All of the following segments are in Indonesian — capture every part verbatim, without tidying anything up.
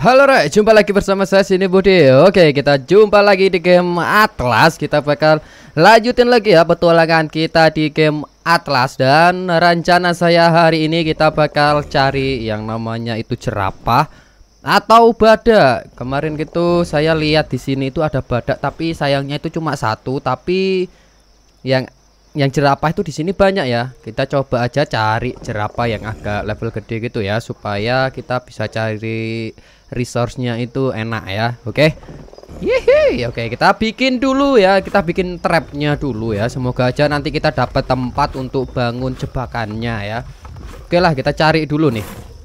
Halo Ray, jumpa lagi bersama saya sini Budi. Oke, kita jumpa lagi di game Atlas. Kita bakal lanjutin lagi ya petualangan kita di game Atlas. Dan rencana saya hari ini kita bakal cari yang namanya itu jerapah atau badak. Kemarin gitu saya lihat di sini itu ada badak, tapi sayangnya itu cuma satu. Tapi yang yang jerapah itu di sini banyak ya. Kita coba aja cari jerapah yang agak level gede gitu ya, supaya kita bisa cari resource-nya itu enak ya. Oke. Yeay, oke, kita bikin dulu ya. Kita bikin trapnya dulu ya. Semoga aja nanti kita dapat tempat untuk bangun jebakannya ya. Oke lah, kita cari dulu nih.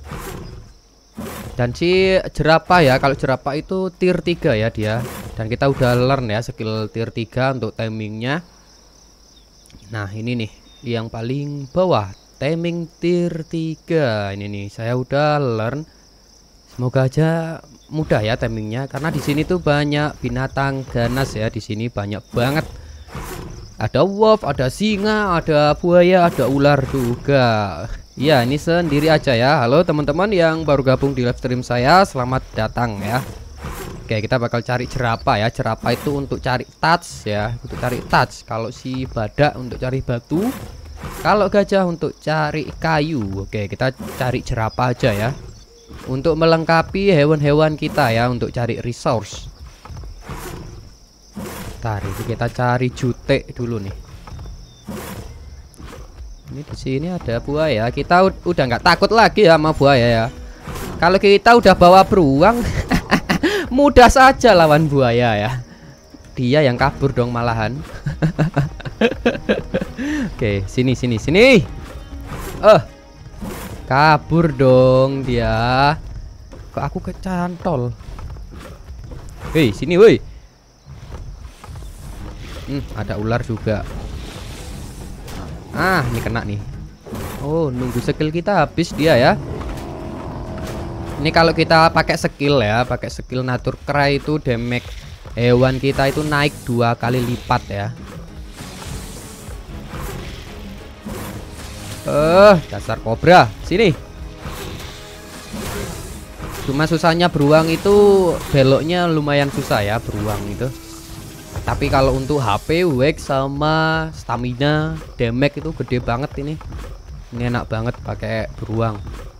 Dan si jerapah ya, kalau jerapah itu tier tiga ya dia. Dan kita udah learn ya skill tier tiga untuk timingnya. Nah, ini nih yang paling bawah, timing tier tiga. Ini nih, saya udah learn. Semoga aja mudah ya timingnya, karena di sini tuh banyak binatang ganas ya. Di sini banyak banget. Ada wolf, ada singa, ada buaya, ada ular juga. Ya, ini sendiri aja ya. Halo teman-teman yang baru gabung di live stream saya, selamat datang ya. Oke, kita bakal cari jerapah ya. Jerapah itu untuk cari touch ya, untuk cari touch. Kalau si badak untuk cari batu, kalau gajah untuk cari kayu. Oke, kita cari jerapah aja ya, untuk melengkapi hewan-hewan kita ya, untuk cari resource. Ntar ini kita cari jute dulu nih. Ini di sini ada buaya. Kita udah nggak takut lagi ya sama buaya ya. Kalau kita udah bawa beruang, mudah saja lawan buaya ya. Dia yang kabur dong malahan. Oke, sini sini sini. Eh, kabur dong dia. Kok aku kecantol? Hei, sini woi. Hmm, ada ular juga. Ah, ini kena nih. Oh, nunggu skill kita habis dia ya. Ini kalau kita pakai skill ya, pakai skill nature cry itu damage hewan kita itu naik dua kali lipat ya. Eh, dasar kobra, sini. Cuma susahnya beruang itu beloknya lumayan susah ya, beruang itu. Tapi kalau untuk H P, wax sama stamina, damage itu gede banget ini. Ini enak banget pakai beruang.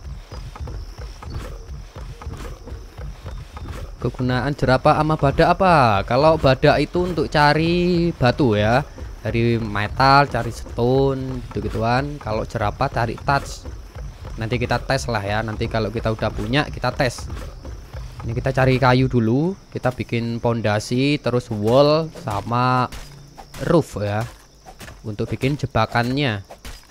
Kegunaan jerapah sama badak apa? Kalau badak itu untuk cari batu ya, dari metal, cari stone gitu-gituan. Kalau jerapah cari touch. Nanti kita tes lah ya. Nanti kalau kita udah punya, kita tes. Ini kita cari kayu dulu. Kita bikin pondasi, terus wall sama roof ya, untuk bikin jebakannya.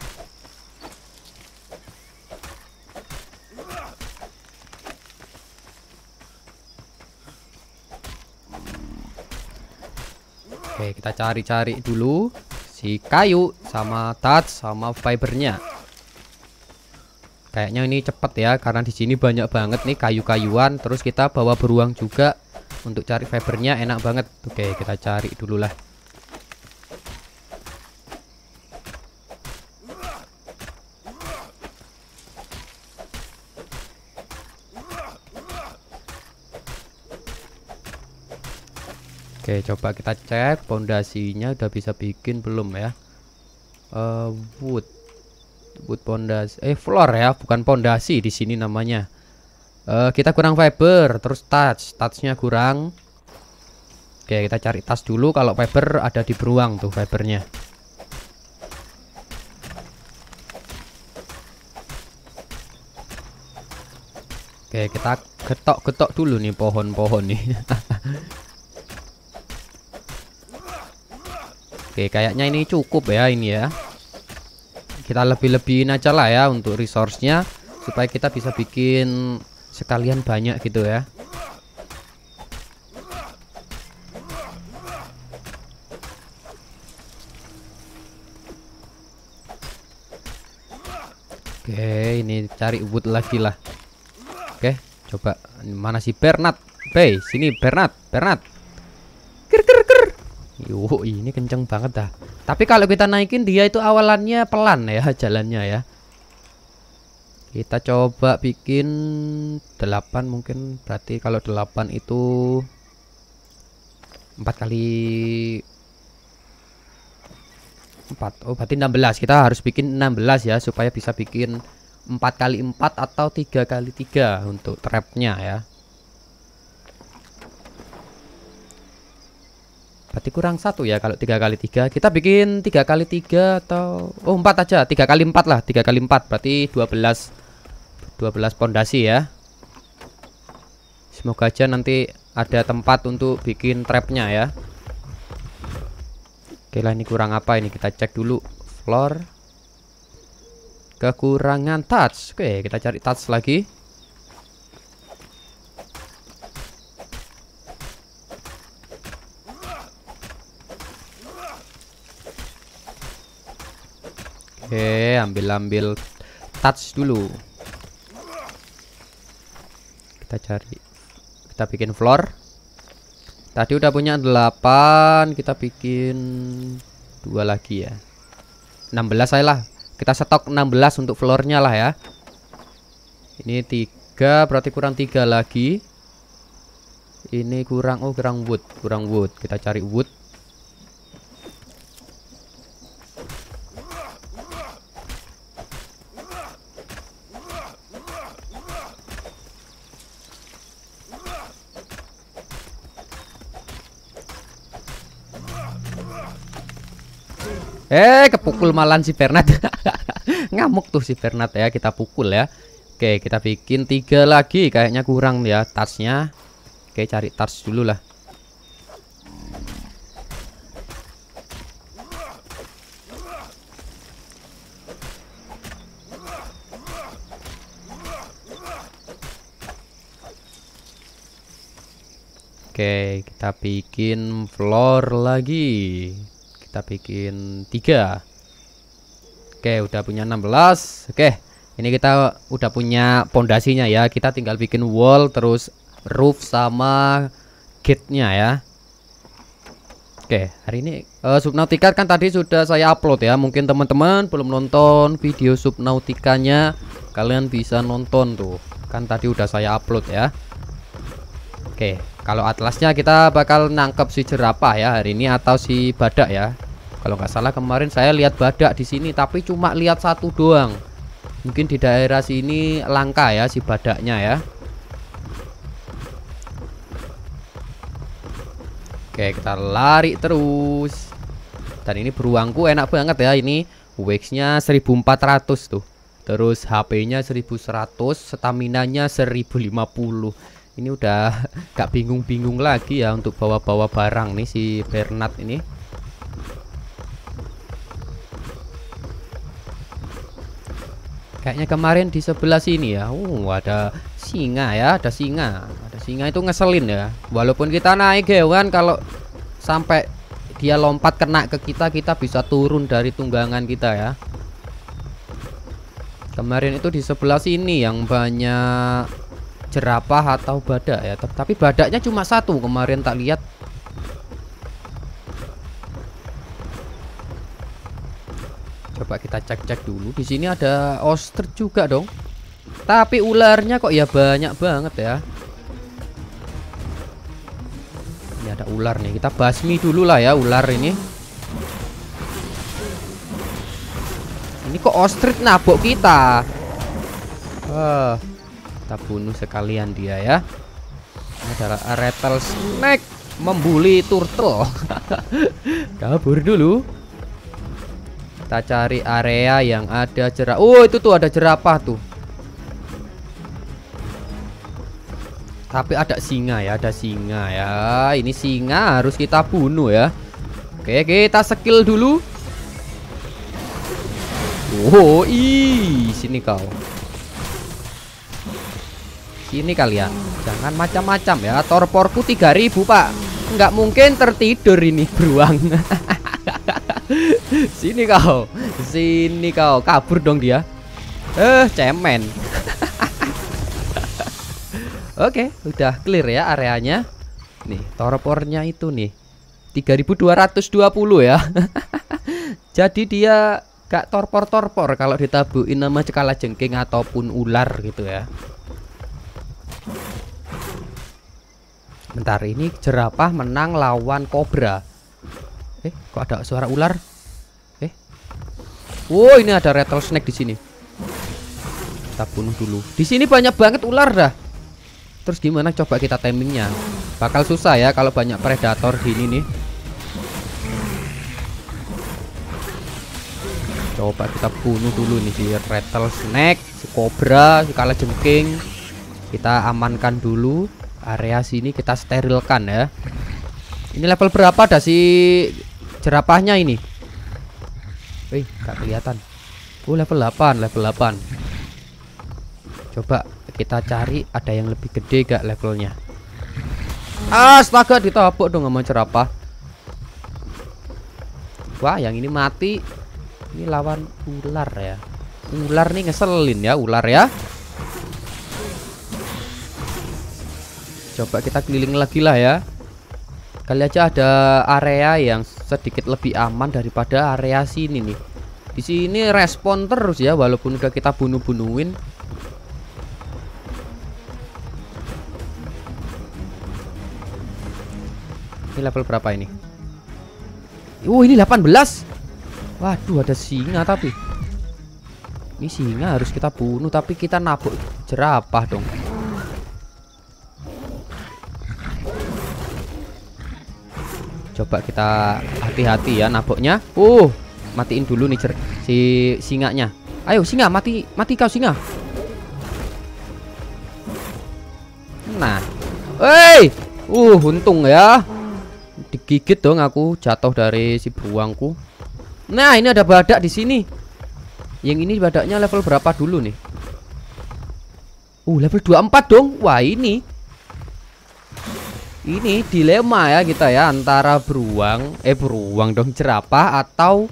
Oke, kita cari-cari dulu si kayu sama touch sama fibernya. Kayaknya ini cepet ya, karena di sini banyak banget nih kayu-kayuan. Terus kita bawa beruang juga untuk cari fibernya, enak banget. Oke, kita cari dulu lah. Oke, coba kita cek pondasinya udah bisa bikin belum ya. Uh, wood wood pondasi, eh floor ya, bukan pondasi di sini namanya. Uh, kita kurang fiber, terus touch, touchnya kurang. Oke, kita cari touch dulu. Kalau fiber ada di beruang tuh fibernya. Oke, kita getok-getok dulu nih pohon-pohon nih. Oke, kayaknya ini cukup ya ini ya. Kita lebih-lebihin aja lah ya untuk resource-nya, supaya kita bisa bikin sekalian banyak gitu ya. Oke, ini cari wood lagi lah. Oke, coba mana si Bernard? Hey, sini Bernard, Bernard. Ker ker ker. Yuh, ini kenceng banget dah. Tapi kalau kita naikin dia itu awalannya pelan ya jalannya ya. Kita coba bikin delapan mungkin, berarti kalau delapan itu empat kali empat. Oh, berarti enam belas. Kita harus bikin enam belas ya supaya bisa bikin empat kali empat atau tiga kali tiga untuk trapnya ya. Berarti kurang satu ya kalau tiga kali tiga. Kita bikin tiga kali tiga atau oh empat aja, tiga kali empat lah, tiga kali empat berarti dua belas dua belas pondasi ya. Semoga aja nanti ada tempat untuk bikin trapnya ya. Oke lah, ini kurang apa ini, kita cek dulu floor. Kekurangan touch. Oke, kita cari touch lagi. Oke, ambil-ambil touch dulu. Kita cari, kita bikin floor. Tadi udah punya delapan, kita bikin dua lagi ya. enam belas saya lah. Kita stok enam belas untuk floornya lah ya. Ini tiga, berarti kurang tiga lagi. Ini kurang, oh kurang wood, kurang wood. Kita cari wood. Eh, kepukul malan si Bernard. Ngamuk tuh si Bernard ya, kita pukul ya. Oke, kita bikin tiga lagi. Kayaknya kurang ya touchnya. Oke, cari touch dulu lah. Oke, kita bikin floor lagi. Kita bikin tiga. Oke, udah punya enam belas. Oke, ini kita udah punya pondasinya ya. Kita tinggal bikin wall, terus roof sama gate-nya ya. Oke, hari ini uh, Subnautica kan tadi sudah saya upload ya. Mungkin teman-teman belum nonton video Subnautica-nya, kalian bisa nonton tuh. Kan tadi udah saya upload ya. Oke, kalau atlasnya kita bakal nangkep si jerapah ya hari ini atau si badak ya. Kalau nggak salah kemarin saya lihat badak di sini, tapi cuma lihat satu doang. Mungkin di daerah sini langka ya si badaknya ya. Oke, kita lari terus. Dan ini beruangku enak banget ya, ini wax-nya seribu empat ratus tuh. Terus H P-nya seribu seratus, stamina-nya seribu lima puluh. Ini udah gak bingung-bingung lagi ya untuk bawa-bawa barang nih si Bernard ini. Kayaknya kemarin di sebelah sini ya. Oh, ada singa ya, ada singa. Ada singa itu ngeselin ya. Walaupun kita naik hewan, kalau sampai dia lompat kena ke kita, kita bisa turun dari tunggangan kita ya. Kemarin itu di sebelah sini yang banyak jerapah atau badak ya, tapi badaknya cuma satu kemarin tak lihat. Coba kita cek-cek dulu. Di sini ada ostrich juga dong, tapi ularnya kok ya banyak banget ya. Ini ada ular nih, kita basmi dulu lah ya ular ini. Ini kok ostrich nabok kita. Ah, kita bunuh sekalian dia ya. Ini adalah rattlesnake membuli turtle. Kabur dulu. Kita cari area yang ada jerapah. Oh, itu tuh ada jerapah tuh. Tapi ada singa ya, ada singa ya. Ini singa harus kita bunuh ya. Oke, kita skill dulu. Oh, ih, sini kau. Sini kalian. Jangan macam-macam ya. Torporku tiga ribu, Pak. Nggak mungkin tertidur ini beruang. Sini kau. Sini kau. Kabur dong dia. Eh, cemen. Oke, udah clear ya areanya. Nih, torpornya itu nih tiga ribu dua ratus dua puluh ya. Jadi dia gak torpor-torpor kalau ditabukin nama cekala jengking ataupun ular gitu ya. Bentar, ini jerapah menang lawan kobra. Eh, kok ada suara ular? Eh. Wow, ini ada rattlesnake di sini. Kita bunuh dulu. Di sini banyak banget ular dah. Terus gimana coba kita timingnya? Bakal susah ya kalau banyak predator di ini nih. Coba kita bunuh dulu nih si rattlesnake, si kobra, si kalajengking. Kita amankan dulu area sini, kita sterilkan ya. Ini level berapa dah si jerapahnya ini? Wih, gak kelihatan. Oh, level delapan, level delapan. Coba kita cari ada yang lebih gede gak levelnya. Astaga, ditabuk dong sama jerapah. Wah, yang ini mati. Ini lawan ular ya. Ular nih ngeselin ya, ular ya. Coba kita keliling lagi lah ya. Kali aja ada area yang sedikit lebih aman daripada area sini nih. Di sini respon terus ya, walaupun udah kita bunuh-bunuhin. Ini level berapa ini? Oh, ini delapan belas. Waduh, ada singa tapi. Ini singa harus kita bunuh, tapi kita nabuk jerapah dong. Coba kita hati-hati ya naboknya. Uh, matiin dulu nih si singanya. Ayo singa, mati, mati kau singa. Nah, hey, uh, untung ya. Digigit dong aku, jatuh dari si beruangku. Nah, ini ada badak di sini. Yang ini badaknya level berapa dulu nih? Uh, level dua puluh empat dong. Wah, ini. Ini dilema ya kita ya, antara beruang, eh beruang dong, jerapah atau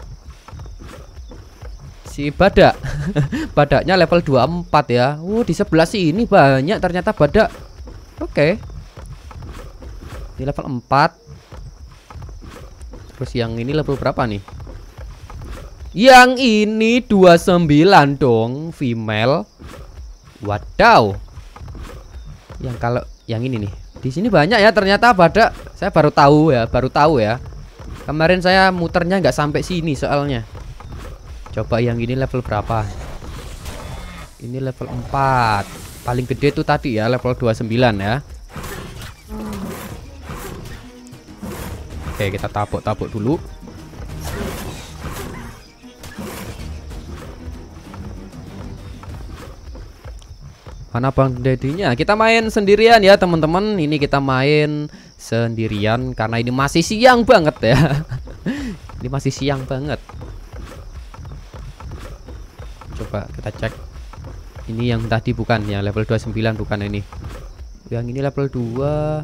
si badak. Badaknya level dua puluh empat ya. Uh, di sebelah sini banyak ternyata badak. Oke. Di level empat. Terus yang ini level berapa nih? Yang ini dua puluh sembilan dong, female. Wadaw. Yang kalau yang ini nih, di sini banyak ya ternyata badak. Saya baru tahu ya, baru tahu ya. Kemarin saya muternya nggak sampai sini soalnya. Coba yang ini level berapa? Ini level empat. Paling gede tuh tadi ya, level dua puluh sembilan ya. Oke, kita tabuk-tabuk dulu. Mana Bang Dedinya? Kita main sendirian ya teman-teman. Ini kita main sendirian karena ini masih siang banget ya. Ini masih siang banget. Coba kita cek. Ini yang tadi bukan ya, level dua puluh sembilan bukan ini. Yang ini level dua.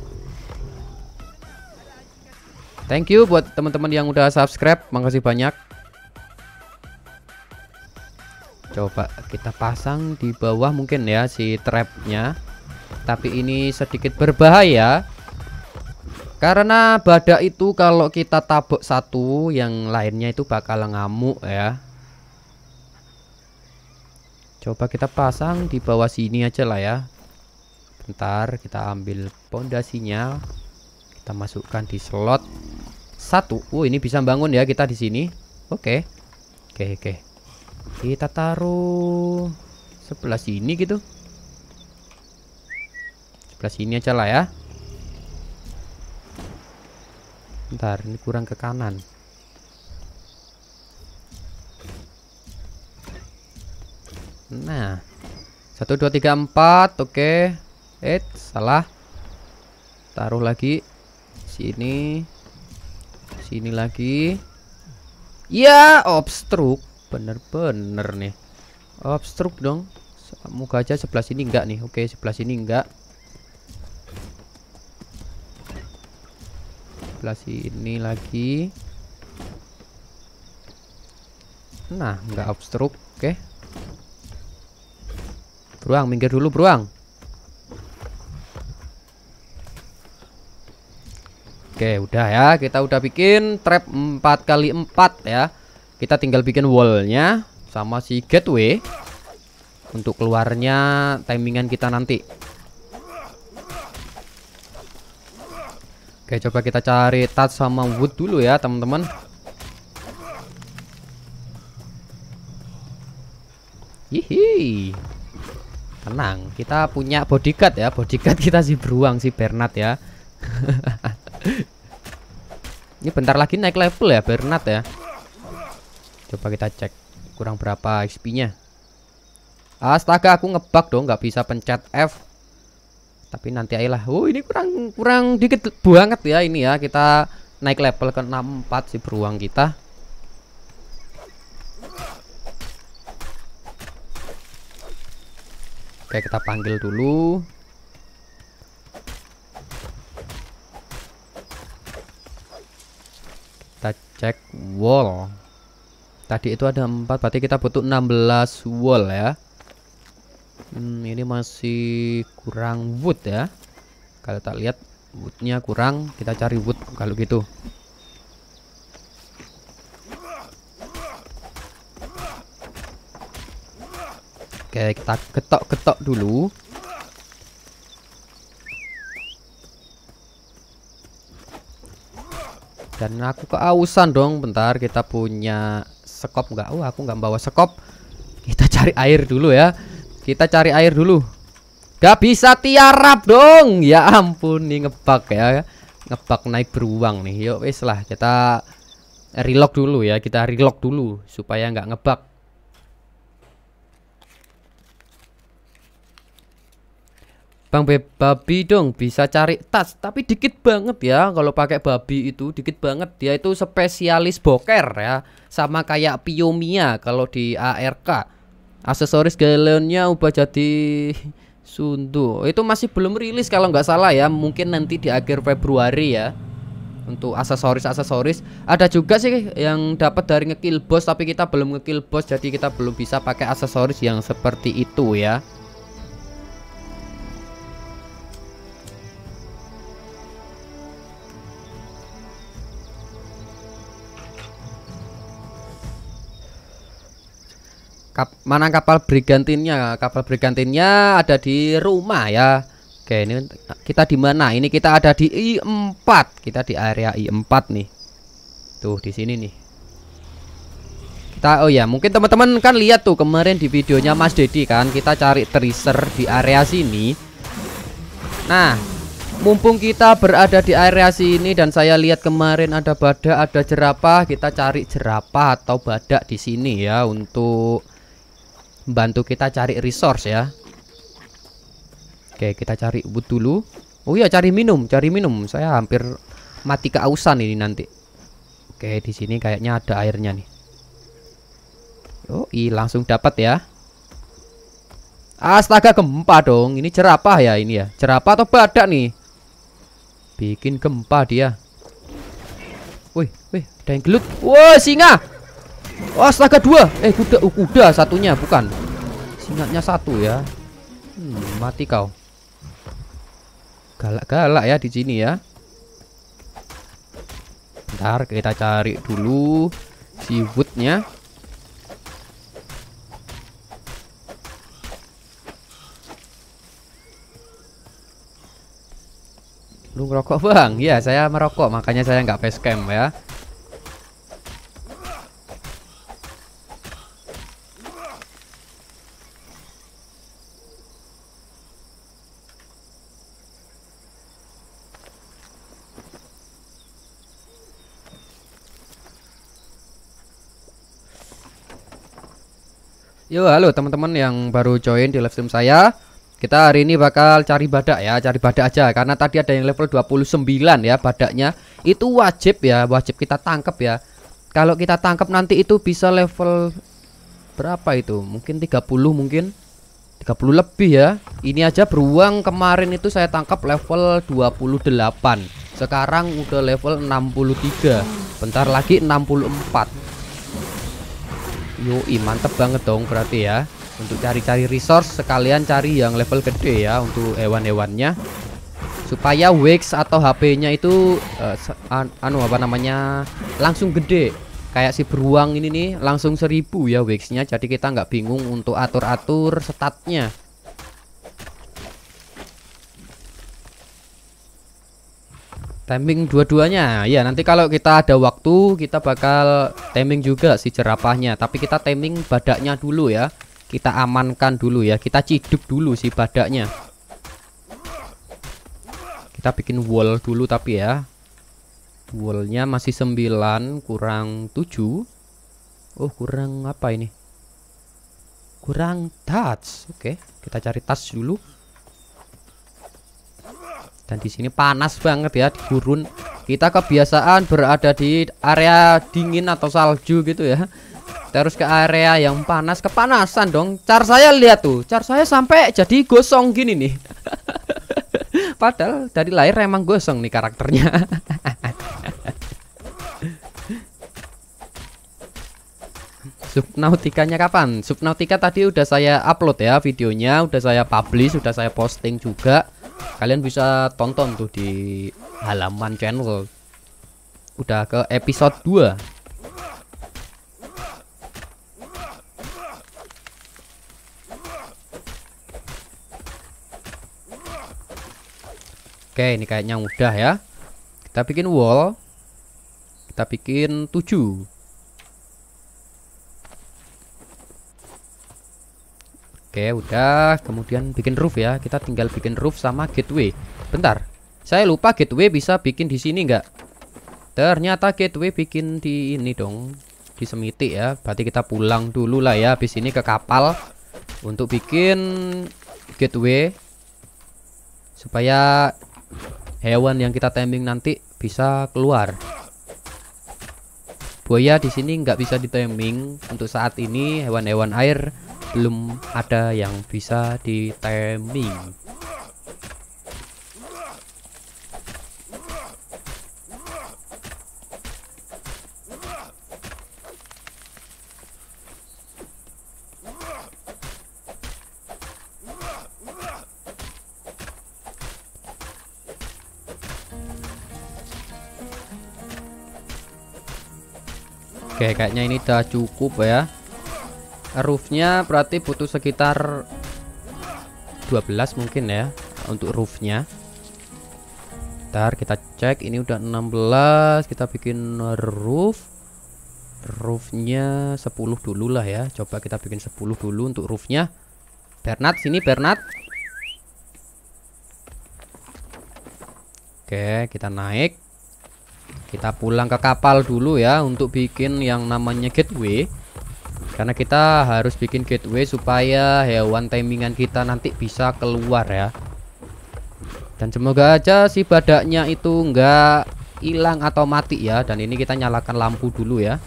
Thank you buat teman-teman yang udah subscribe. Makasih banyak. Coba kita pasang di bawah mungkin ya si trapnya. Tapi ini sedikit berbahaya karena badak itu kalau kita tabuk satu, yang lainnya itu bakal ngamuk ya. Coba kita pasang di bawah sini aja lah ya. Bentar, kita ambil pondasinya. Kita masukkan di slot satu. Oh, ini bisa bangun ya kita di sini. Oke. Oke, oke. Kita taruh sebelah sini gitu. Sebelah sini aja lah ya. Bentar, ini kurang ke kanan. Nah, satu dua tiga empat. Oke. Eh, salah. Taruh lagi sini. Sini lagi. Ya, obstruk. Bener-bener nih. Obstruk dong. Moga aja sebelah sini enggak nih. Oke, sebelah sini enggak. Sebelah sini lagi. Nah, enggak obstruk. Oke. Beruang, minggir dulu beruang. Oke, udah ya. Kita udah bikin trap empat kali empat ya. Kita tinggal bikin wallnya sama si gateway untuk keluarnya timingan kita nanti. Oke, coba kita cari touch sama wood dulu ya teman-teman. Hihi. Tenang, kita punya bodyguard ya. Bodyguard kita si beruang, si Bernard ya. Ini bentar lagi naik level ya Bernard ya. Coba kita cek kurang berapa X P-nya. Astaga, aku ngebug dong, nggak bisa pencet F. Tapi nanti ayolah. Oh, ini kurang kurang dikit banget ya ini ya. Kita naik level ke enam puluh empat si beruang kita. Oke, kita panggil dulu. Kita cek wall. Tadi itu ada empat, berarti kita butuh enam belas wall ya. Hmm, ini masih kurang wood ya. Kalau tak lihat woodnya kurang, kita cari wood kalau gitu. Oke, kita ketok-ketok dulu. Dan aku keausan dong. Bentar, kita punya sekop nggak? Oh, aku nggak bawa sekop. Kita cari air dulu ya. Kita cari air dulu. Gak bisa tiarap dong. Ya ampun, nih ngebug ya. Ngebug naik beruang nih. Yuk wes lah, kita relock dulu ya. Kita relock dulu supaya nggak ngebug. Bang Be babi dong bisa cari tas, tapi dikit banget ya kalau pakai babi itu, dikit banget. Dia itu spesialis boker ya, sama kayak Piomia kalau di A R K. Aksesoris galonnya ubah jadi sundu. Itu masih belum rilis kalau nggak salah ya, mungkin nanti di akhir Februari ya. Untuk aksesoris-aksesoris ada juga sih yang dapat dari ngekill boss, tapi kita belum ngekill boss, jadi kita belum bisa pakai aksesoris yang seperti itu ya. Kap, mana kapal brigantinnya? Kapal brigantinnya ada di rumah ya. Oke, ini kita di mana? Ini kita ada di I empat. Kita di area I empat nih. Tuh di sini nih. Kita oh ya, mungkin teman-teman kan lihat tuh kemarin di videonya Mas Dedi kan, kita cari tracer di area sini. Nah, mumpung kita berada di area sini dan saya lihat kemarin ada badak, ada jerapah, kita cari jerapah atau badak di sini ya untuk bantu kita cari resource ya. Oke, kita cari wood dulu. Oh iya, cari minum, cari minum. Saya hampir mati keausan ini nanti. Oke, di sini kayaknya ada airnya nih. Oh, i langsung dapat ya. Astaga, gempa dong. Ini jerapah ya ini ya. Jerapah atau badak nih? Bikin gempa dia. Wih, wih, ada yang gelut. Wah, singa. Oh, astaga dua. Eh kuda, uh, kuda satunya bukan. Singanya satu ya. Hmm, mati kau. Galak-galak ya di sini ya. Bentar, kita cari dulu si woodnya. Lu ngerokok bang? Ya, saya merokok, makanya saya nggak facecam ya. Yo, halo teman-teman yang baru join di live stream saya. Kita hari ini bakal cari badak ya, cari badak aja karena tadi ada yang level dua puluh sembilan ya badaknya. Itu wajib ya, wajib kita tangkap ya. Kalau kita tangkap nanti itu bisa level berapa itu? Mungkin tiga puluh mungkin. tiga puluh lebih ya. Ini aja beruang kemarin itu saya tangkap level dua puluh delapan. Sekarang udah level enam puluh tiga. Bentar lagi enam puluh empat. Yoi, mantep banget dong berarti ya. Untuk cari-cari resource sekalian cari yang level gede ya untuk hewan-hewannya. Supaya Wax atau H P-nya itu uh, an anu apa namanya langsung gede. kayak si beruang ini nih langsung seribu ya Wix-nya, jadi kita nggak bingung untuk atur-atur statnya. Timing dua-duanya ya, nanti kalau kita ada waktu kita bakal timing juga si jerapahnya, tapi kita timing badaknya dulu ya, kita amankan dulu ya, kita ciduk dulu si badaknya. Kita bikin wall dulu tapi ya, wallnya masih sembilan kurang tujuh. Oh kurang apa ini, kurang touch. Oke, kita cari touch dulu. Dan di sini panas banget ya di gurun. Kita kebiasaan berada di area dingin atau salju gitu ya. Terus ke area yang panas, kepanasan dong. Car saya lihat tuh, car saya sampai jadi gosong gini nih. Padahal dari lahir emang gosong nih karakternya. Subnautikanya kapan? Subnautika tadi udah saya upload ya videonya, udah saya publish, udah saya posting juga. Kalian bisa tonton tuh di halaman channel. Udah ke episode dua. Oke, ini kayaknya mudah ya. Kita bikin wall. Kita bikin tujuh. Oke udah, kemudian bikin roof ya. Kita tinggal bikin roof sama gateway. Bentar, saya lupa gateway bisa bikin di sini nggak? Ternyata gateway bikin di ini dong, di Semiti ya. Berarti kita pulang dulu lah ya, habis ini ke kapal untuk bikin gateway supaya hewan yang kita timing nanti bisa keluar. Buaya di sini nggak bisa ditiming untuk saat ini. Hewan-hewan air belum ada yang bisa ditiming. Oke, kayaknya ini udah cukup ya. Roofnya berarti butuh sekitar dua belas mungkin ya untuk roofnya. Ntar kita cek, ini udah enam belas. Kita bikin roof. Roofnya sepuluh dulu lah ya. Coba kita bikin sepuluh dulu untuk roofnya. Bernard sini, Bernard. Oke, kita naik. Kita pulang ke kapal dulu ya untuk bikin yang namanya gateway. Karena kita harus bikin gateway supaya hewan timingan kita nanti bisa keluar ya. Dan semoga aja si badaknya itu enggak hilang atau mati ya. Dan ini kita nyalakan lampu dulu ya.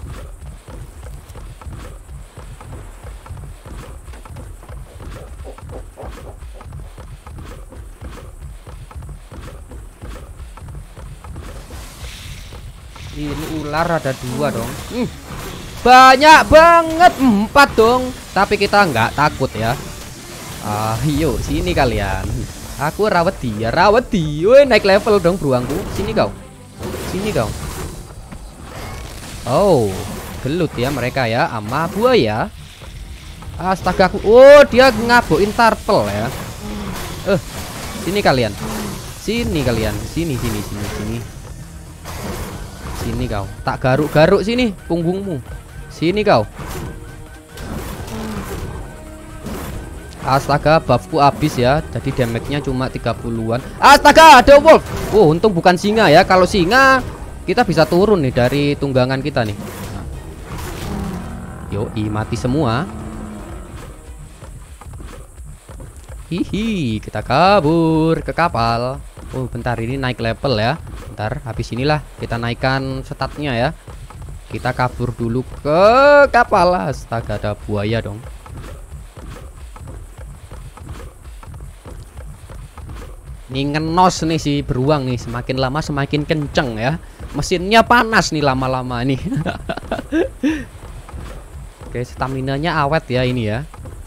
Ini ular ada dua dong. Hmm, banyak banget, empat dong. Tapi kita nggak takut ya. Ah, yuk sini kalian. Aku Rawedi ya, Rawedi. Woi, naik level dong beruangku. Sini kau. Sini kau. Oh, gelut ya mereka ya, ama buaya. Astaga aku. Oh, dia ngaboin tarpel ya. Eh, sini kalian. Sini kalian. Sini sini sini sini. Sini kau. Tak garuk-garuk sini punggungmu. Sini kau. Astaga, buffku habis ya. Jadi damage-nya cuma tiga puluhan. Astaga, ada wolf. Oh, untung bukan singa ya. Kalau singa kita bisa turun nih dari tunggangan kita nih. Nah. Yoi, mati semua. Hihi, kita kabur ke kapal. Oh, bentar, ini naik level ya. Bentar, habis inilah kita naikkan statnya ya. Kita kabur dulu ke kapal. Astaga, ada buaya dong. Ini ngenos nih si beruang nih, semakin lama semakin kenceng ya. Mesinnya panas nih lama-lama nih. Oke, staminanya awet ya ini ya.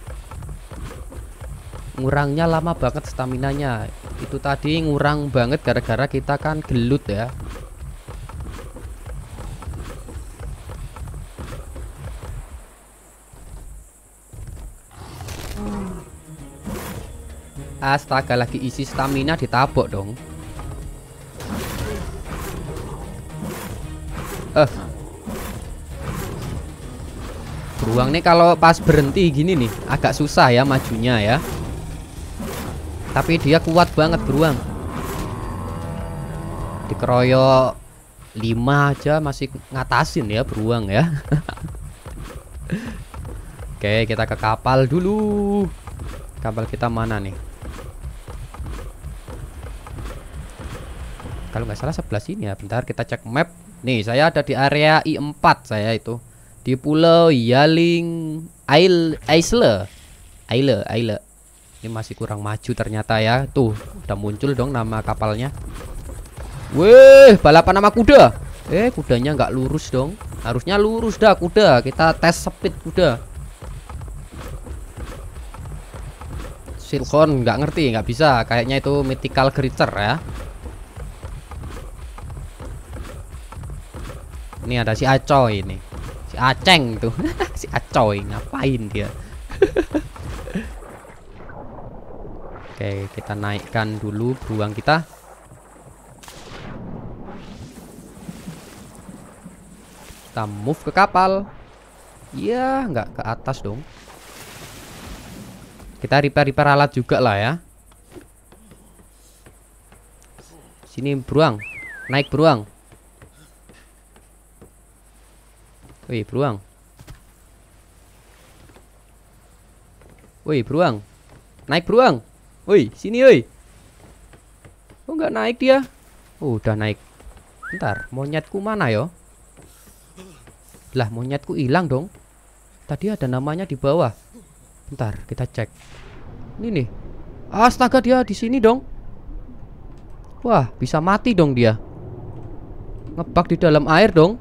Ngurangnya lama banget staminanya. Itu tadi ngurang banget gara-gara kita kan gelut ya. Astaga, lagi isi stamina ditabok dong. Eh beruang nih kalau pas berhenti gini nih agak susah ya majunya ya. Tapi dia kuat banget beruang. Dikeroyok lima aja masih ngatasin ya beruang ya. Oke, kita ke kapal dulu. Kapal kita mana nih? Kalau nggak salah sebelah sini ya. Bentar kita cek map. Nih, saya ada di area I empat saya itu. Di Pulau Yaling Ail Aisle. Aile, Aile. Ini masih kurang maju ternyata ya. Tuh, udah muncul dong nama kapalnya. Wih, balapan sama kuda. Eh, kudanya nggak lurus dong. Harusnya lurus dah kuda. Kita tes speed kuda. Silkon nggak ngerti, nggak bisa. Kayaknya itu mythical creature ya. Ini ada si Acoy ini. Si Aceng tuh. Si Acoy ngapain dia? Oke, kita naikkan dulu beruang kita. Kita move ke kapal. Iya, nggak ke atas dong. Kita repair-repair alat juga lah ya. Sini beruang. Naik beruang. Wih, beruang. Wih, beruang. Naik beruang. Wih, sini wih. Oh, nggak naik dia. Oh, udah naik. Bentar, monyetku mana yo? Lah, monyetku hilang dong. Tadi ada namanya di bawah. Bentar, kita cek. Ini nih. Astaga, dia di sini dong. Wah, bisa mati dong dia. Ngebug di dalam air dong.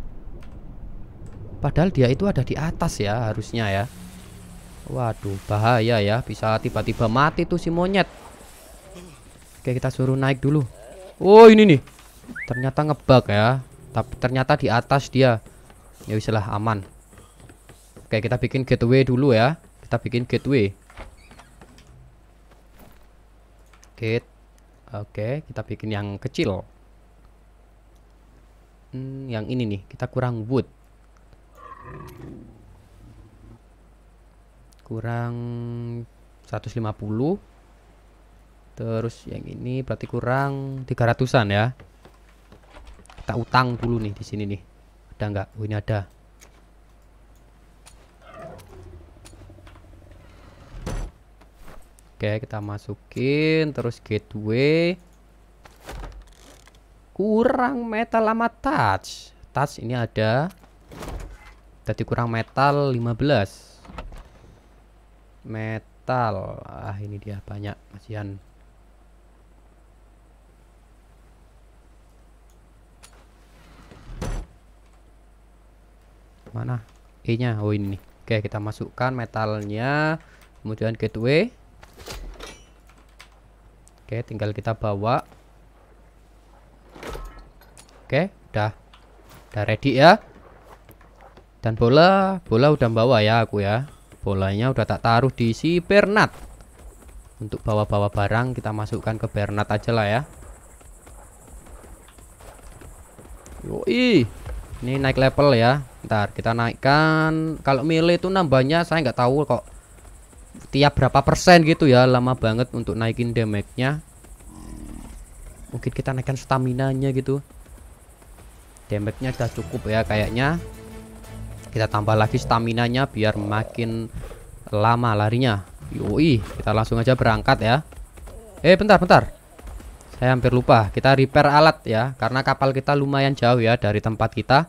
Padahal dia itu ada di atas ya harusnya ya. Waduh, bahaya ya. Bisa tiba-tiba mati tuh si monyet. Oke, kita suruh naik dulu. Oh, ini nih. Ternyata ngebug ya. Tapi ternyata di atas dia. Ya wislah, aman. Oke, kita bikin gateway dulu ya. Kita bikin gateway. Gate. Oke, kita bikin yang kecil. Hmm, yang ini nih. Kita kurang wood. Kurang seratus lima puluh. Terus yang ini berarti kurang tiga ratusan ya. Kita utang dulu nih di sini nih. Ada nggak? Oh, ini ada. Oke, kita masukin terus gateway. Kurang metal sama touch. Touch ini ada. Tadi kurang metal lima belas. Metal. Ah, ini dia banyak masihan. Mana E-nya? Oh, ini nih. Oke, kita masukkan metalnya. Kemudian gateway. Oke, tinggal kita bawa. Oke, udah. Udah ready ya. Dan bola, bola udah bawa ya aku ya. Bolanya udah tak taruh di si Bernat. Untuk bawa-bawa barang kita masukkan ke Bernat aja lah ya. Yoi. Ini naik level ya. Ntar kita naikkan. Kalau melee itu nambahnya saya nggak tahu kok. Tiap berapa persen gitu ya. Lama banget untuk naikin damage-nya. Mungkin kita naikkan stamina-nya gitu. Damage-nya sudah cukup ya kayaknya. Kita tambah lagi stamina-nya biar makin lama larinya. Yoi, kita langsung aja berangkat ya. Eh, bentar, bentar. Saya hampir lupa. Kita repair alat ya, karena kapal kita lumayan jauh ya dari tempat kita.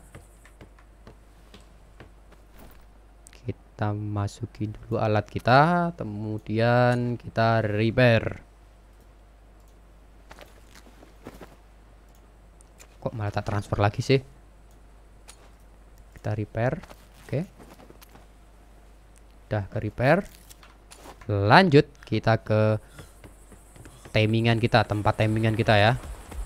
Kita masukin dulu alat kita, kemudian kita repair. Kok malah tak transfer lagi sih? Kita repair. Oke. Udah ke repair. Lanjut kita ke timingan kita, tempat timingan kita ya.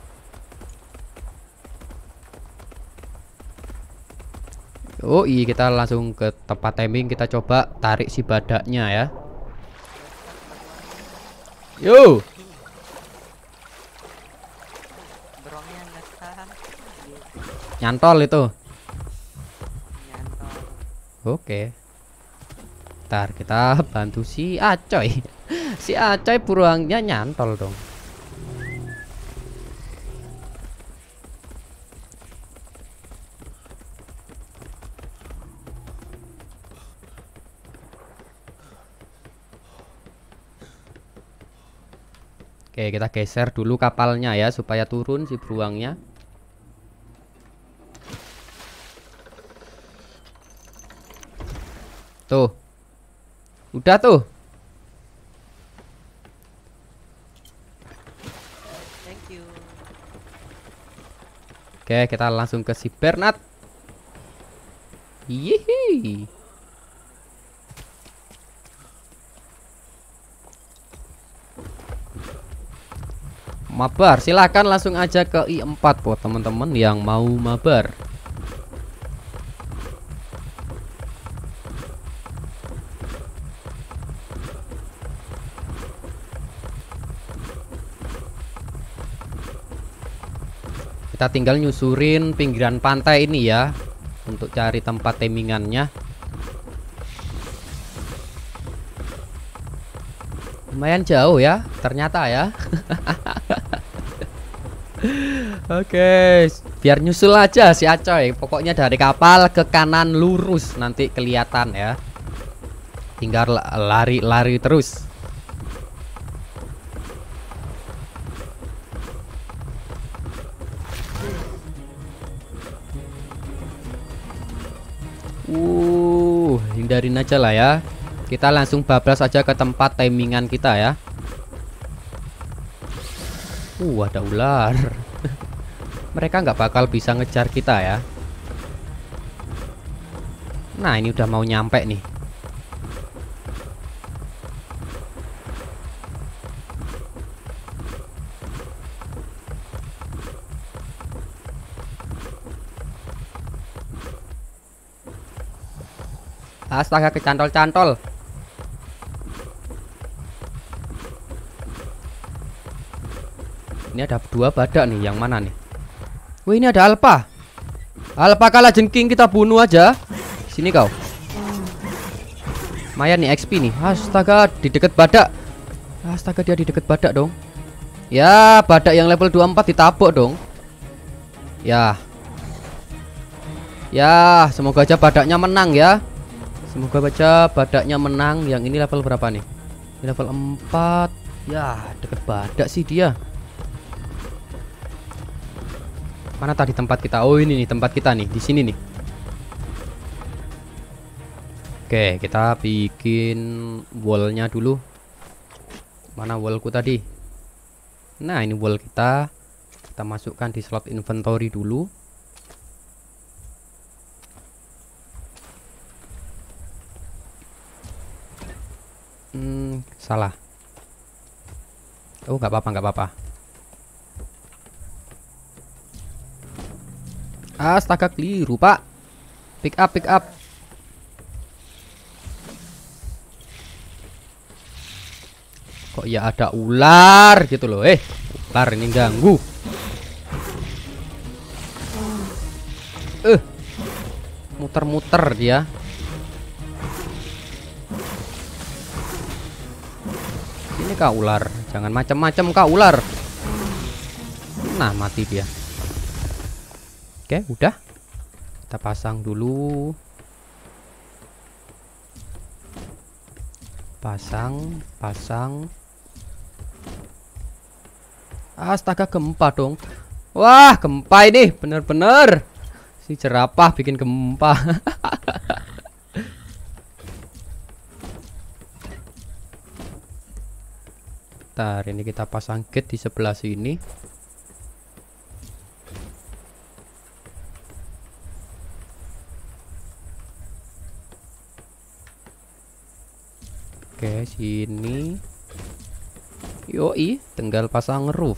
Oh iya, kita langsung ke tempat timing. Kita coba tarik si badaknya ya. Yo. Beruangnya ngestak. Nyantol itu. Nyantol. Oke. Ntar kita bantu si Acoy. Si Acoy beruangnya nyantol dong. Oke, kita geser dulu kapalnya ya supaya turun si beruangnya. Tuh. Udah tuh. Thank you. Oke, kita langsung ke si Bernard. Yihi. Mabar, silakan langsung aja ke I empat buat teman-teman yang mau mabar. Kita tinggal nyusurin pinggiran pantai ini ya untuk cari tempat temingannya. Lumayan jauh ya ternyata ya. Oke, biar nyusul aja si Acoy. Pokoknya dari kapal ke kanan lurus nanti kelihatan ya. Tinggal lari-lari terus. Uh, hindarin aja lah ya. Kita langsung bablas aja ke tempat timingan kita ya. Uh, ada ular. Mereka nggak bakal bisa ngejar kita ya. Nah, ini udah mau nyampe nih. Astaga, kecantol-cantol. Ini ada dua badak nih, yang mana nih? Wih, ini ada alpa. Alpa kalah jengking, kita bunuh aja. Sini kau. Lumayan nih X P nih. Astaga, di deket badak. Astaga, dia di deket badak dong. Ya, badak yang level dua puluh empat ditabok dong. Ya. Ya, semoga aja badaknya menang ya. Semoga aja badaknya menang. Yang ini level berapa nih? Ini level empat. Ya, deket badak sih dia. Mana tadi tempat kita? Oh, ini nih tempat kita nih, di sini nih. Oke, kita bikin wallnya dulu. Mana wallku tadi? Nah, ini wall kita. Kita masukkan di slot inventory dulu. Hmm, salah. Oh, nggak apa-apa, nggak apa-apa. Astaga, keliru pak. Pick up, pick up. Kok ya ada ular gitu loh. Eh, ular ini ganggu. Eh, muter-muter dia. Ini kau ular. Jangan macam-macam kau ular. Nah, mati dia. Oke, udah. Kita pasang dulu. Pasang, pasang. Astaga, gempa dong. Wah, gempa ini bener-bener. Si jerapah bikin gempa. Ntar ini kita pasang gate di sebelah sini. Oke, sini. Yoi, tinggal pasang roof.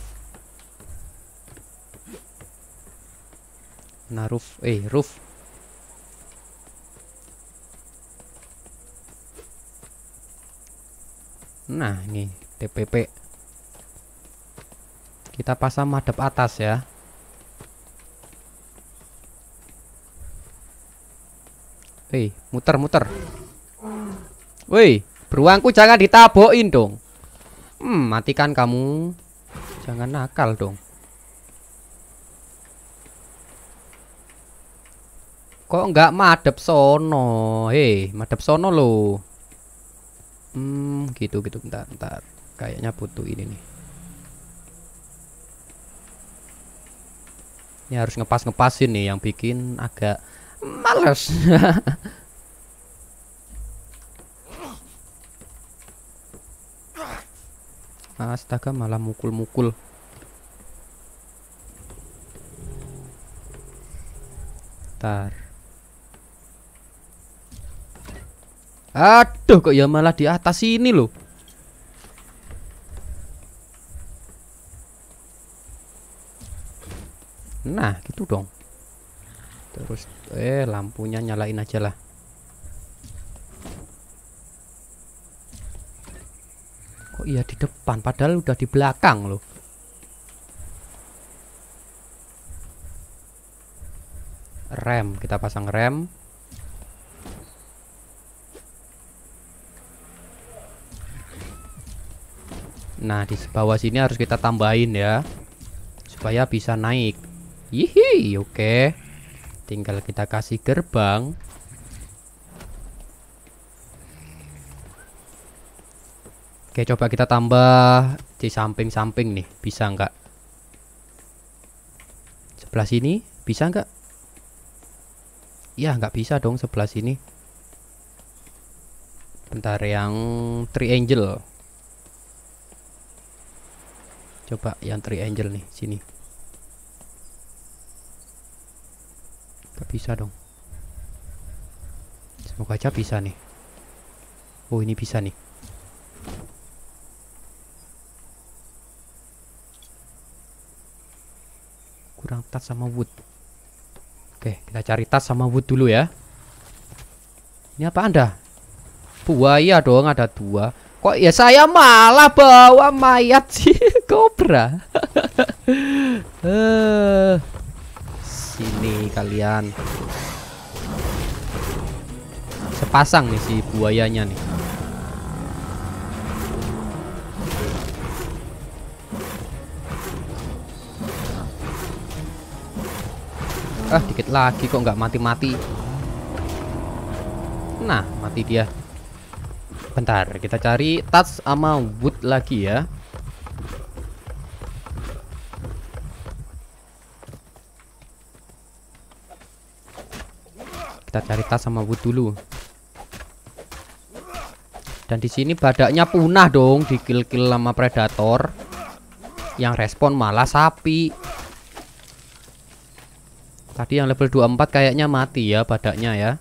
Nah, roof, eh, roof. Nah, ini T P P. Kita pasang madep atas ya. Hei, muter-muter. Woi, beruangku jangan ditabokin dong. Hmm, matikan kamu. Jangan nakal dong. Kok nggak madep sono? Hei, madep sono lo. Hmm, gitu gitu. Bentar, bentar. Kayaknya butuh ini nih. Ini harus ngepas-ngepasin nih, yang bikin agak males. Astaga, malah mukul-mukul. Ntar. Aduh, kok ya malah di atas ini loh. Nah, gitu dong. Terus eh lampunya nyalain aja lah. Kok iya di depan padahal udah di belakang loh. Rem, kita pasang rem. Nah, di bawah sini harus kita tambahin ya, supaya bisa naik. Yihi, oke. Tinggal kita kasih gerbang. Oke, coba kita tambah di samping-samping nih. Bisa nggak? Sebelah sini bisa nggak? Ya, nggak bisa dong sebelah sini. Bentar, yang triangle. Coba yang triangle nih, sini. Gak bisa dong. Semoga aja bisa nih. Oh, ini bisa nih. Kurang tas sama wood. Oke, kita cari tas sama wood dulu ya. Ini apa Anda? Buaya dong, ada dua. Kok ya saya malah bawa mayat sih, kobra. Eh, sini kalian. Sepasang nih si buayanya nih. Ah, dikit lagi kok nggak mati-mati. Nah, mati dia. Bentar, kita cari tas sama wood lagi ya. Kita cari tas sama wood dulu. Dan di sini badaknya punah dong, di kill-kill sama predator. Yang respon malah sapi. Tadi yang level dua puluh empat kayaknya mati ya badaknya ya.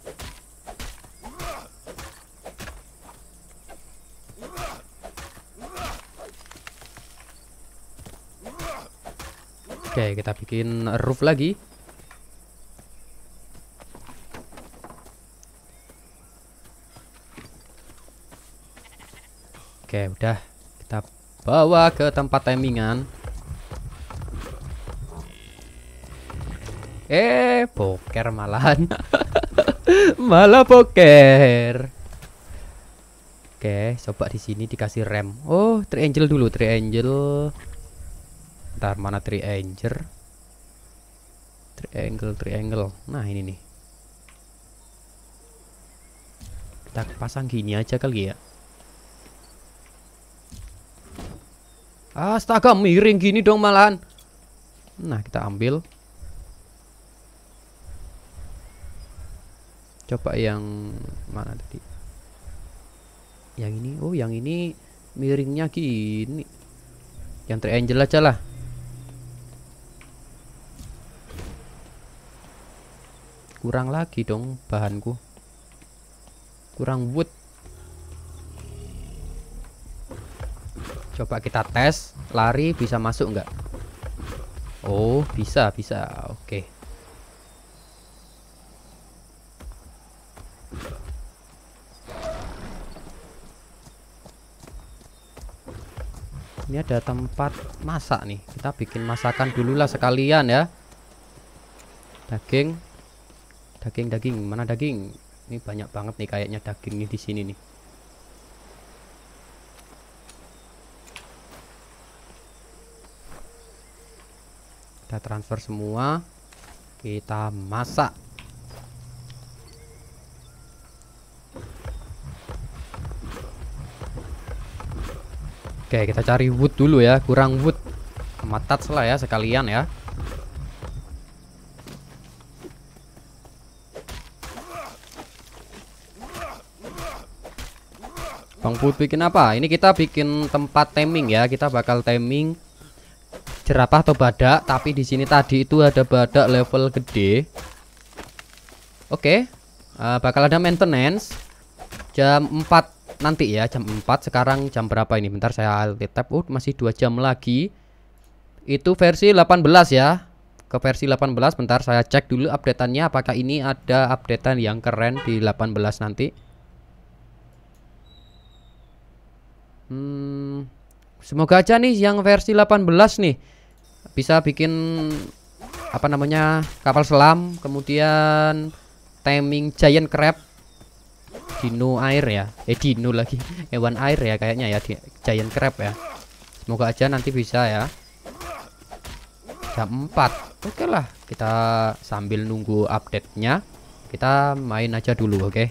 Oke, kita bikin roof lagi. Oke, udah. Kita bawa ke tempat timingan. Eh, boker malahan. Malah boker. Oke, coba di sini dikasih rem. Oh, triangle dulu, triangle. Ntar mana triangle? Triangle, triangle. Nah, ini nih. Kita pasang gini aja kali ya. Astaga, miring gini dong malahan. Nah, kita ambil. Coba yang mana tadi? Yang ini. Oh, yang ini miringnya gini. Yang triangle aja lah. Kurang lagi dong bahanku. Kurang wood. Coba kita tes, lari bisa masuk nggak? Oh, bisa, bisa. Oke. Ini ada tempat masak nih. Kita bikin masakan dulu lah sekalian ya. Daging. Daging, daging. Mana daging? Ini banyak banget nih kayaknya daging nih di sini nih. Kita transfer semua. Kita masak. Oke, kita cari wood dulu ya. Kurang wood. Matat lah ya sekalian ya. Bang Put bikin apa? Ini kita bikin tempat taming ya. Kita bakal taming jerapah atau badak. Tapi di sini tadi itu ada badak level gede. Oke, uh, bakal ada maintenance jam empat nanti ya, jam empat. Sekarang jam berapa ini? Bentar saya alt tab. Oh, masih dua jam lagi. Itu versi delapan belas ya. Ke versi delapan belas. Bentar saya cek dulu updateannya. Apakah ini ada updatean yang keren di delapan belas nanti? Hmm, semoga aja nih yang versi delapan belas nih bisa bikin apa namanya kapal selam, kemudian taming giant crab, dino air ya, eh dino lagi, hewan air ya kayaknya ya, di, giant crab ya. Semoga aja nanti bisa ya. Jam empat. Oke lah, kita sambil nunggu update-nya, kita main aja dulu, oke.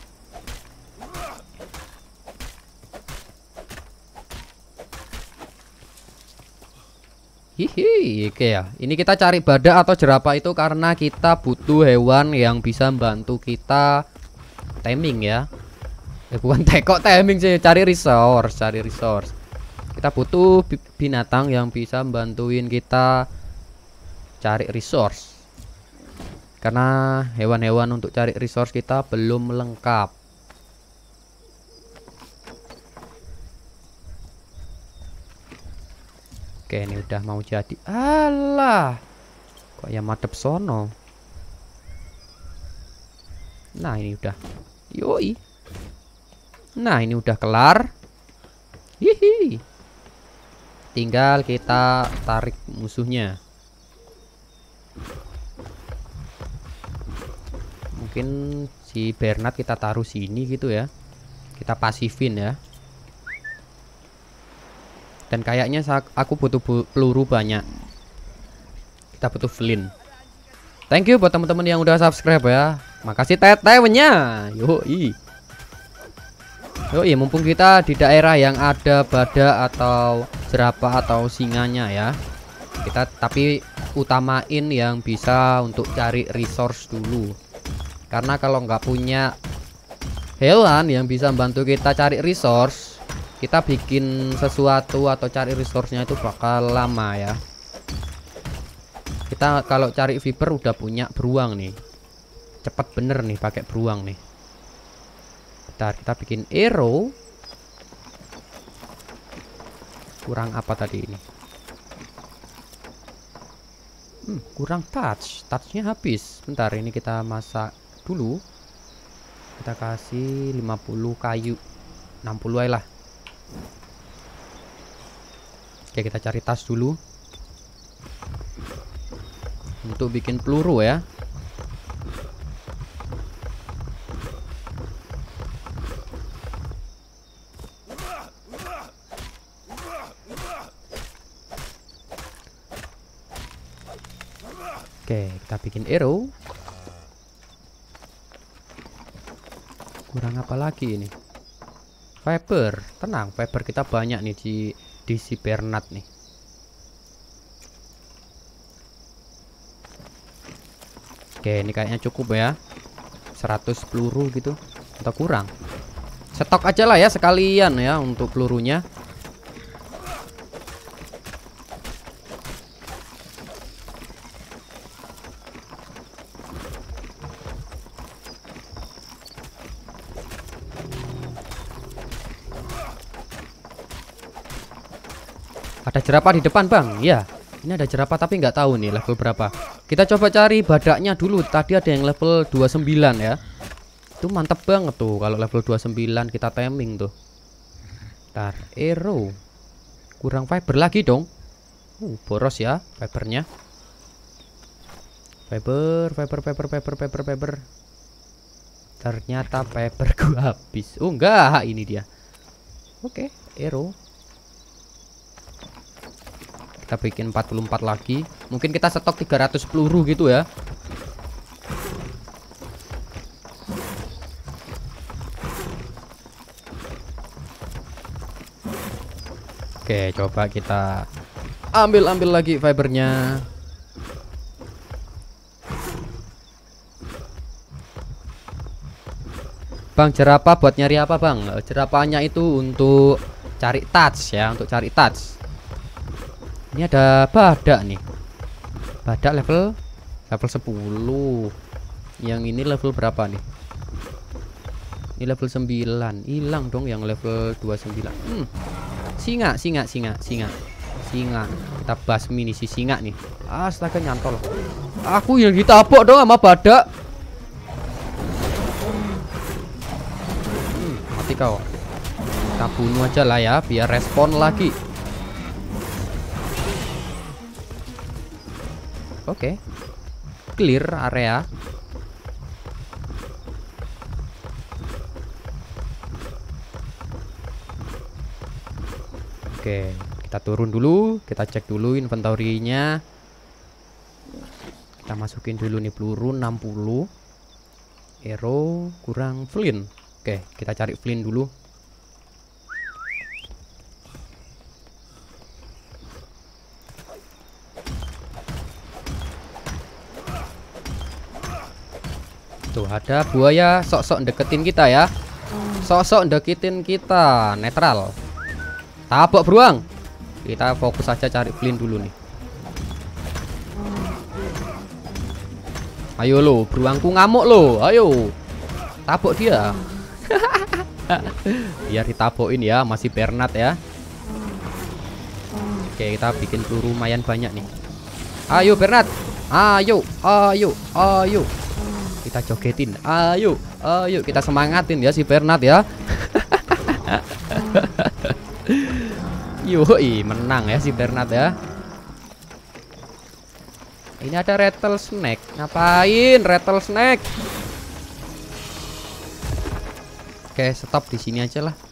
Hihi, oke ya. Ini kita cari badak atau jerapah itu karena kita butuh hewan yang bisa membantu kita taming ya. Eh bukan tekok taming sih, cari resource, cari resource. Kita butuh binatang yang bisa membantuin kita cari resource. Karena hewan-hewan untuk cari resource kita belum lengkap. Oke, ini udah mau jadi. Alah, kok ya madep sono. Nah, ini udah. Yoi. Nah, ini udah kelar. Hihi. Tinggal kita tarik musuhnya. Mungkin si Bernard kita taruh sini gitu ya. Kita pasifin ya. Dan kayaknya aku butuh peluru banyak. Kita butuh flint. Thank you buat teman-teman yang udah subscribe ya. Makasih tetehnya. Yoi. Yoi, mumpung kita di daerah yang ada badak atau jerapah atau singanya ya. Kita tapi utamain yang bisa untuk cari resource dulu. Karena kalau nggak punya hewan yang bisa membantu kita cari resource, kita bikin sesuatu atau cari resource-nya itu bakal lama ya. Kita kalau cari viper udah punya beruang nih. Cepet bener nih pakai beruang nih. Bentar, kita bikin arrow. Kurang apa tadi ini? Hmm, kurang touch. Touchnya habis. Bentar, ini kita masak dulu. Kita kasih lima puluh kayu. enam puluh aja lah. Oke, kita cari tas dulu untuk bikin peluru ya. Oke, kita bikin arrow. Kurang apa lagi ini? Fiber, tenang, fiber kita banyak nih di di si Bernard nih. Oke, ini kayaknya cukup ya. seratus peluru gitu atau kurang. Stok aja lah ya sekalian ya untuk pelurunya. Ada jerapah di depan bang. Ya, ini ada jerapah tapi nggak tahu nih level berapa. Kita coba cari badaknya dulu. Tadi ada yang level dua puluh sembilan ya. Itu mantep banget tuh kalau level dua puluh sembilan kita timing tuh. Ntar arrow. Kurang fiber lagi dong. Uh, boros ya fibernya. Fiber, fiber, fiber, fiber, fiber, fiber. Ternyata fiberku habis. Oh enggak, ini dia. Oke, arrow. Kita bikin empat puluh empat lagi. Mungkin kita stok tiga ratus peluru gitu ya. Oke, coba kita ambil-ambil lagi fibernya. Bang, jerapah buat nyari apa, Bang? Jerapahnya itu untuk cari touch ya, untuk cari touch. Ini ada badak nih. Badak level level sepuluh. Yang ini level berapa nih? Ini level sembilan. Hilang dong yang level dua puluh sembilan. Hmm. Singa, singa, singa, singa. Singa. Kita basmi nih si singa nih. Astaga, nyantol. Aku yang ditabok dong sama badak. Hmm, mati kau. Kita bunuh aja lah ya, biar respon lagi. Oke. Clear area. Oke, kita turun dulu, kita cek dulu inventory-nya. Kita masukin dulu nih peluru enam puluh. Arrow kurang flint. Oke, kita cari flint dulu. Tuh, ada buaya sok-sok deketin kita ya. Sok-sok deketin kita, netral. Tabok beruang. Kita fokus aja cari flint dulu nih. Ayo lo, beruangku ngamuk lo. Ayo. Tabok dia. Biar ditabokin ya, masih Bernard ya. Oke, kita bikin peluru lumayan banyak nih. Ayo Bernard. Ayo, ayo, ayo. Kita jogetin. Ayo, ayo kita semangatin ya si Bernard ya. Yoi, menang ya si Bernard ya. Ini ada rattlesnake. Ngapain rattlesnake? Oke, stop di sini aja lah.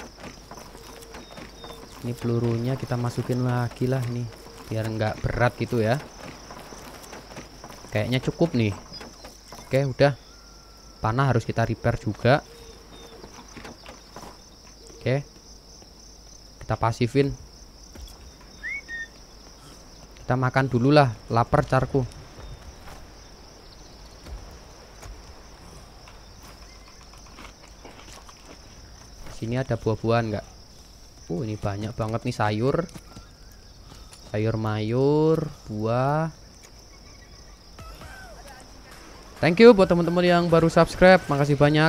Ini pelurunya kita masukin lagi lah nih, biar nggak berat gitu ya. Kayaknya cukup nih. Oke, udah. Panah harus kita repair juga. Oke. Kita pasifin. Kita makan dulu lah, lapar carku. Sini ada buah-buahan nggak? Uh, ini banyak banget nih sayur. Sayur mayur, buah. Thank you buat teman-teman yang baru subscribe, makasih banyak.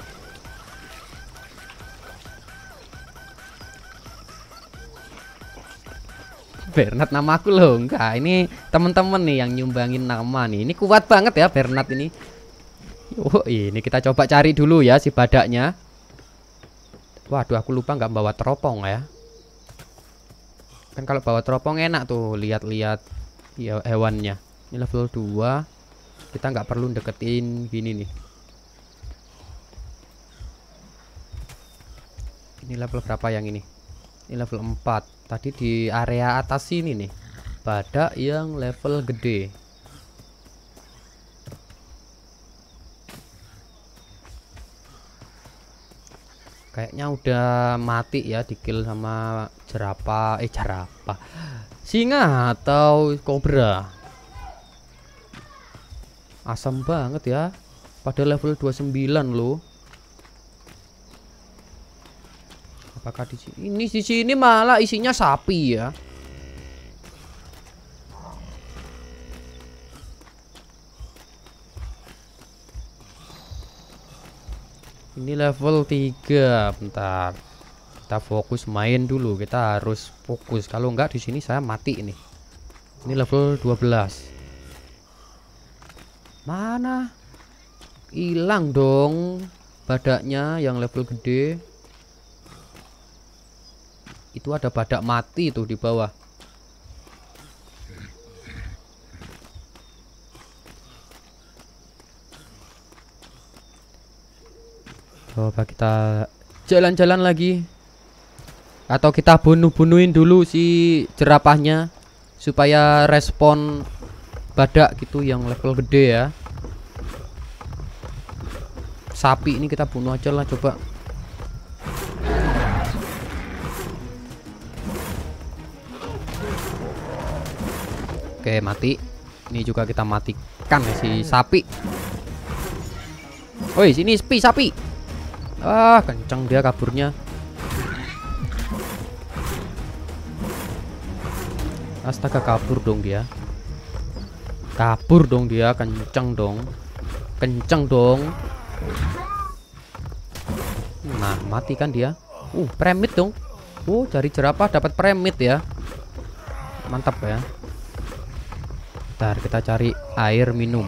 Bernard nama aku loh, enggak. Ini teman-teman nih yang nyumbangin nama nih. Ini kuat banget ya Bernard ini. Oh, ini kita coba cari dulu ya si badaknya. Waduh, aku lupa nggak bawa teropong ya. Kan kalau bawa teropong enak tuh lihat-lihat ya hewannya. Ini level dua. Kita nggak perlu deketin gini nih. Ini level berapa yang ini? Ini level empat. Tadi di area atas sini nih, badak yang level gede. Kayaknya udah mati ya, di kill sama jerapah. Eh jerapah, singa atau kobra. Asam banget ya. Pada level dua puluh sembilan loh. Apakah di sini? Ini di sini malah isinya sapi ya. Ini level tiga. Bentar. Kita fokus main dulu. Kita harus fokus. Kalau enggak di sini saya mati ini. Ini level dua belas. Mana? Hilang dong badaknya yang level gede. Itu Itu ada badak mati tuh di bawah. Coba kita jalan-jalan lagi. Atau kita bunuh-bunuhin dulu si jerapahnya supaya respon badak gitu yang level gede ya. Sapi ini kita bunuh aja lah coba. Oke, mati. Ini juga kita matikan ya si sapi. Woi, sini spi sapi. Ah, kenceng dia kaburnya. Astaga, kabur dong dia. Kabur dong dia, kenceng dong. Kenceng dong. Nah, mati kan dia. Uh, premit dong. Uh, cari jerapah dapat premit ya. Mantap ya. Bentar, kita cari air minum.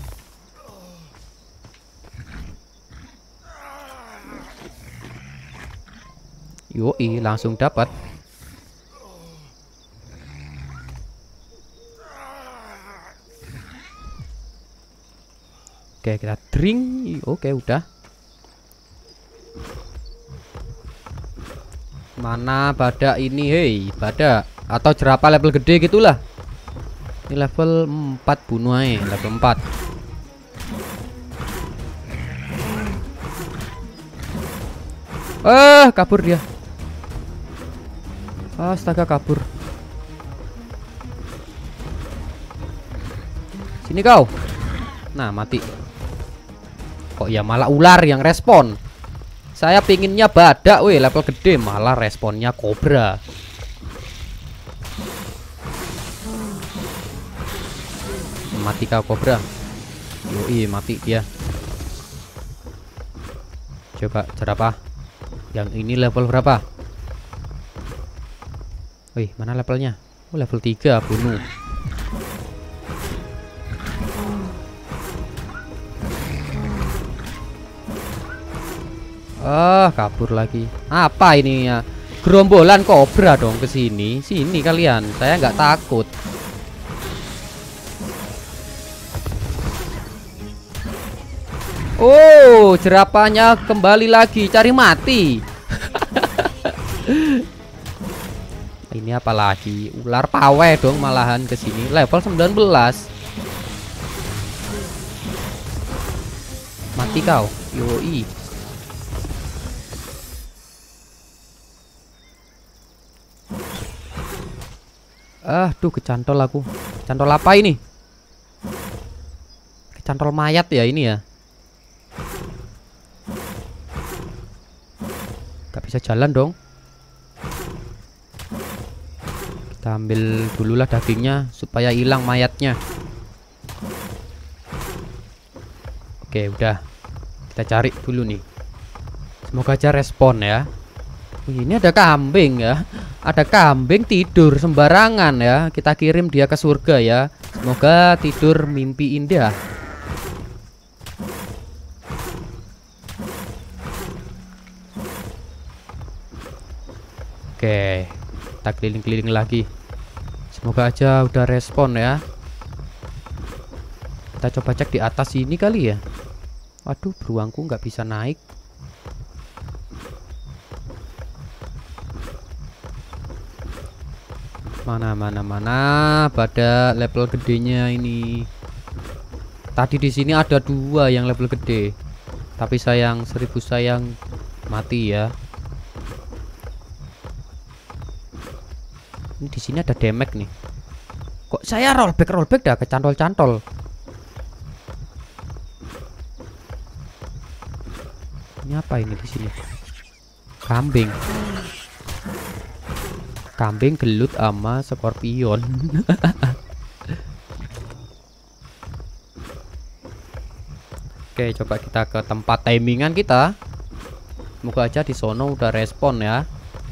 Yoi, langsung dapat. Oke, kita drink. Oke, udah. Mana badak ini, hei, badak atau jerapah level gede gitulah. Ini level empat, bunuh aja, level empat. Eh, kabur dia. Astaga, kabur. Sini kau. Nah, mati. Kok ya malah ular yang respon. Saya pinginnya badak, weh, level gede, malah responnya kobra. Mati kau kobra. Yoi, mati dia. Coba jerapah. Yang ini level berapa? Wih, mana levelnya? Oh, level tiga, bunuh. Ah, kabur lagi. Apa ini ya? Gerombolan kobra dong ke sini. Sini kalian. Saya nggak takut. Oh, jerapahnya kembali lagi cari mati. Ini apa lagi? Ular pawai dong malahan ke sini. Level sembilan belas. Mati kau. Yoi. Ah, tuh kecantol aku. Kecantol apa ini? Kecantol mayat ya ini ya. Gak bisa jalan dong. Kita ambil dululah dagingnya supaya hilang mayatnya. Oke, udah. Kita cari dulu nih. Semoga aja respon ya. Wih, ini ada kambing ya. Ada kambing tidur sembarangan ya. Kita kirim dia ke surga ya. Semoga tidur mimpi indah. Oke, kita keliling-keliling lagi. Semoga aja udah respon ya. Kita coba cek di atas ini kali ya. Waduh, beruangku nggak bisa naik. Mana mana mana pada level gedenya ini. Tadi di sini ada dua yang level gede. Tapi sayang, seribu sayang mati ya. Ini di sini ada damage nih. Kok saya rollback rollback dah kecantol-cantol. Ini apa ini di sini? Kambing. Kambing gelut sama scorpion. Oke, coba kita ke tempat timingan kita. Semoga aja di sono udah respon ya.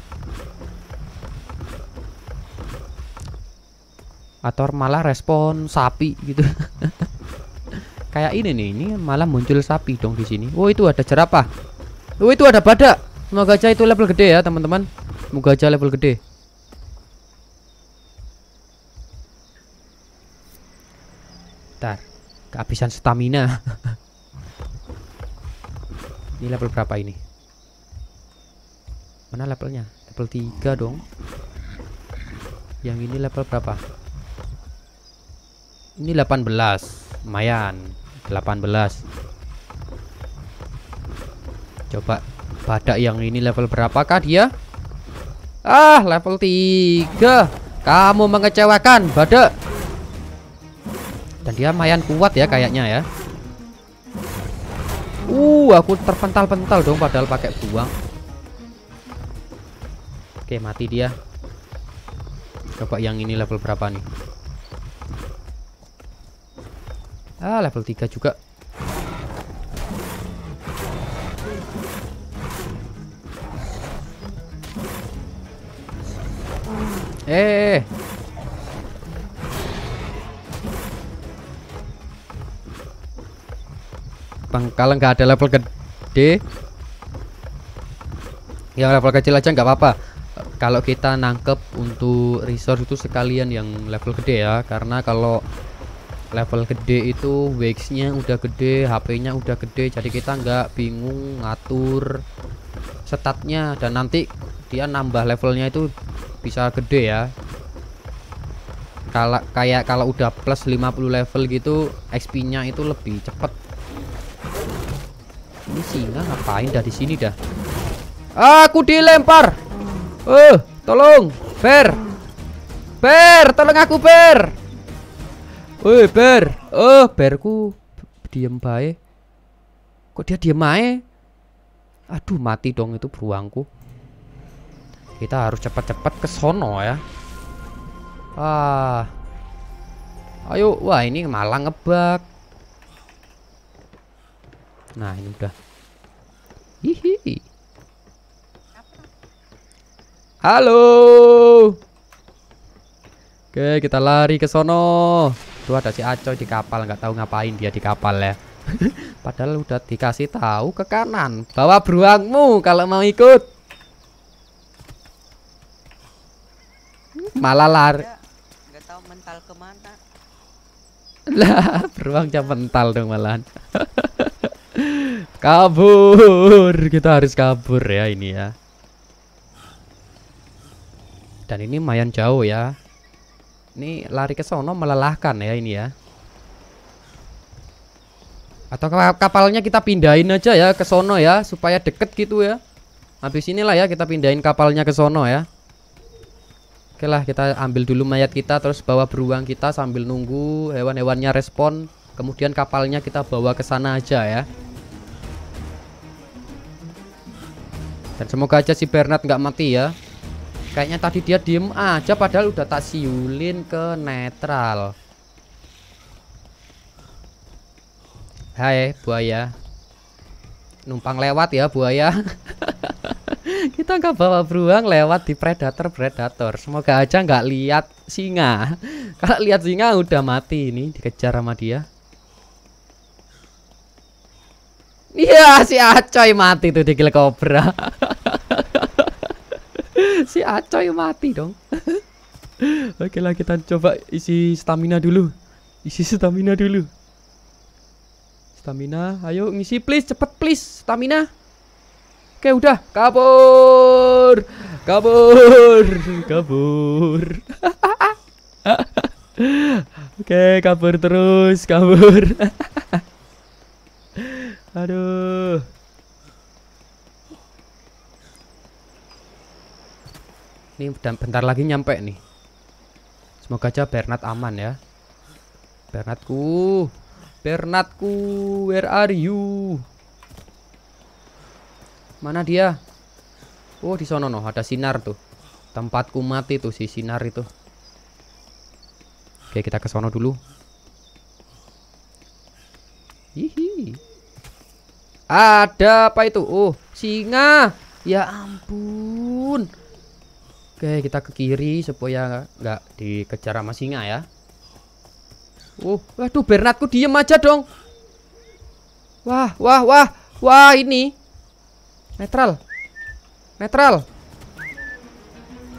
Atau malah respon sapi gitu. Kayak ini nih, ini malah muncul sapi dong di sini. Oh, itu ada jerapah. Oh, itu ada badak. Semoga aja itu level gede ya, teman-teman. Semoga aja level gede. Bentar, kehabisan stamina. Ini level berapa ini? Mana levelnya? Level tiga dong. Yang ini level berapa? Ini delapan belas. Lumayan. delapan belas. Coba badak yang ini level berapakah dia? Ah, level tiga. Kamu mengecewakan, badak. Dan dia lumayan kuat ya kayaknya ya. Uh, aku terpental-pental dong padahal pakai buang. Oke, mati dia. Coba yang ini level berapa nih? Ah, level tiga juga. Eh. Bang, kalau nggak ada level gede, yang level kecil aja nggak apa-apa. Kalau kita nangkep untuk resource itu sekalian yang level gede ya, karena kalau level gede itu wax-nya udah gede, H P-nya udah gede, jadi kita nggak bingung ngatur statnya, dan nanti dia nambah levelnya itu bisa gede ya. Kalau kayak kalau udah plus lima puluh level gitu, X P-nya itu lebih cepet. Ini singa ngapain dah di sini dah? Aku dilempar. Eh, tolong, Bear. Bear, tolong aku, Bear. Woi, Bear. Oh, Bearku diem bae. Kok dia diem aja? Aduh, mati dong itu beruangku. Kita harus cepat-cepat ke sono ya. Ah. Ayo, wah ini malah ngebug. Nah, ini udah. Hihi. Halo. Oke, kita lari ke sono. Tuh ada si Acoy di kapal, nggak tahu ngapain dia di kapal ya. Padahal udah dikasih tahu ke kanan. Bawa beruangmu kalau mau ikut. Malah lari. Nggak tahu mental kemana. Lah, beruangnya mental dong malahan. Kabur, kita harus kabur ya ini ya. Dan ini lumayan jauh ya. Ini lari ke sono melelahkan ya ini ya. Atau kapalnya kita pindahin aja ya ke sono ya, supaya deket gitu ya. Habis inilah ya kita pindahin kapalnya ke sono ya. Oke lah, kita ambil dulu mayat kita, terus bawa beruang kita sambil nunggu hewan-hewannya respon. Kemudian kapalnya kita bawa ke sana aja ya. Dan semoga aja si Bernard nggak mati ya. Kayaknya tadi dia diem aja padahal udah tak siulin ke netral. Hai buaya. Numpang lewat ya buaya. Kita nggak bawa beruang lewat di predator-predator. Semoga aja nggak lihat singa. Kalau lihat singa udah mati ini, dikejar sama dia. Iya, si Acoy mati tuh di kill cobra. Si Acoy mati dong. Oke lah, kita coba isi stamina dulu. Isi stamina dulu. Stamina, ayo ngisi please, cepet please, stamina. Oke udah, kabur. Kabur. Kabur. Oke, kabur terus, kabur. Aduh. Ini bentar lagi nyampe nih. Semoga aja Bernard aman ya. Bernardku. Bernardku, where are you? Mana dia? Oh, di sono no, ada sinar tuh. Tempatku mati tuh si sinar itu. Oke, kita ke sono dulu. Hihi. Ada apa itu? Oh, singa. Ya ampun. Oke, kita ke kiri supaya nggak dikejar sama singa ya. Oh, waduh, Bernardku diem aja dong. Wah, wah, wah, wah ini netral, netral.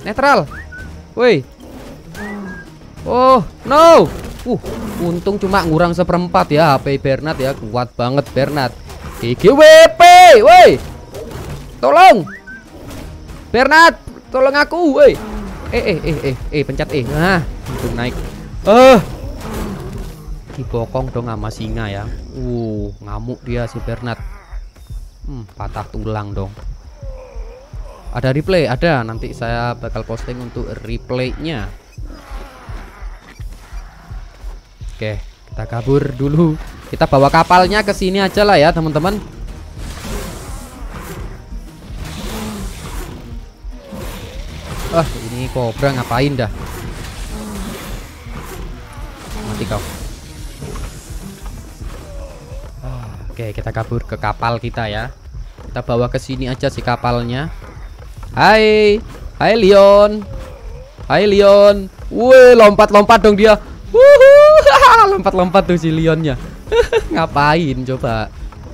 Netral. Woi. Oh, no. Uh, untung cuma ngurang seperempat ya H P Bernard ya. Kuat banget Bernard. G G W P. Woi. Tolong. Bernard, tolong aku, woi. Eh eh eh eh eh pencet eh. Nah, untung naik. Eh. Dibokong dong sama singa ya. Uh, ngamuk dia si Bernard. Hmm, patah tulang dong. Ada replay, ada. Nanti saya bakal posting untuk replaynya. Oke, kita kabur dulu. Kita bawa kapalnya ke sini aja lah ya, teman-teman. Ah, ini kobra ngapain dah? Mati kau. Ah, oke, kita kabur ke kapal kita ya. Kita bawa ke sini aja si kapalnya. Hai, hai Leon, hai Leon. Woi, lompat-lompat dong dia. Lompat-lompat tuh si Leonnya. Ngapain coba?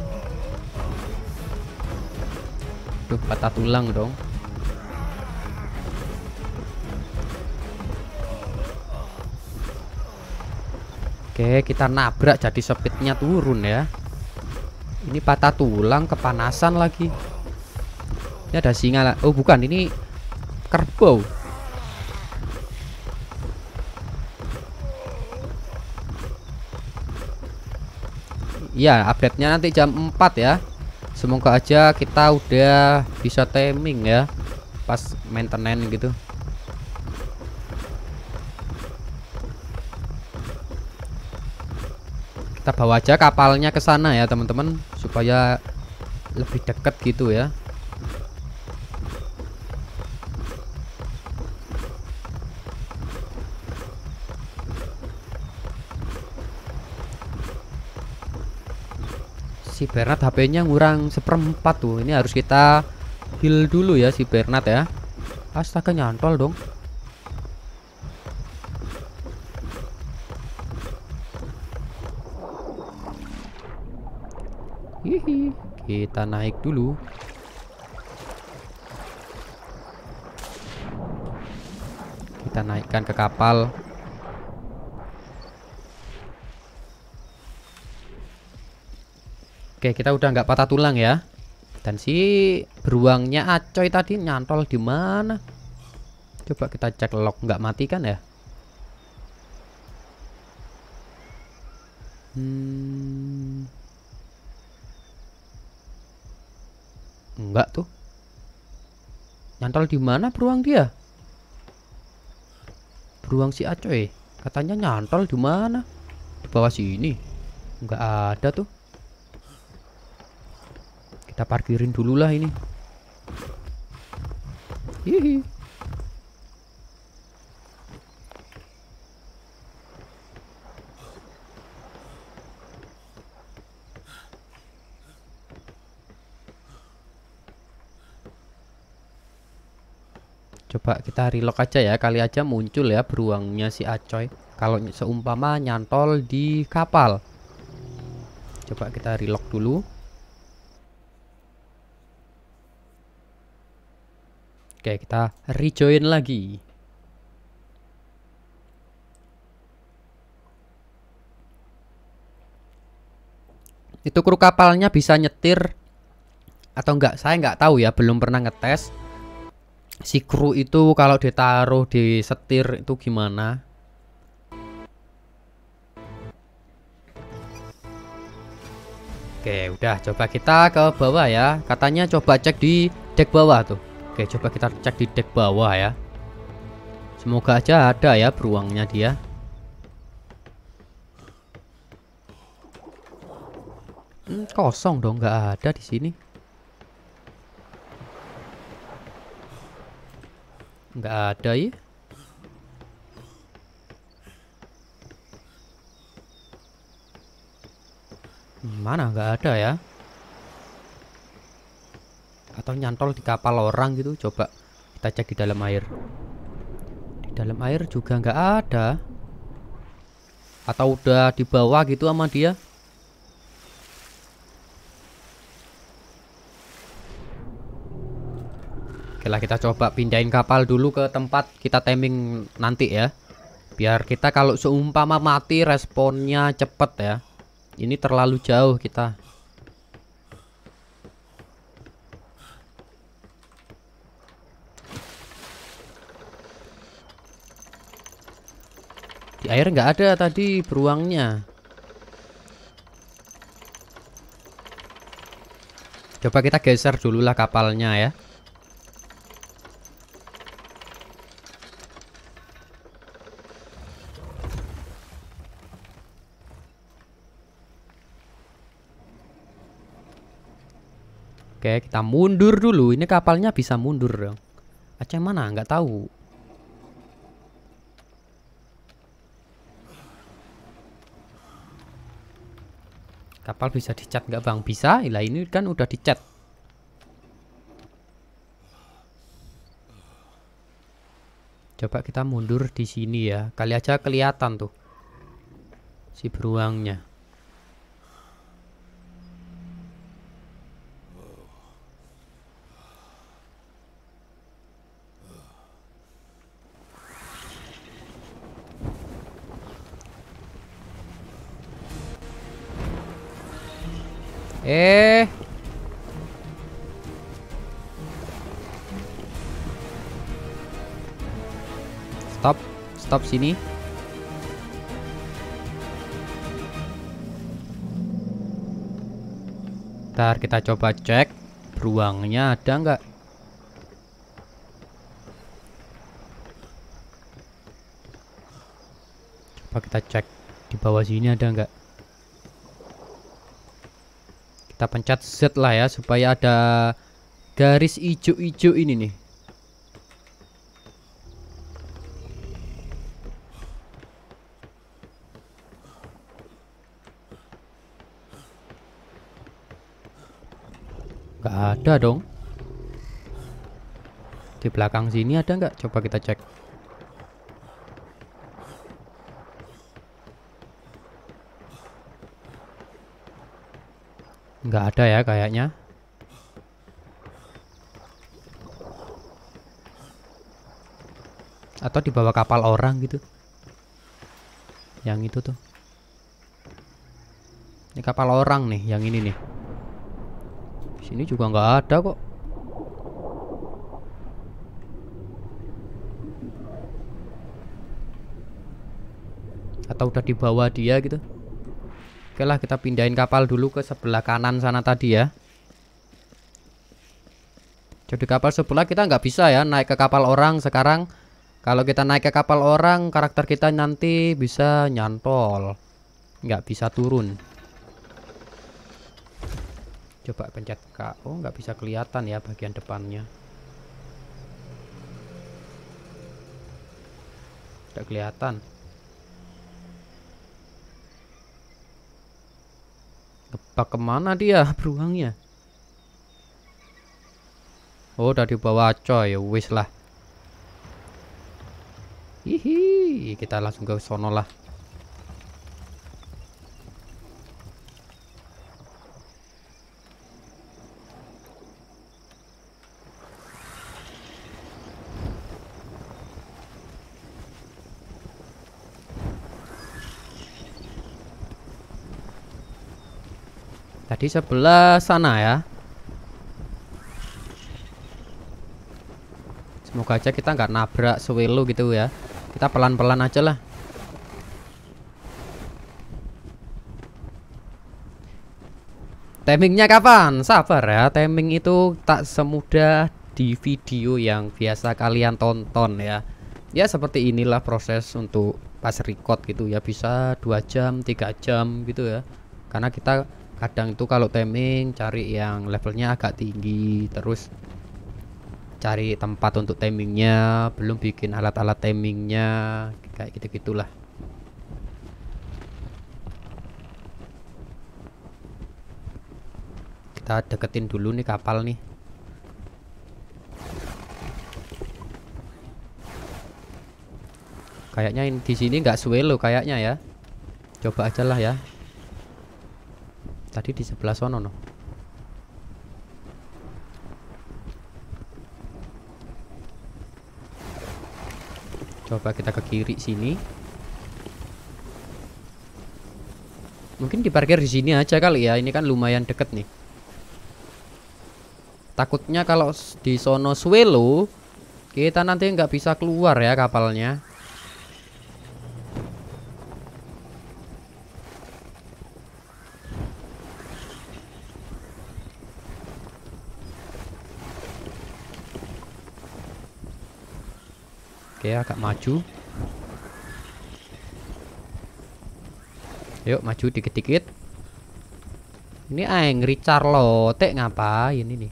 Tuh patah tulang dong. Oke, kita nabrak jadi speednya turun ya. Ini patah tulang, kepanasan lagi. Ini ada singa lah. Oh bukan, ini kerbau. Iya, update-nya nanti jam empat ya. Semoga aja kita udah bisa timing ya pas maintenance gitu. Kita bawa aja kapalnya ke sana ya teman-teman, supaya lebih dekat gitu ya. Si Bernard H P-nya ngurang seperempat tuh. Ini harus kita heal dulu ya si Bernard ya. Astaga, nyantol dong. Hihi, kita naik dulu. Kita naikkan ke kapal. Oke, kita udah nggak patah tulang ya. Dan si beruangnya Acoy tadi nyantol di mana? Coba kita cek log, nggak mati kan ya? Hmm. Enggak tuh. Nyantol di mana beruang dia? Beruang si Acoy. Katanya nyantol di mana? Di bawah sini. Enggak ada tuh. Kita parkirin dulu lah ini. Hihi. Coba kita relock aja ya, kali aja muncul ya beruangnya si Acoy. Kalau seumpama nyantol di kapal. Coba kita relock dulu. Oke, kita rejoin lagi. Itu kru kapalnya bisa nyetir atau enggak? Saya nggak tahu ya, belum pernah ngetes. Si kru itu kalau ditaruh di setir itu gimana? Oke, udah, coba kita ke bawah ya. Katanya coba cek di dek bawah tuh. Oke, coba kita cek di dek bawah ya. Semoga aja ada ya beruangnya dia. Hmm, kosong dong, nggak ada di sini. Nggak ada ya. Mana nggak ada ya. Atau nyantol di kapal orang gitu. Coba kita cek di dalam air. Di dalam air juga nggak ada. Atau udah di bawah gitu sama dia. Oke lah, kita coba pindahin kapal dulu ke tempat kita timing nanti ya. Biar kita kalau seumpama mati responnya cepet ya. Ini terlalu jauh kita. Di air nggak ada tadi beruangnya. Coba kita geser dulu lah kapalnya ya. Oke, kita mundur dulu. Ini kapalnya bisa mundur dong. Aceh mana? Nggak tahu. Kapal bisa dicat nggak bang? Bisa. Lah ini kan udah dicat. Coba kita mundur di sini ya. Kali aja kelihatan tuh si beruangnya. Eh, stop, stop sini. Ntar kita coba cek beruangnya ada nggak. Coba kita cek di bawah sini ada nggak. Kita pencet Z lah ya supaya ada garis hijau-hijau ini nih. Gak ada dong. Di belakang sini ada nggak? Coba kita cek. Nggak ada ya kayaknya. Atau di bawah kapal orang gitu. Yang itu tuh. Ini kapal orang nih, yang ini nih. Sini juga nggak ada kok. Atau udah di bawah dia gitu. Oke lah, kita pindahin kapal dulu ke sebelah kanan sana tadi ya. Jadi kapal sebelah kita nggak bisa ya naik ke kapal orang sekarang. Kalau kita naik ke kapal orang, karakter kita nanti bisa nyantol, nggak bisa turun. Coba pencet K. Oh, nggak bisa kelihatan ya bagian depannya. Nggak kelihatan. Kepak kemana dia beruangnya? Oh, udah di bawah coy. Wis lah. Hihi, kita langsung ke sono lah. Tadi sebelah sana ya. Semoga aja kita nggak nabrak swelo gitu ya. Kita pelan-pelan aja lah. Timingnya kapan? Sabar ya. Timing itu tak semudah di video yang biasa kalian tonton ya. Ya seperti inilah proses untuk pas record gitu ya. Bisa dua jam, tiga jam gitu ya. Karena kita kadang itu kalau timing cari yang levelnya agak tinggi, terus cari tempat untuk timingnya, belum bikin alat-alat timingnya, kayak gitu-gitulah. Kita deketin dulu nih kapal nih. Kayaknya di sini nggak swelo kayaknya ya. Coba aja lah ya. Tadi di sebelah sono no. Coba kita ke kiri sini. Mungkin diparkir di sini aja kali ya. Ini kan lumayan deket nih. Takutnya kalau di sono swelo kita nanti nggak bisa keluar ya kapalnya. Oke, agak maju. Yuk maju dikit-dikit. Ini Angry Charlotte ngapain ini?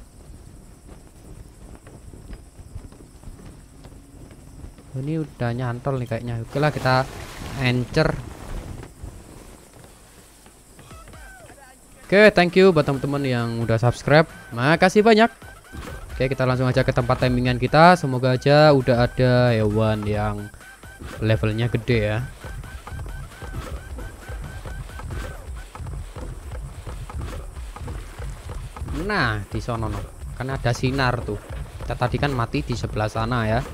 Ini udah nyantol nih kayaknya. Oke lah, kita anchor. Oke, thank you buat teman-teman yang udah subscribe. Makasih banyak. Oke, kita langsung aja ke tempat timingan kita. Semoga aja udah ada hewan yang levelnya gede ya. Nah, di sono no. Kan ada sinar tuh. Kita tadi kan mati di sebelah sana ya.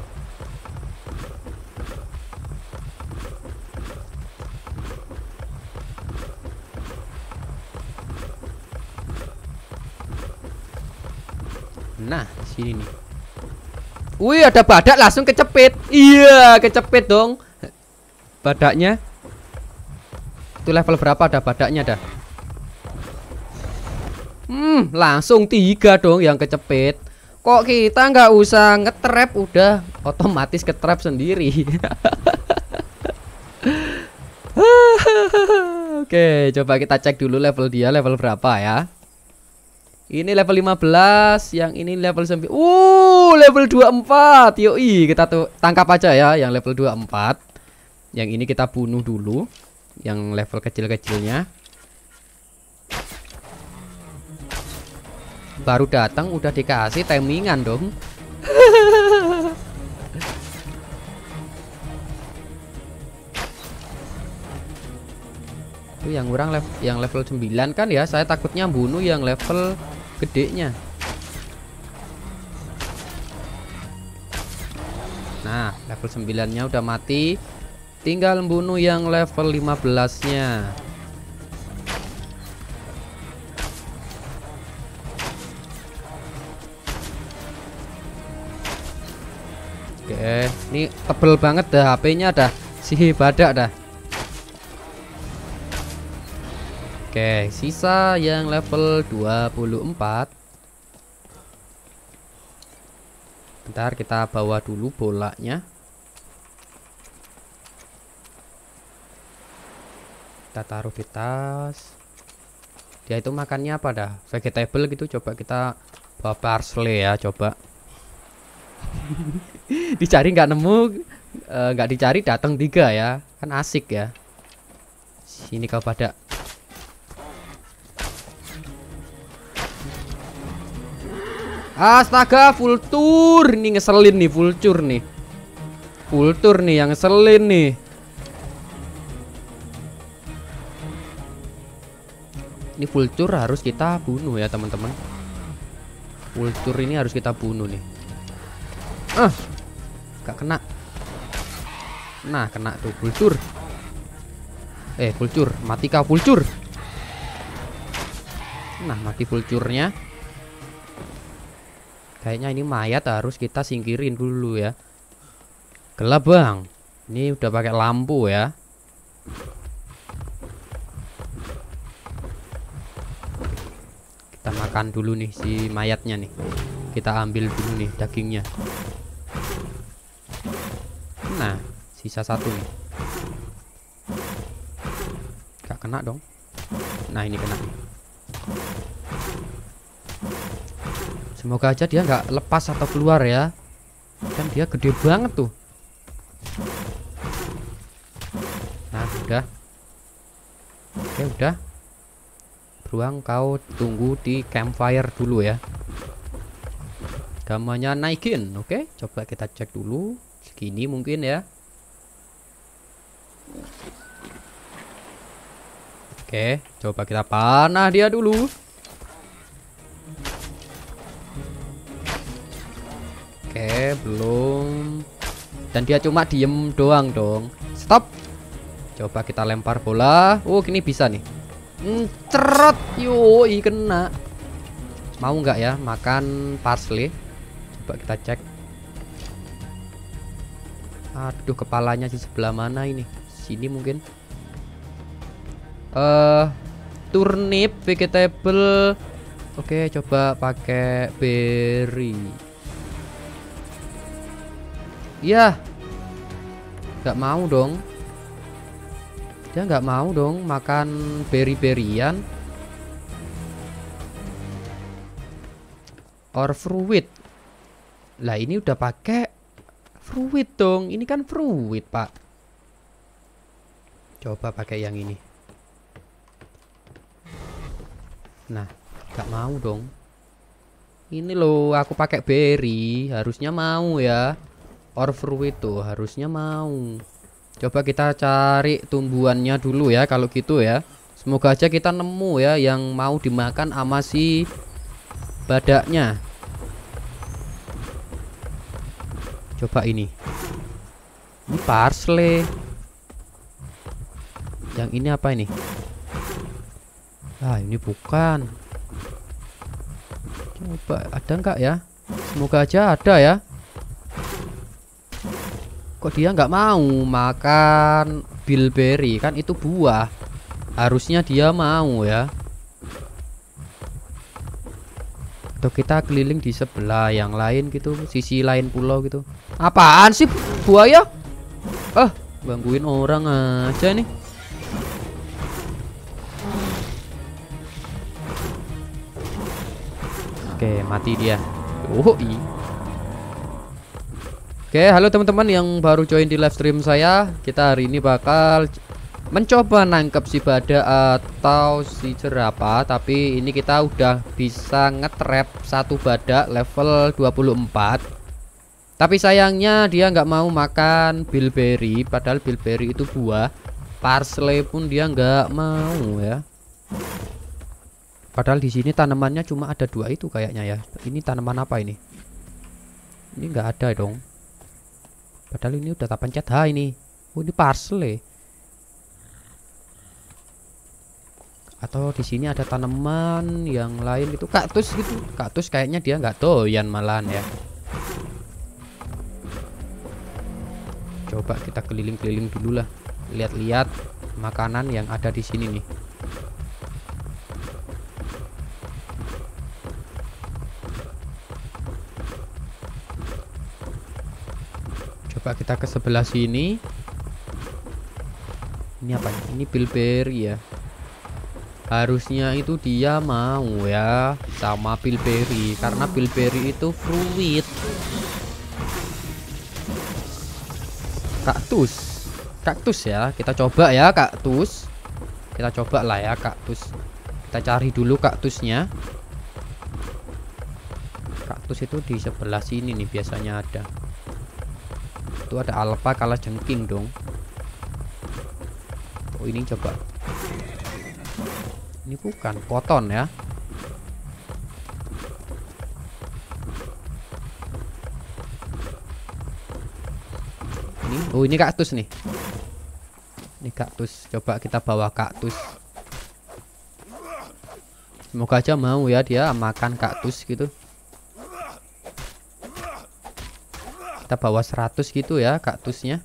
Nah, sini nih. Wih, ada badak langsung kecepit. Iya, kecepit dong. Badaknya. Itu level berapa ada badaknya dah? Hmm, langsung tiga dong yang kecepit. Kok kita nggak usah ngetrap, udah otomatis ketrap sendiri. Oke, coba kita cek dulu level dia level berapa ya. Ini level lima belas, yang ini level sembilan. Uh, level dua puluh empat. Yoi, kita tuh tangkap aja ya yang level dua puluh empat. Yang ini kita bunuh dulu yang level kecil-kecilnya. Baru datang udah dikasih timingan dong. Itu yang kurang level yang level sembilan kan ya. Saya takutnya bunuh yang level gedenya. Nah, level sembilan-nya udah mati. Tinggal bunuh yang level lima belas-nya. Oke, ini tebel banget dah H P-nya dah. Si badak dah. Oke, sisa yang level dua puluh empat. Bentar, kita bawa dulu bolanya. Kita taruh di tas. Dia itu makannya apa dah? Vegetable gitu. Coba kita bawa parsley ya, coba. Dicari nggak nemu, nggak e, dicari datang tiga ya, kan asik ya. Sini kau badak. Astaga, full tour nih, ngeselin nih, full tour nih, full tour nih yang ngeselin nih. Ini full tour harus kita bunuh ya teman-teman. Full tour ini harus kita bunuh nih. Ah, gak kena. Nah, kena tuh vulcur. Eh, vulcur, mati kau vulcur. Nah, mati vulcurnya. Kayaknya ini mayat harus kita singkirin dulu ya. Gelap bang. Ini udah pakai lampu ya. Kita makan dulu nih si mayatnya nih. Kita ambil dulu nih dagingnya. Nah, sisa satu nih. Gak kena dong. Nah, ini kena. Semoga aja dia nggak lepas atau keluar ya. Kan dia gede banget tuh. Nah, udah. Oke, udah. Beruang, kau tunggu di campfire dulu ya. Gamanya naikin. Oke, coba kita cek dulu. Segini mungkin ya. Oke, coba kita panah dia dulu. Oke, belum. Dan dia cuma diem doang dong. Stop. Coba kita lempar bola. Oh, gini bisa nih. Hmm, cerot. Yoi, kena. Mau nggak ya makan parsley? Coba kita cek. Aduh, kepalanya di sebelah mana ini? Sini mungkin. Eh, uh, turnip, vegetable. Oke, coba pakai berry. Ya, nggak mau dong. Dia nggak mau dong makan berry-berryan. Or fruit. Lah ini udah pakai fruit dong. Ini kan fruit, Pak. Coba pakai yang ini. Nah, nggak mau dong. Ini loh, aku pakai berry, harusnya mau ya. Or fruit tuh harusnya mau. Coba kita cari tumbuhannya dulu ya kalau gitu ya. Semoga aja kita nemu ya yang mau dimakan sama si badaknya. Coba ini. Ini parsley. Yang ini apa ini? Ah, ini bukan. Coba ada nggak ya? Semoga aja ada ya. Kok dia nggak mau makan bilberry? Kan itu buah. Harusnya dia mau ya. Atau kita keliling di sebelah yang lain gitu, sisi lain pulau gitu. Apaan sih buaya? Ah, gangguin orang aja nih. Oke, mati dia. Oh, iya. Oke, halo teman-teman yang baru join di live stream saya. Kita hari ini bakal mencoba nangkep si badak atau si jerapah. Tapi ini kita udah bisa nge-trap satu badak level dua puluh empat. Tapi sayangnya dia nggak mau makan bilberry. Padahal bilberry itu buah. Parsley pun dia nggak mau ya. Padahal di sini tanamannya cuma ada dua itu kayaknya ya. Ini tanaman apa ini? Ini nggak ada dong. Padahal ini udah tak pencet H ini. Oh, ini parsley. Atau di sini ada tanaman yang lain itu kaktus gitu. Kaktus kayaknya dia nggak doyan malahan ya. Coba kita keliling-keliling dulu lah. Lihat-lihat makanan yang ada di sini nih. Coba kita ke sebelah sini. Ini apa nih? Ini bilberry ya. Harusnya itu dia mau ya sama bilberry, karena bilberry itu fruit. Kaktus. Kaktus ya. Kita coba ya kaktus. Kita coba lah ya kaktus. Kita cari dulu kaktusnya. Kaktus itu di sebelah sini nih biasanya ada. Itu ada alpa kalah jengking dong. Oh, ini coba. Ini bukan koton ya. Ini, oh ini kaktus nih. Ini kaktus. Coba kita bawa kaktus. Semoga aja mau ya dia makan kaktus gitu. Kita bawa seratus gitu ya kaktusnya.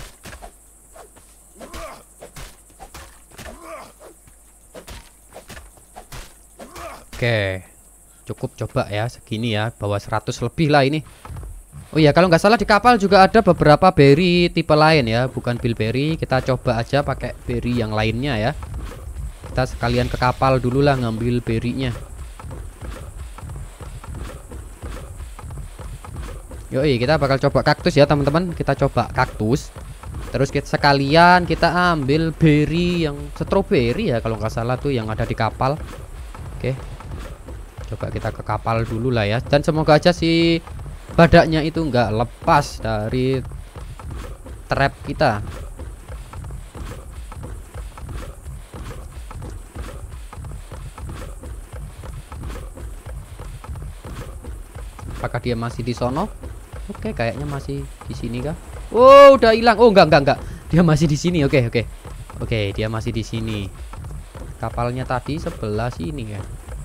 Oke, cukup coba ya segini ya, bawa seratus lebih lah ini. Oh iya, kalau nggak salah di kapal juga ada beberapa berry tipe lain ya, bukan bilberry. Kita coba aja pakai berry yang lainnya ya. Kita sekalian ke kapal dulu lah ngambil berry-nya. Yoi, kita bakal coba kaktus ya teman-teman. Kita coba kaktus. Terus kita sekalian kita ambil berry yang strawberry ya kalau nggak salah tuh yang ada di kapal. Oke. Coba kita ke kapal dulu lah ya. Dan semoga aja si badaknya itu nggak lepas dari trap kita. Apakah dia masih di sono? Oke, kayaknya masih di sini kah? Oh, udah hilang. Oh, enggak, enggak, enggak. Dia masih di sini. Oke, oke. Oke, dia masih di sini. Kapalnya tadi sebelah sini ya.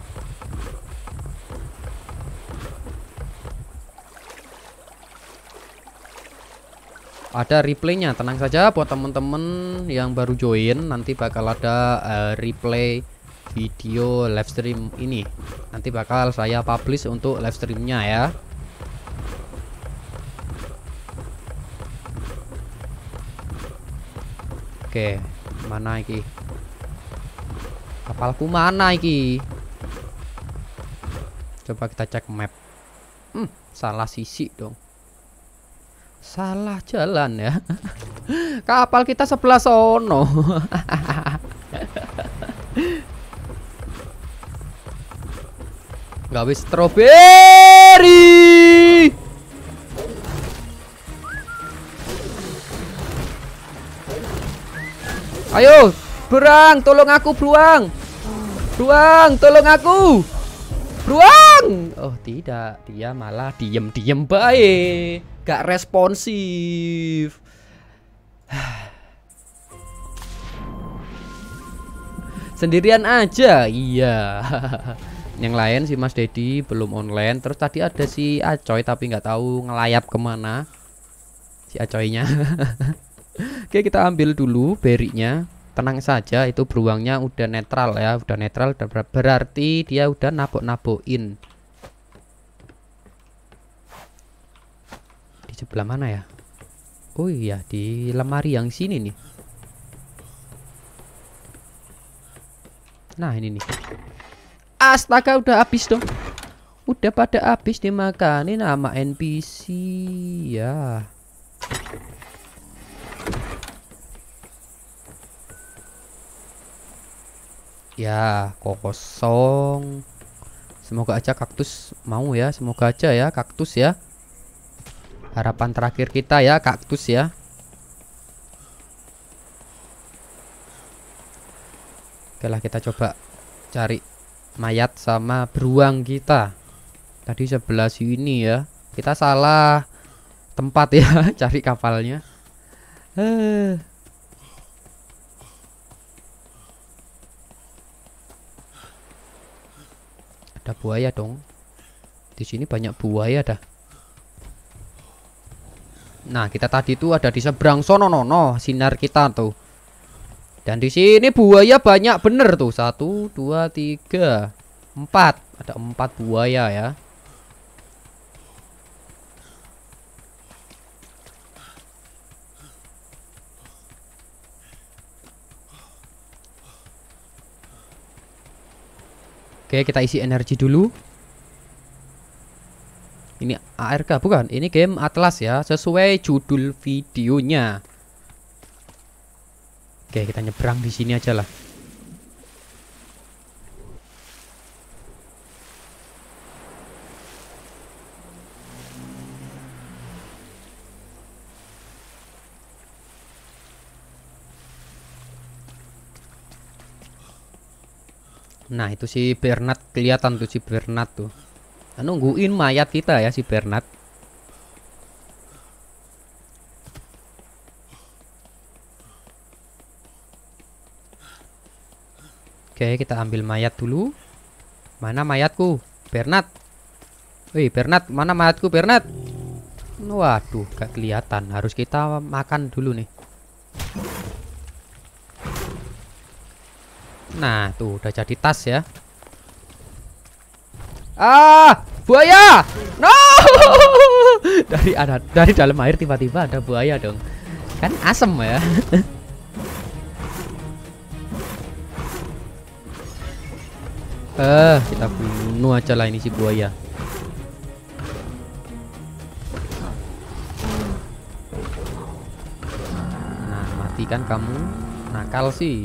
Ada replaynya, tenang saja buat temen-temen yang baru join. Nanti bakal ada uh, replay video live stream ini. Nanti bakal saya publish untuk live streamnya ya. Oke, mana iki? Kapalku mana iki? Coba kita cek map. Hmm, salah sisi dong. Salah jalan ya. Kapal kita sebelah sono. Gak wis strawberry. Ayo, Bruang, tolong aku, Bruang. Bruang, tolong aku. Bruang. Oh, tidak, dia malah diem-diem baik. Gak responsif. Sendirian aja. Iya. Yang lain si Mas Dedi belum online. Terus tadi ada si Acoy tapi nggak tahu ngelayap kemana si Acoynya. Oke, kita ambil dulu berry-nya. Tenang saja, itu beruangnya udah netral ya. Udah netral, berarti dia udah nabok-nabokin. Di sebelah mana ya? Oh iya, di lemari yang sini nih. Nah, ini nih. Astaga, udah habis dong. Udah pada habis dimakanin sama N P C ya. Ya, kosong. Semoga aja kaktus mau ya. Semoga aja ya kaktus ya. Harapan terakhir kita ya kaktus ya. Oke lah, kita coba cari mayat sama beruang kita. Tadi sebelah sini ya. Kita salah tempat ya cari kapalnya. Eh. Ada buaya dong. Di sini banyak buaya dah. Nah, kita tadi tuh ada di seberang sono nono sinar kita tuh. Dan di sini buaya banyak bener tuh. Satu, dua, tiga, empat. Ada empat buaya ya. Oke, kita isi energi dulu. Ini A R K bukan? Ini game Atlas ya, sesuai judul videonya. Oke, kita nyebrang di sini aja lah. Nah, itu si Bernard kelihatan tuh, si Bernard tuh. Nah, nungguin mayat kita ya si Bernard. Oke, kita ambil mayat dulu. Mana mayatku? Bernard. Wih, Bernard, mana mayatku, Bernard? Waduh, gak kelihatan. Harus kita makan dulu nih. Nah, tuh udah jadi tas ya. Ah, buaya! No! Dari ada dari dalam air tiba-tiba ada buaya dong. Kan asem ya. Eh, kita bunuh aja lah ini si buaya. Nah, mati kan kamu. Nakal sih.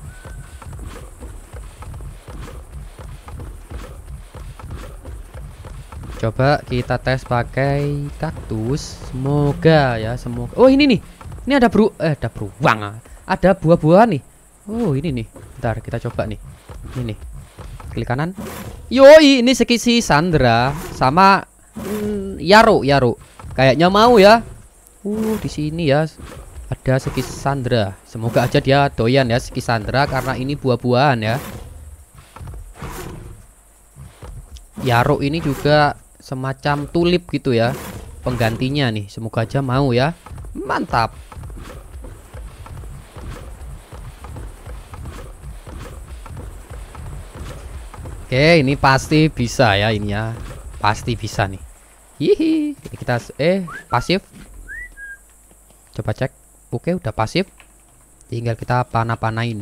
Coba kita tes pakai kaktus. Semoga ya, semoga. Oh, ini nih. Ini ada bru eh ada beruang. Ada buah-buahan nih. Oh, ini nih. Bentar, kita coba nih. Ini nih. Klik kanan. Yoi, ini sekisi Sandra sama mm, Yaro, Yaro. kayaknya mau ya. Uh, di sini ya ada Skisandra. Semoga aja dia doyan ya Skisandra karena ini buah-buahan ya. Yarok ini juga semacam tulip gitu ya. Penggantinya nih. Semoga aja mau ya. Mantap. Oke, ini pasti bisa ya ini ya. Pasti bisa nih. Hihi. Ini kita eh pasif. Coba cek. Oke, udah pasif. Tinggal kita panah-panain.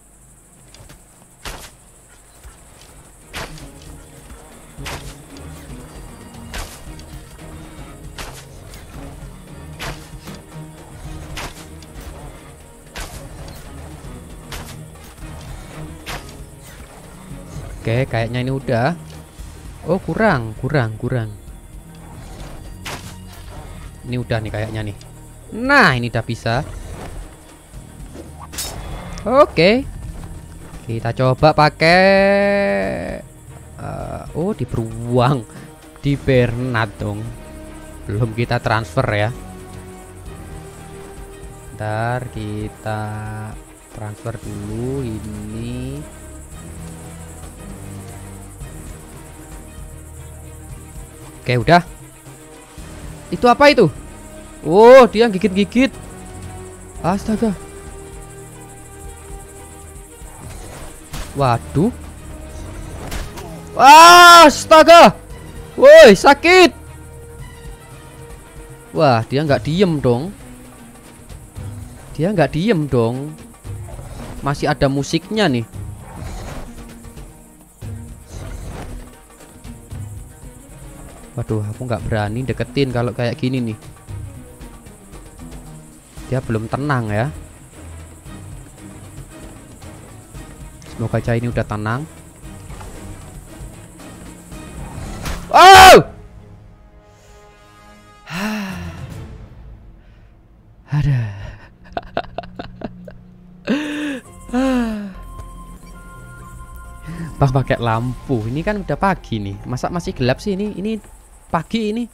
Oke, kayaknya ini udah. Oh, kurang, kurang, kurang. Ini udah nih kayaknya nih. Nah, ini udah bisa. Oke. Kita coba pakai uh, oh, di beruang. Di Bernard dong. Belum kita transfer ya. Ntar kita transfer dulu ini. Oke, udah. Itu apa itu? Oh, dia gigit-gigit. Astaga. Waduh. Astaga. Woi, sakit. Wah, dia nggak diem dong. Dia nggak diem dong. Masih ada musiknya nih. Waduh, aku nggak berani deketin kalau kayak gini nih. Dia belum tenang ya. Semoga aja ini udah tenang. Oh! Ada. Bang pakai lampu. Ini kan udah pagi nih. Masa masih gelap sih ini? Ini pagi ini.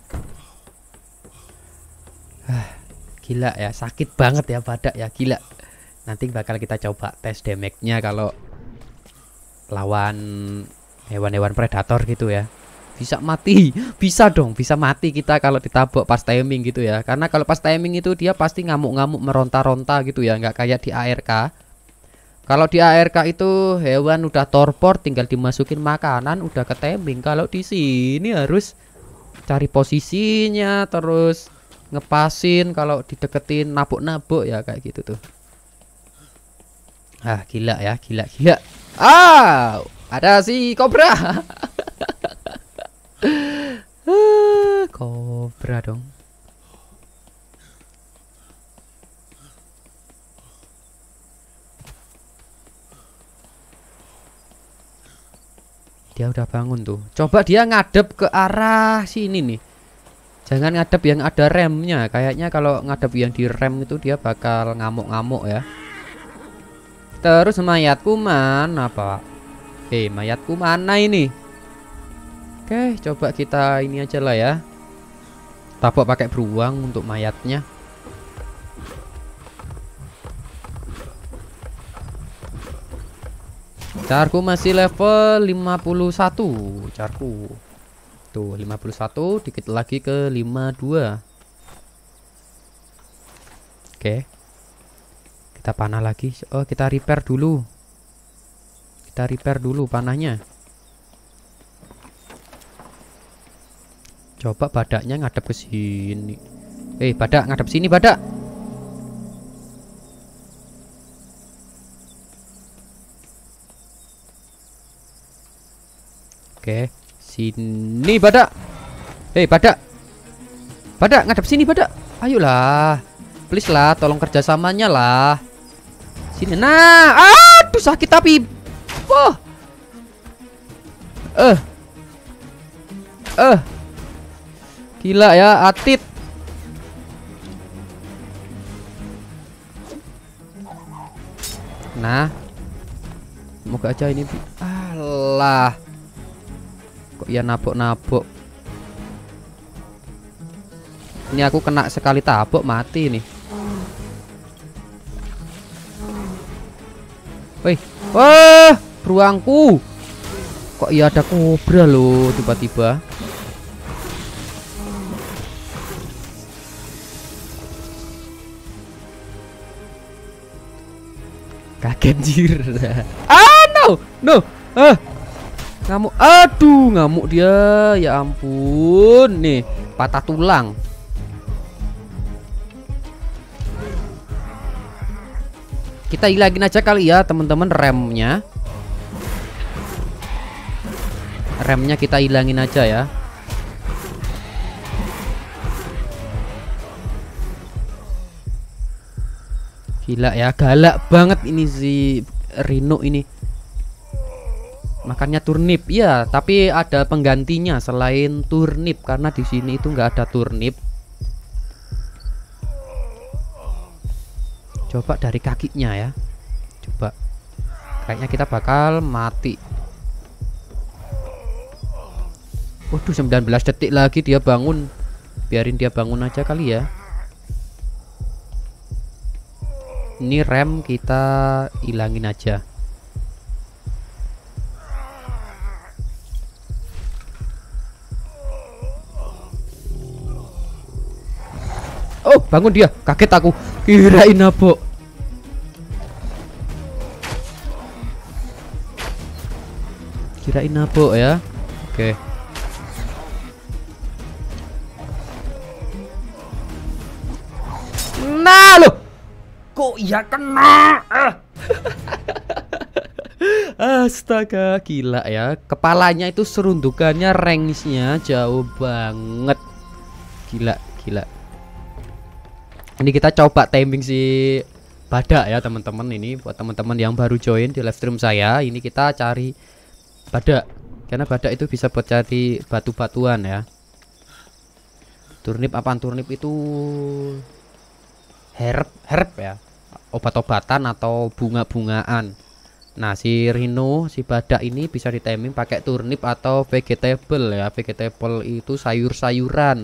Gila ya, sakit banget ya badak ya, gila. Nanti bakal kita coba tes damage-nya kalau lawan hewan-hewan predator gitu ya. Bisa mati, bisa dong, bisa mati kita kalau ditabok pas timing gitu ya. Karena kalau pas timing itu dia pasti ngamuk-ngamuk meronta-ronta gitu ya, nggak kayak di A R K. Kalau di A R K itu hewan udah torpor tinggal dimasukin makanan udah ke timing. Kalau di sini harus cari posisinya terus ngepasin, kalau dideketin nabuk-nabuk ya kayak gitu tuh. Ah, gila ya, gila gila. Ah, ada si kobra. Kobra dong. Dia udah bangun tuh. Coba dia ngadep ke arah sini nih. Jangan ngadep yang ada remnya. Kayaknya kalau ngadep yang di rem itu dia bakal ngamuk-ngamuk ya. Terus mayatku mana, Pak? Eh, mayatku mana ini? Oke, coba kita ini aja lah ya. Tabok pakai beruang untuk mayatnya. Carku masih level lima puluh satu. Carku tuh lima puluh satu, dikit lagi ke lima puluh dua. Oke. Kita panah lagi. Oh, kita repair dulu. Kita repair dulu panahnya. Coba badaknya ngadep ke sini. Eh, badak ngadep sini, badak. Oke. Sini badak. Hei badak. Badak ngadep sini badak. Ayolah. Please lah, tolong kerjasamanya lah. Sini. Nah, aduh sakit tapi. Wah. Eh. Eh. Gila ya, Atit. Nah. Semoga aja ini. Alah. Kok ya nabok-nabok. Ini aku kena sekali tabok mati nih. Woi, wah, beruangku. Kok iya ada kobra loh tiba-tiba. Kaget jir. Ah no, no. Ah. Ngamuk. Aduh, ngamuk dia. Ya ampun, nih patah tulang. Kita hilangin aja kali ya teman-teman remnya. Remnya kita hilangin aja ya. Gila ya, galak banget ini si Rhino ini. Makannya turnip ya, tapi ada penggantinya selain turnip karena di sini itu nggak ada turnip. Coba dari kakinya ya. Coba. Kayaknya kita bakal mati. Waduh, sembilan belas detik lagi dia bangun. Biarin dia bangun aja kali ya. Ini rem kita hilangin aja. Oh, bangun dia. Kaget aku. Kirain nabok. Kirain nabok ya. Oke. Nah, loh. Kok ya kena? Ah. Astaga, gila ya. Kepalanya itu seruntukannya range-nya jauh banget. Gila, gila. Ini kita coba timing si badak ya teman-teman. Ini buat teman-teman yang baru join di live stream saya. Ini kita cari badak, karena badak itu bisa buat cari batu-batuan ya. Turnip apaan? Turnip itu herb, herb ya, obat-obatan atau bunga-bungaan. Nah si Rhino, si badak ini bisa di timing pakai turnip atau vegetable ya. Vegetable itu sayur-sayuran.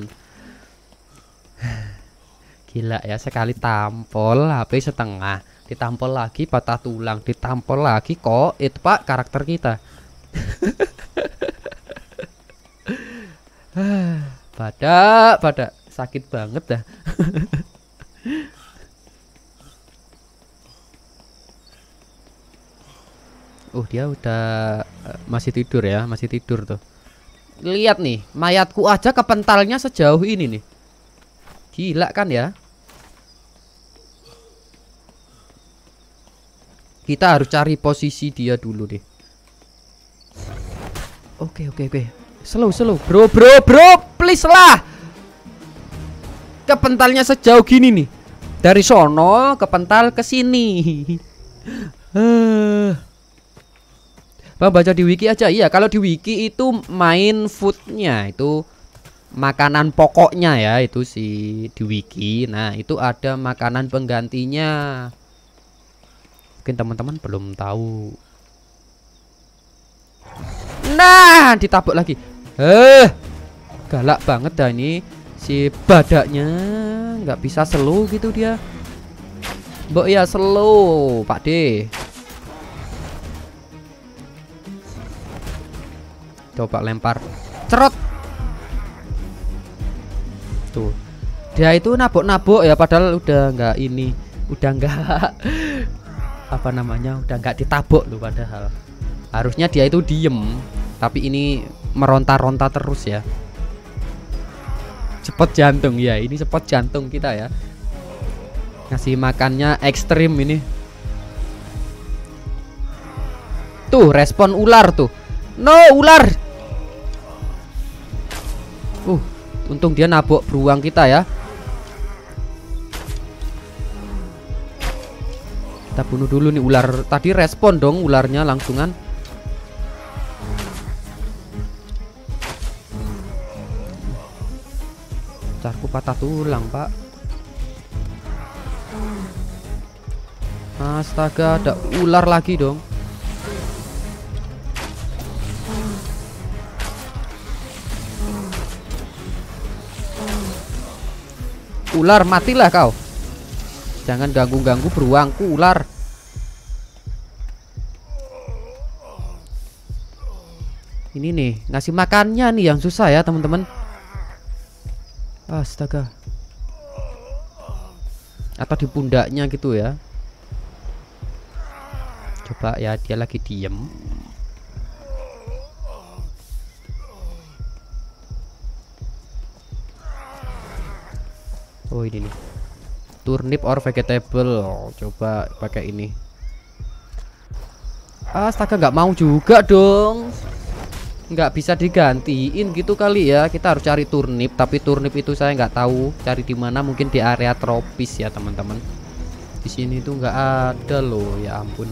Gila ya, sekali tampol H P setengah, ditampol lagi patah tulang, ditampol lagi kok itu pak karakter kita. Badak, badak sakit banget dah. Oh dia udah masih tidur ya, masih tidur tuh. Lihat nih, mayatku aja kepentalnya sejauh ini nih. Gila kan ya. Kita harus cari posisi dia dulu deh. Oke oke oke. Slow slow bro bro bro please lah. Kepentalnya sejauh gini nih. Dari sono kepental ke sini. Bang baca di wiki aja. Iya kalau di wiki itu main foodnya itu makanan pokoknya ya, itu si di wiki. Nah itu ada makanan penggantinya. Mungkin teman-teman belum tahu. Nah ditabuk lagi. Eh galak banget dah ini si badaknya. Nggak bisa slow gitu dia. Mbok ya slow Pak D. Coba lempar. Cerot. Tuh. Dia itu nabok-nabok ya, padahal udah nggak ini, udah nggak apa namanya, udah nggak ditabok loh padahal. Harusnya dia itu diem, tapi ini meronta-ronta terus ya. Spot jantung ya, ini spot jantung kita ya. Ngasih makannya ekstrim ini. Tuh respon ular tuh. No ular. Uh, untung dia nabok beruang kita ya. Kita bunuh dulu nih ular. Tadi respon dong ularnya langsungan. Carku patah tulang pak. Astaga, ada ular lagi dong. Ular, matilah kau. Jangan ganggu-ganggu beruangku, ular. Ini nih, ngasih makannya nih yang susah ya, teman-teman. Astaga. Atau di pundaknya gitu ya. Coba ya, dia lagi diem. Oh ini nih, turnip or vegetable. Oh, coba pakai ini. Astaga, nggak mau juga dong. Nggak bisa digantiin gitu kali ya. Kita harus cari turnip, tapi turnip itu saya nggak tahu cari di mana. Mungkin di area tropis ya teman-teman. Di sini tuh nggak ada loh, ya ampun.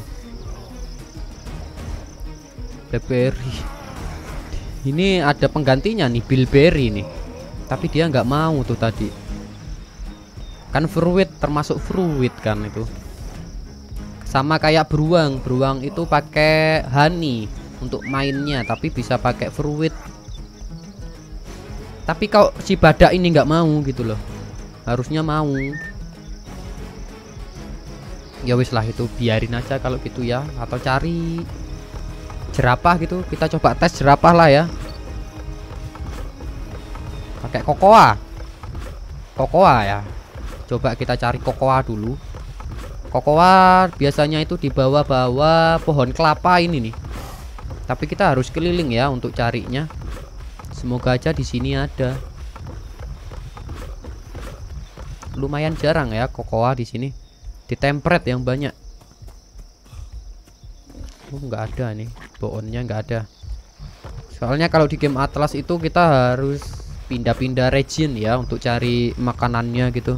Blackberry. Ini ada penggantinya nih, bilberry nih. Tapi dia nggak mau tuh tadi. Kan fruit, termasuk fruit kan itu. Sama kayak beruang, beruang itu pakai honey untuk mainnya, tapi bisa pakai fruit. Tapi kalau si badak ini nggak mau gitu loh. Harusnya mau. Ya wis lah, itu biarin aja kalau gitu ya. Atau cari jerapah gitu. Kita coba tes jerapah lah ya. Pakai kokoa. Kokoa ya. Coba kita cari kokoa dulu. Kokoa biasanya itu di bawah-bawah pohon kelapa ini nih. Tapi kita harus keliling ya untuk carinya. Semoga aja di sini ada. Lumayan jarang ya kokoa di sini. Di temperate yang banyak. Oh, nggak ada nih. Boonnya nggak ada. Soalnya kalau di game Atlas itu kita harus pindah-pindah region ya untuk cari makanannya gitu.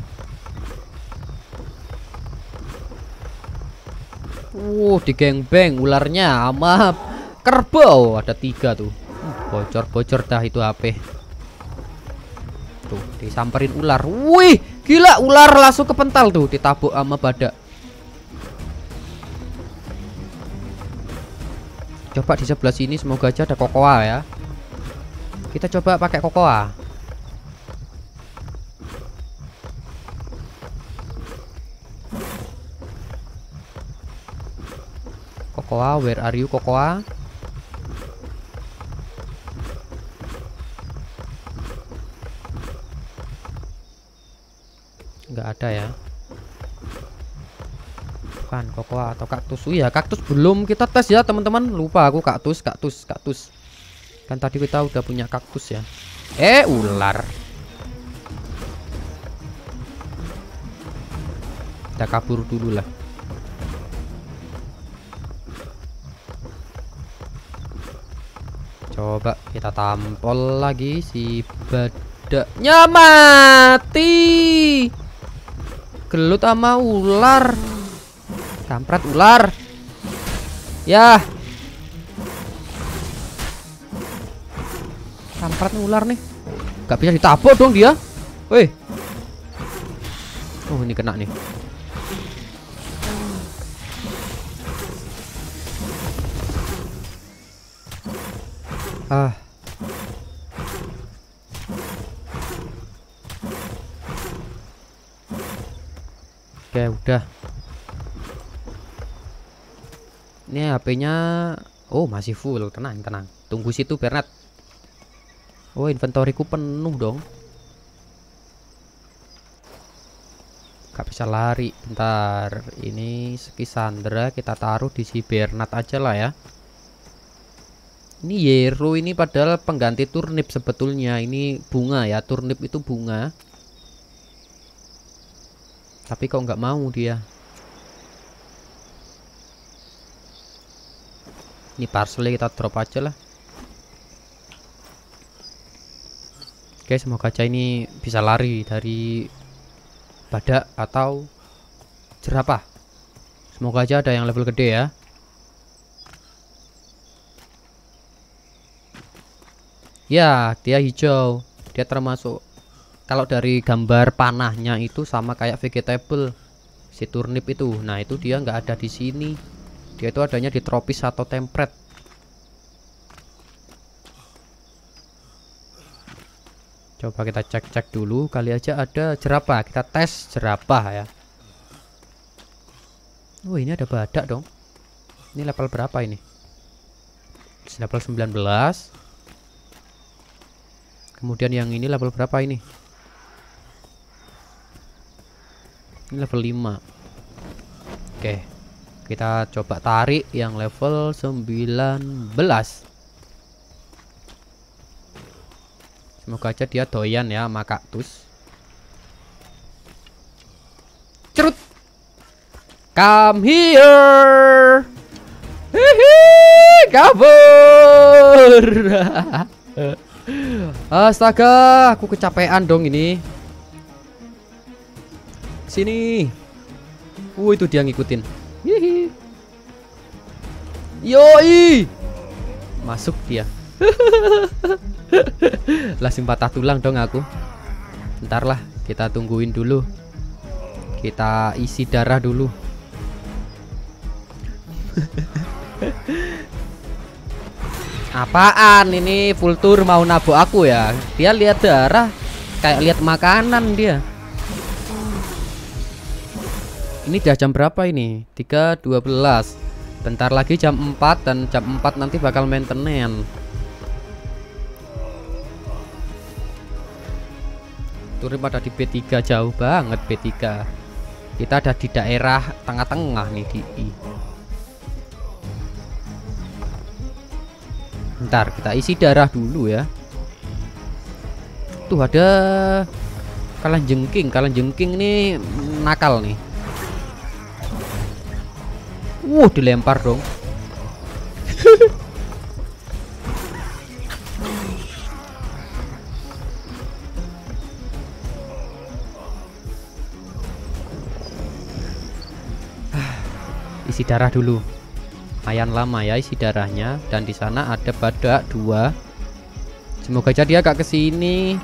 Wuh, di gangbang ularnya sama kerbau ada tiga tuh. Bocor-bocor dah itu H P. Tuh, disamperin ular. Wih, gila, ular langsung kepental tuh, ditabuk sama badak. Coba di sebelah sini, semoga aja ada kokoa ya. Kita coba pakai kokoa. Kokoa, where are you kokoa? Nggak ada ya. Bukan kokoa atau kaktus. Iya, kaktus belum kita tes ya teman-teman. Lupa aku, kaktus, kaktus, kaktus. Kan tadi kita udah punya kaktus ya. Eh, ular. Kita kabur dulu lah. Coba kita tampol lagi si badaknya mati. Gelut sama ular. Kampret ular. Ya. Kampret ular nih. Gak bisa ditabok dong dia. Woi. Oh, ini kena nih. Ah. Oke, udah. Ini H P-nya. Oh, masih full. Tenang, tenang. Tunggu situ, Bernard. Oh, inventoriku penuh dong. Gak bisa lari. Bentar. Ini Skisandra kita taruh di si Bernard aja lah ya. Ini Yero ini padahal pengganti turnip sebetulnya. Ini bunga ya, turnip itu bunga. Tapi kok nggak mau dia. Ini parsley kita drop aja lah. Oke, semoga aja ini bisa lari dari badak atau jerapah. Semoga aja ada yang level gede ya. Ya, dia hijau. Dia termasuk, kalau dari gambar panahnya itu sama kayak vegetable, si turnip itu. Nah, itu dia nggak ada di sini. Dia itu adanya di tropis atau temperate. Coba kita cek-cek dulu, kali aja ada jerapah. Kita tes jerapah ya. Oh, ini ada badak dong. Ini level berapa ini? Level sembilan belas. Kemudian yang ini level berapa ini? Ini level lima. Oke. Kita coba tarik yang level sembilan belas. Semoga aja dia doyan ya sama kaktus. Cerut. Come here. Hihi, kabur. Astaga, aku kecapean dong ini. Sini. Uh, itu dia ngikutin. Hihi. Yoi. Masuk dia. Langsung patah tulang dong aku. Bentar lah, kita tungguin dulu. Kita isi darah dulu. Apaan ini, full tour mau nabok aku ya? Dia lihat darah kayak lihat makanan dia. Ini udah jam berapa ini? tiga dua belas. Bentar lagi jam empat, dan jam empat nanti bakal maintenance. Turun pada di B tiga, jauh banget B tiga. Kita ada di daerah tengah-tengah nih di I. Bentar, kita isi darah dulu ya. Tuh ada kalanjengking, kalanjengking nih nakal nih. Wuh, dilempar dong. Isi darah dulu. Lumayan lama ya isi darahnya, dan di sana ada badak dua. Semoga aja dia gak kesini.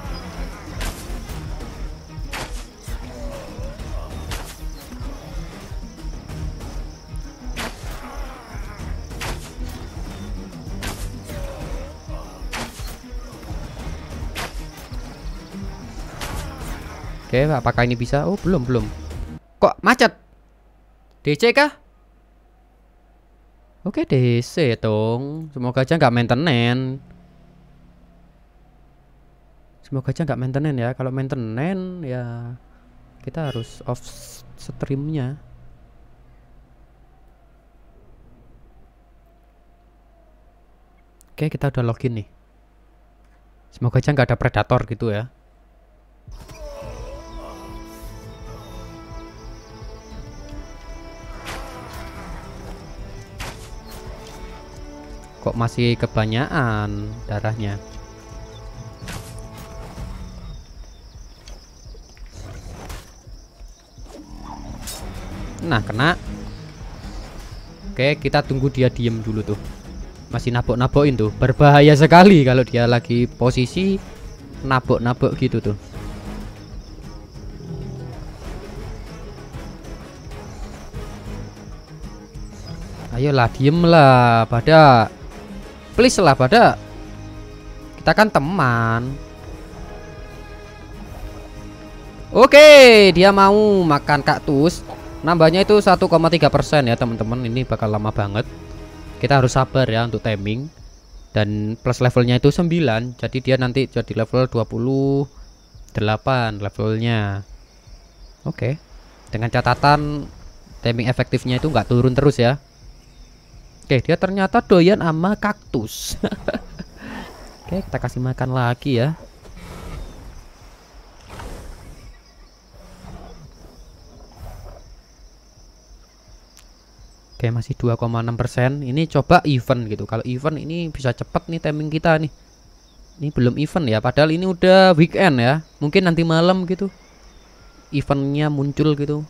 Oke, apakah ini bisa? Oh, belum, belum. Kok macet? D C kah? Oke, D C dong. Semoga aja nggak maintenance. Semoga aja nggak maintenance ya. Kalau maintenance ya kita harus off streamnya. Oke, kita udah login nih. Semoga aja nggak ada predator gitu ya. Kok masih kebanyakan darahnya? Nah, kena. Oke, kita tunggu dia diem dulu tuh. Masih nabok-nabokin tuh. Berbahaya sekali kalau dia lagi posisi nabok-nabok gitu tuh. Ayolah, diem lah, pada. Please lah, pada. Kita kan teman. Oke, dia mau makan kaktus. Nambahnya itu satu koma tiga persen ya teman-teman. Ini bakal lama banget. Kita harus sabar ya untuk timing. Dan plus levelnya itu sembilan. Jadi dia nanti jadi level dua puluh delapan levelnya. Oke. Dengan catatan timing efektifnya itu nggak turun terus ya. Oke, dia ternyata doyan sama kaktus. Oke, kita kasih makan lagi ya. Oke, masih dua koma enam persen. Ini coba event gitu. Kalau event ini bisa cepet nih timing kita nih. Ini belum event ya, padahal ini udah weekend ya. Mungkin nanti malam gitu eventnya muncul gitu.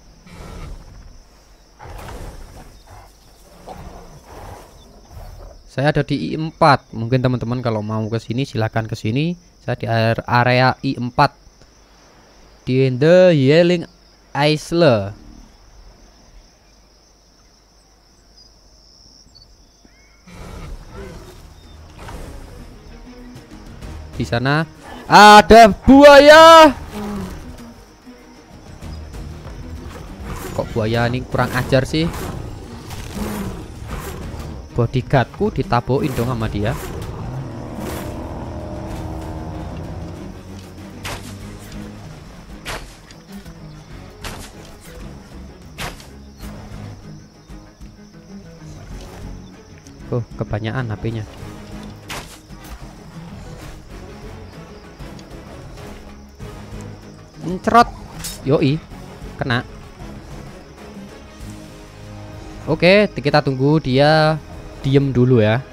Saya ada di I empat. Mungkin teman-teman kalau mau ke sini silahkan ke sini. Saya di area I empat. Di The Yelling Isle. Di sana Ada buaya. Kok buaya ini kurang ajar sih? Bodyguardku ditabokin dong sama dia. Oh, kebanyakan H P-nya. Cerot. Yoi. Kena. Oke, kita tunggu dia diem dulu ya.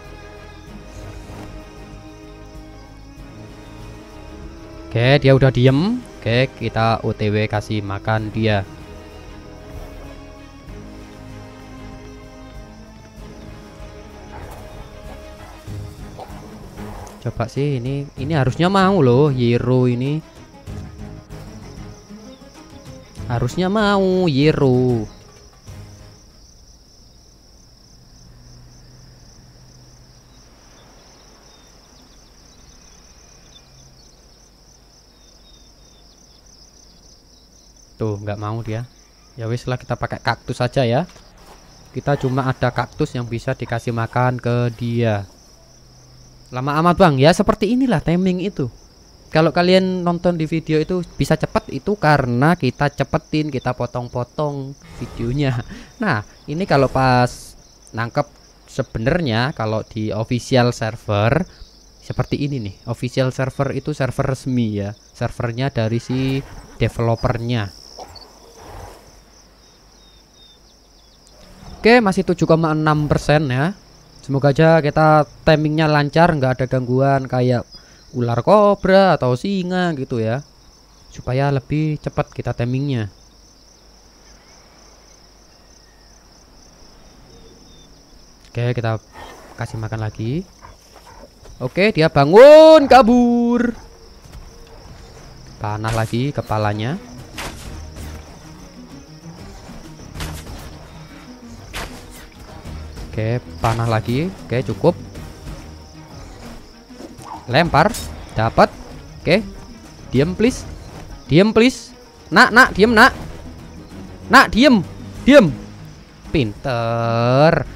Oke, dia udah diem. Oke, kita O T W kasih makan dia. Coba sih ini ini harusnya mau loh Yero ini. Harusnya mau Yero. Tuh nggak mau dia. Ya wis lah, kita pakai kaktus saja ya. Kita cuma ada kaktus yang bisa dikasih makan ke dia. Lama amat bang ya, seperti inilah timing itu. Kalau kalian nonton di video itu bisa cepat, itu karena kita cepetin, kita potong-potong videonya. Nah ini kalau pas nangkep, sebenarnya kalau di official server seperti ini nih. Official server itu server resmi ya, servernya dari si developernya. Oke, masih tujuh koma enam persen ya. Semoga aja kita timingnya lancar, nggak ada gangguan kayak ular kobra atau singa gitu ya, supaya lebih cepat kita timingnya. Oke, kita kasih makan lagi. Oke, dia bangun, kabur. Panah lagi kepalanya. Oke, panah lagi. Oke, cukup. Lempar, dapat. Oke. Diam please. Diam please. Nak, nak, diam, nak. Nak, diam. Diam. Pinter.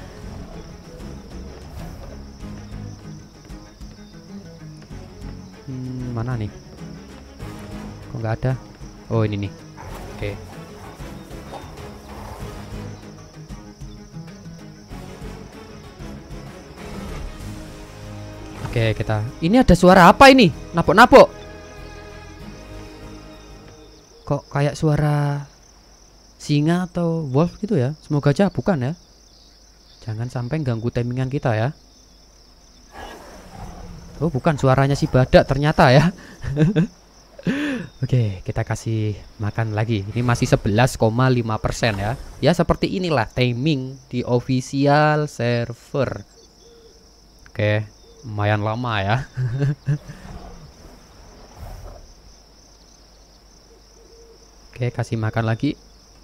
Hmm, mana nih? Kok nggak ada? Oh, ini nih. Oke. Oke, kita. Ini ada suara apa ini? Napok-napok. Kok kayak suara singa atau wolf gitu ya? Semoga aja bukan ya. Jangan sampai ganggu timingan kita ya. Oh, bukan, suaranya si badak ternyata ya. Oke, kita kasih makan lagi. Ini masih sebelas koma lima persen ya. Ya seperti inilah timing di official server. Oke, lumayan lama ya. Oke, kasih makan lagi.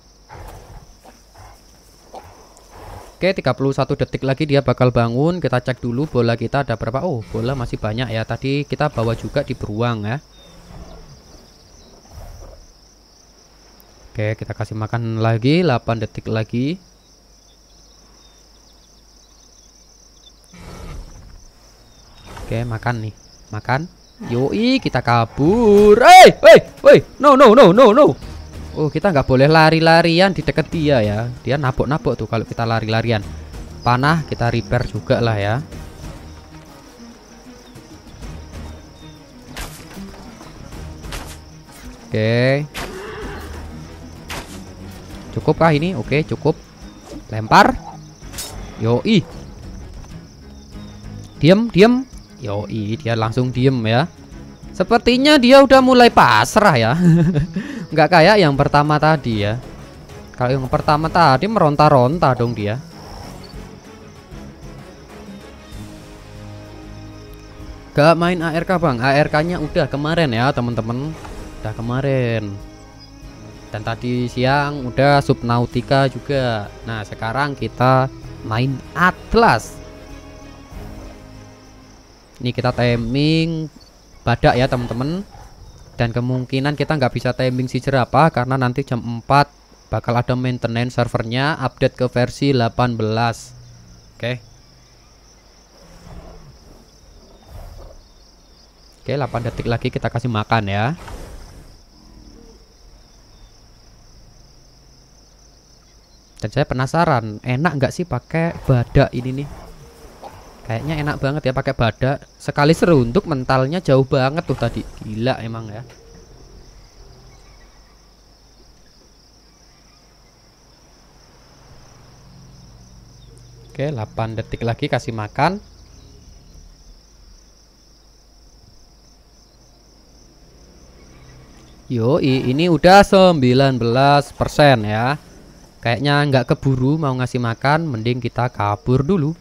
Oke, tiga puluh satu detik lagi dia bakal bangun. Kita cek dulu bola kita ada berapa. Oh, bola masih banyak ya. Tadi kita bawa juga di beruang ya. Oke, kita kasih makan lagi. delapan detik lagi. Oke, makan nih. Makan. Yoi, kita kabur. Hey, hey, hey. No, no, no, no, no. Oh, kita nggak boleh lari-larian di dekat dia ya. Dia nabok-nabok tuh kalau kita lari-larian. Panah kita repair juga lah ya. Oke. Cukupkah ini? Oke, cukup. Lempar. Yoi. Diam, diam. Yoi, dia langsung diem ya. Sepertinya dia udah mulai pasrah ya. Nggak kayak yang pertama tadi ya. Kalau yang pertama tadi meronta-ronta dong dia. Gak main A R K bang. A R K-nya udah kemarin ya teman-teman. Udah kemarin. Dan tadi siang udah Subnautica juga. Nah sekarang kita main Atlas. Ini kita timing badak ya teman-teman. Dan kemungkinan kita nggak bisa timing si jerapah karena nanti jam empat bakal ada maintenance servernya, update ke versi delapan belas. Oke. Oke, delapan detik lagi kita kasih makan ya. Dan saya penasaran, enak nggak sih pakai badak ini nih? Kayaknya enak banget ya pakai badak. Sekali serunduk mentalnya jauh banget tuh tadi. Gila emang ya. Oke, delapan detik lagi kasih makan. Yo, ini udah sembilan belas persen ya. Kayaknya nggak keburu mau ngasih makan, mending kita kabur dulu.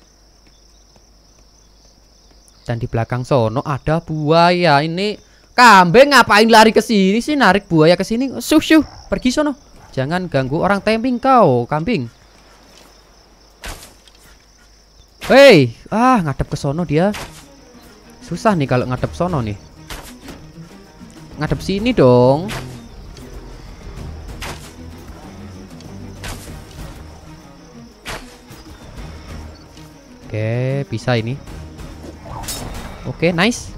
Dan di belakang sono ada buaya. Ini kambing ngapain lari ke sini sih, narik buaya ke sini? Syuh syuh, pergi sono. Jangan ganggu orang timing kau, kambing. Hei, ah ngadep ke sono dia. Susah nih kalau ngadep sono nih. Ngadep sini dong. Oke, bisa ini. Oke, nice.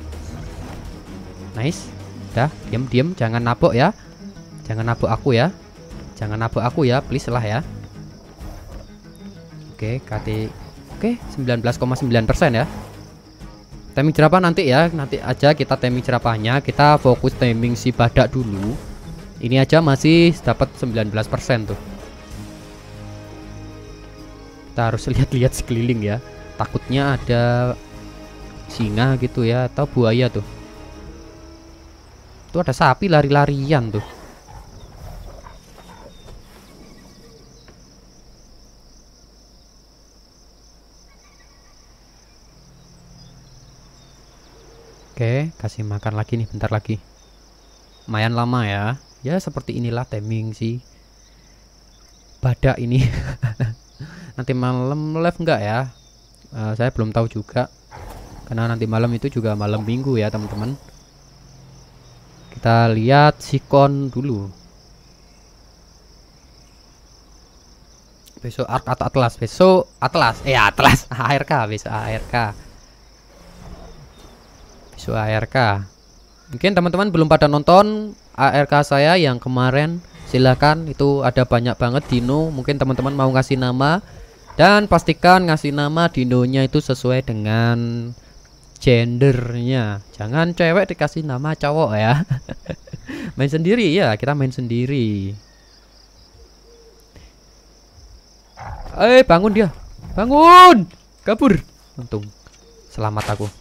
Nice. Udah, diam-diam, jangan nabok ya. Jangan nabok aku ya. Jangan nabok aku ya, please lah ya. Oke, K T. Oke, sembilan belas koma sembilan persen ya. Timing jerapah nanti ya, nanti aja kita timing jerapahnya. Kita fokus timing si badak dulu. Ini aja masih dapat sembilan belas persen tuh. Kita harus lihat-lihat sekeliling ya. Takutnya ada singa gitu ya, atau buaya tuh. Tuh ada sapi lari-larian tuh. Oke, kasih makan lagi nih bentar lagi. Lumayan lama ya. Ya seperti inilah timing sih badak ini. Nanti malam live enggak ya? Uh, saya belum tahu juga. Karena nanti malam itu juga malam minggu ya teman-teman. Kita lihat sikon dulu. Besok Ark atau Atlas? Besok Atlas. Eh Atlas. A R K besok A R K. Besok A R K. Mungkin teman-teman belum pada nonton A R K saya yang kemarin. Silahkan, itu ada banyak banget dino. Mungkin teman-teman mau ngasih nama. Dan pastikan ngasih nama dinonya itu sesuai dengan gendernya. Jangan cewek dikasih nama cowok ya. Main sendiri ya, kita main sendiri. Eh bangun dia. Bangun. Kabur. Untung selamat aku.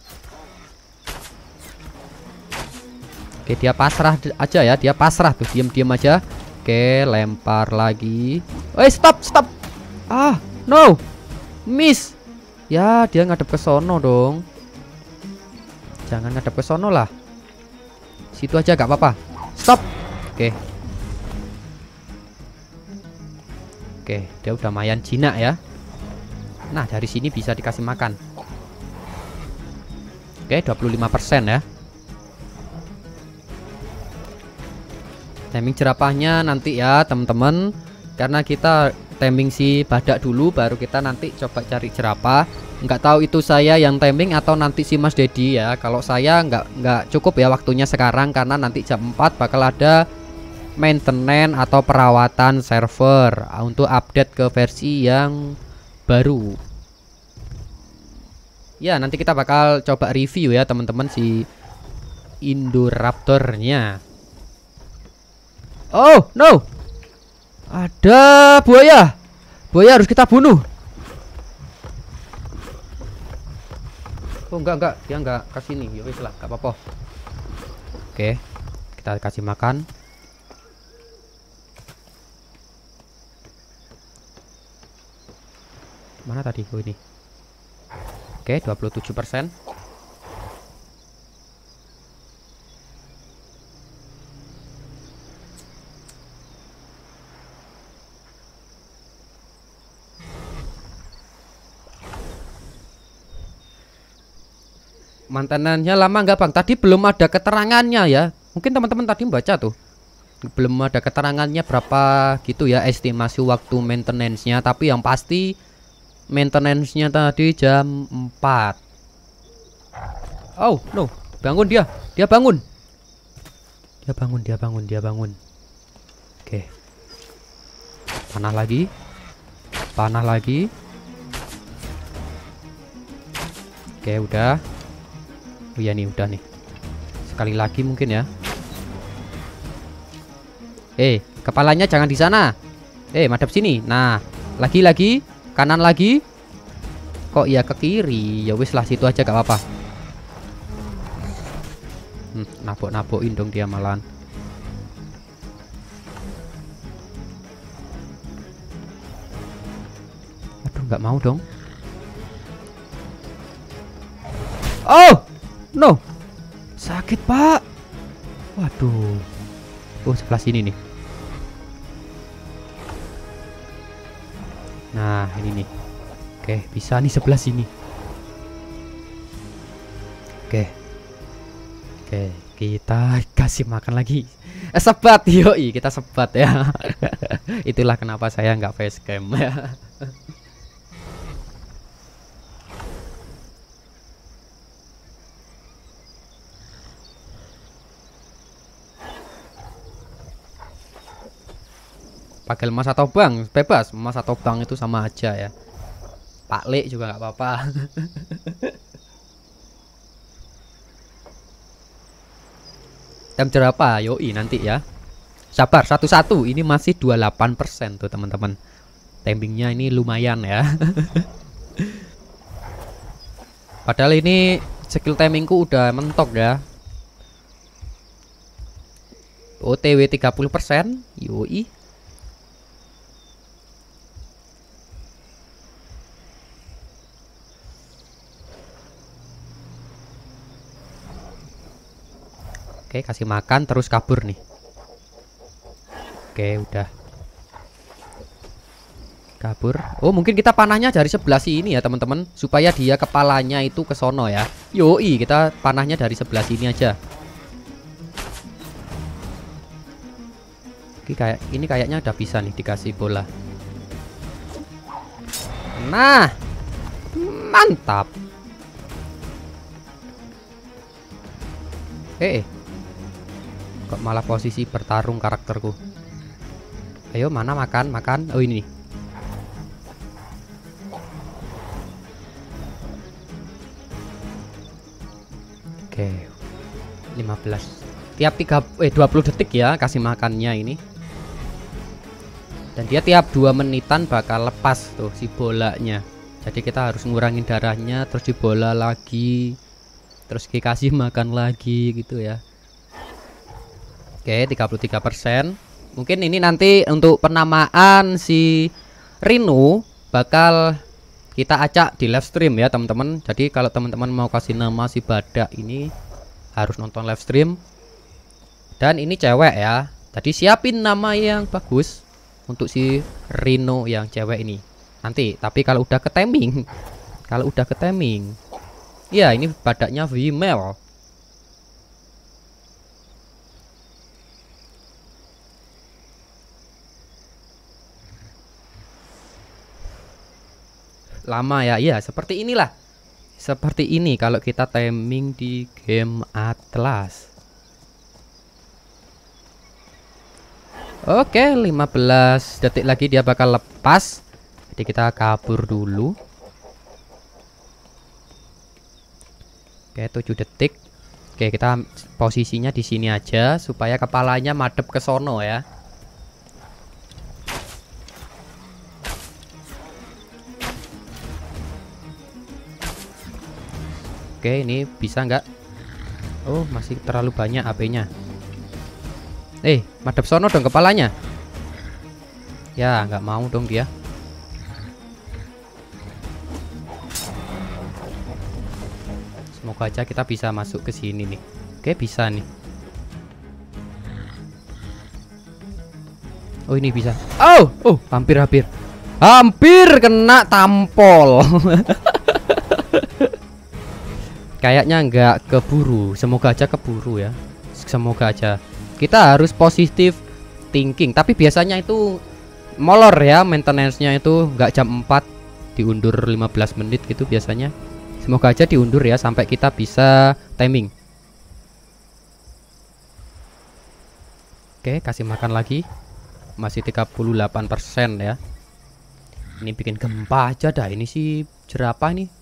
Oke, dia pasrah aja ya. Dia pasrah tuh, diam-diam aja. Oke, lempar lagi. Eh stop, stop. Ah no, miss. Ya dia ngadep ke sono dong. Jangan ngadep ke sono lah. Situ aja gak apa-apa. Stop. Oke. Oke, dia udah lumayan jinak ya. Nah dari sini bisa dikasih makan. Oke, dua puluh lima persen ya. Timing jerapahnya nanti ya teman-teman. Karena kita timing si badak dulu, baru kita nanti coba cari jerapah. Nggak tahu itu saya yang timing atau nanti si Mas Dedi ya. Kalau saya nggak nggak cukup ya waktunya sekarang, karena nanti jam empat bakal ada maintenance atau perawatan server untuk update ke versi yang baru. Ya nanti kita bakal coba review ya teman-teman si Indoraptornya. Oh no, ada buaya. Buaya harus kita bunuh. Oh enggak enggak, dia enggak kasih nih. Ya wis lah, enggak apa-apa. Oke, kita kasih makan. Mana tadi? Oh ini. Oke, dua puluh tujuh persen. Mantenannya lama nggak bang? Tadi belum ada keterangannya ya. Mungkin teman-teman tadi baca tuh, belum ada keterangannya berapa gitu ya estimasi waktu maintenance-nya. Tapi yang pasti maintenance-nya tadi jam empat. Oh no, bangun dia, dia bangun, dia bangun, dia bangun, dia bangun. Oke, panah lagi, panah lagi. Oke udah. Oh iya nih, udah nih. Sekali lagi mungkin ya. Eh, kepalanya jangan di sana. Eh, madep sini. Nah, lagi-lagi, kanan lagi. Kok ya ke kiri? Ya wis lah, situ aja gak apa-apa. Hmm, nabok-nabokin dong dia malahan. Aduh, nggak mau dong. Oh, no. Sakit, Pak. Waduh. Oh, sebelah sini nih. Nah, ini nih. Oke, bisa nih sebelah sini. Oke. Oke, kita kasih makan lagi. Eh, sebat, yoi, kita sebat ya. Itulah kenapa saya nggak facecam ya. Pakai emas atau bang, bebas. Emas atau bang itu sama aja ya. Pak Le juga nggak apa-apa. Tem jerapah, yoi nanti ya. Sabar, satu-satu. Ini masih dua puluh delapan persen tuh teman-teman. Timingnya ini lumayan ya. Padahal ini skill timingku udah mentok ya. O T W tiga puluh persen, yoi. Oke, kasih makan terus kabur nih. Oke, udah. Kabur. Oh, mungkin kita panahnya dari sebelah sini ya, teman-teman, supaya dia kepalanya itu ke sono ya. Yoi, kita panahnya dari sebelah sini aja. Oke, kayak ini kayaknya udah bisa nih dikasih bola. Nah, mantap. Eh, kok malah posisi bertarung karakterku. Ayo, mana makan, makan. Oh, ini nih. Oke. lima belas. Tiap tiga eh dua puluh detik ya kasih makannya ini. Dan dia tiap dua menitan bakal lepas tuh si bolanya. Jadi kita harus ngurangin darahnya, terus dibola lagi, terus dikasih makan lagi gitu ya. Oke, tiga puluh tiga persen. Mungkin ini nanti untuk penamaan si Rhino bakal kita acak di live stream ya teman-teman. Jadi kalau teman-teman mau kasih nama si badak ini harus nonton live stream. Dan ini cewek ya. Jadi siapin nama yang bagus untuk si Rhino yang cewek ini. Nanti, tapi kalau udah ke timing, kalau udah ke timing. Ya, ini badaknya female. Lama ya, iya seperti inilah. Seperti ini kalau kita timing di game Atlas. Oke, lima belas detik lagi dia bakal lepas. Jadi kita kabur dulu. Oke, tujuh detik. Oke, kita posisinya di sini aja supaya kepalanya madep ke sono ya. Oke, ini bisa nggak? Oh, masih terlalu banyak A P-nya. Eh, madep sono dong kepalanya. Ya, nggak mau dong dia. Semoga aja kita bisa masuk ke sini nih. Oke, bisa nih. Oh, ini bisa. Oh, oh, hampir-hampir. Hampir kena tampol. Kayaknya nggak keburu. Semoga aja keburu ya. Semoga aja. Kita harus positif thinking. Tapi biasanya itu molor ya, maintenance-nya itu nggak jam empat, diundur lima belas menit gitu biasanya. Semoga aja diundur ya sampai kita bisa timing. Oke, kasih makan lagi. Masih tiga puluh delapan persen ya. Ini bikin gempa aja dah ini si jerapah nih.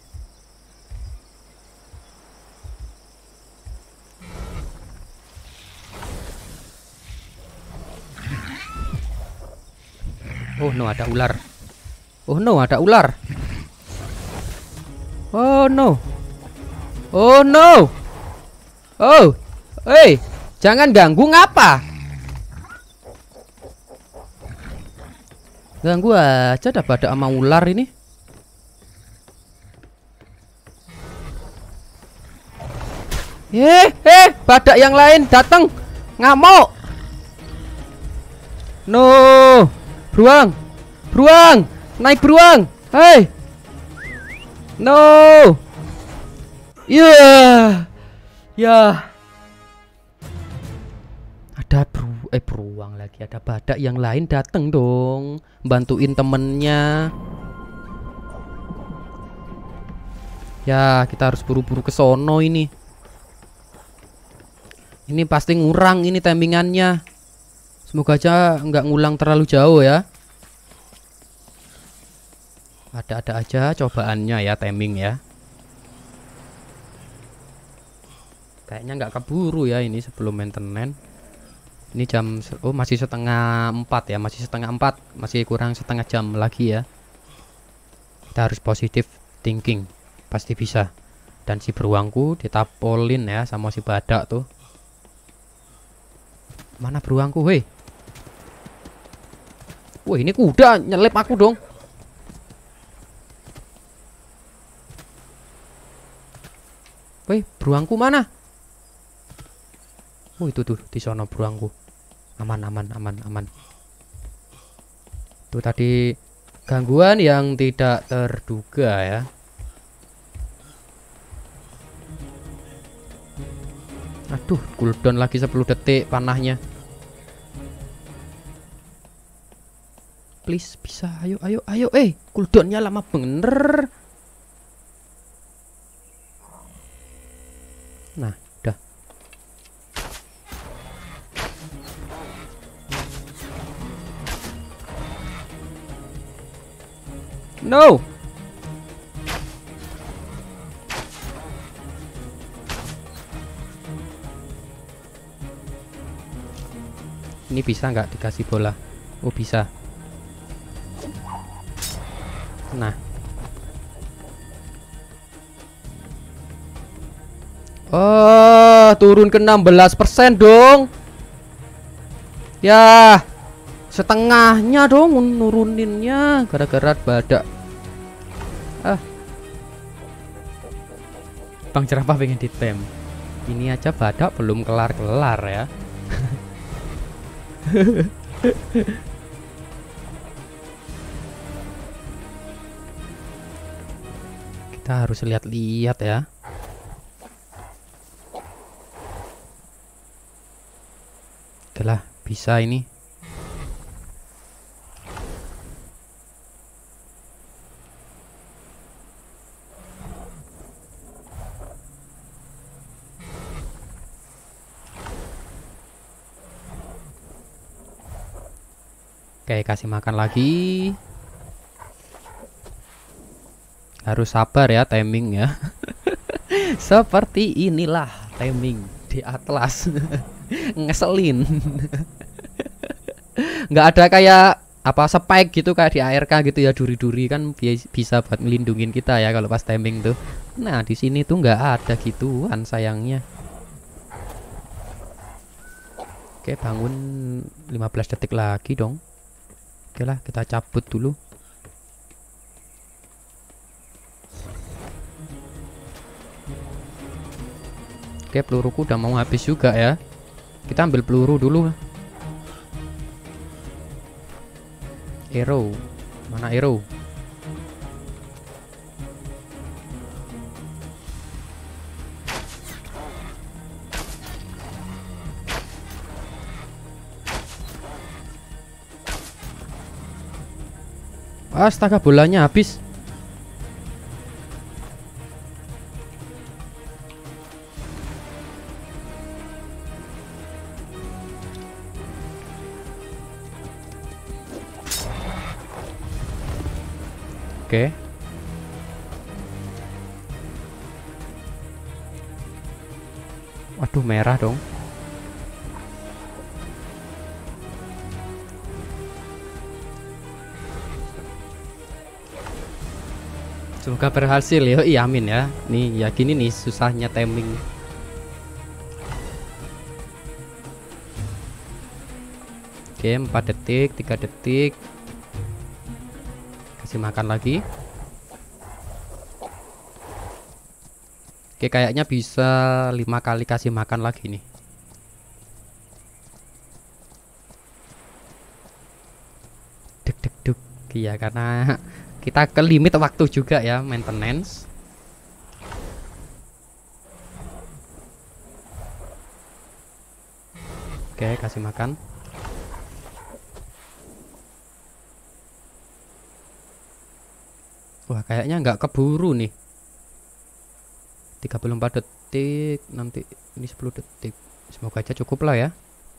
Oh no, ada ular. Oh no, ada ular. Oh no. Oh no. Oh. Hei, jangan ganggu ngapa? Ganggu aja dah pada sama ular ini. Eh, eh, badak yang lain datang. Ngamuk. No. Beruang. Beruang. Naik beruang. Hei. No. Ya. Yeah. Ya. Yeah. Ada beru eh beruang lagi, ada badak yang lain dateng dong, bantuin temennya. Ya, kita harus buru-buru ke sono ini. Ini pasti ngurang ini timingannya. Semoga aja nggak ngulang terlalu jauh ya. Ada-ada aja cobaannya ya, timing ya. Kayaknya nggak keburu ya ini sebelum maintenance. Ini jam, oh masih setengah empat ya, masih setengah empat, masih kurang setengah jam lagi ya. Kita harus positif thinking, pasti bisa. Dan si beruangku ditapolin ya sama si badak tuh. Mana beruangku, weh? Wah, ini kuda nyelip aku dong. Weh, beruangku mana? Oh itu tuh di sono beruangku. Aman aman aman aman. Tuh tadi gangguan yang tidak terduga ya. Aduh, cooldown lagi sepuluh detik panahnya. Please bisa, ayo ayo ayo eh cooldownnya lama bener. Nah, udah. No. Ini bisa nggak dikasih bola? Oh bisa. Nah. Oh, turun ke enam belas persen dong. Ya. Setengahnya dong nuruninnya gara-gara badak. Ah. Bang jerapah pengen ditem. Ini aja badak belum kelar-kelar ya. Kita harus lihat-lihat ya. Oke lah, bisa ini. Oke, kasih makan lagi. Harus sabar ya timing ya. Seperti inilah timing di Atlas. Ngeselin. Nggak ada kayak apa spike gitu kayak di A R K gitu ya, duri-duri kan bi bisa buat melindungin kita ya kalau pas timing tuh. Nah, di sini tuh nggak ada gituan sayangnya. Oke, bangun lima belas detik lagi dong. Oke lah, kita cabut dulu. Oke, peluruku udah mau habis juga ya. Kita ambil peluru dulu. Arrow. Mana arrow? Astaga, bolanya habis. Oke. Waduh, merah dong. Semoga berhasil ya. Iya, amin ya. Nih, ya gini nih susahnya timing. Oke, empat detik, tiga detik. Kasih makan lagi. Oke, kayaknya bisa lima kali kasih makan lagi nih. Duk duk duk. Iya, karena kita ke limit waktu juga ya maintenance. Oke, kasih makan. Wah, kayaknya nggak keburu nih. tiga puluh empat detik, nanti ini sepuluh detik. Semoga aja cukup lah ya.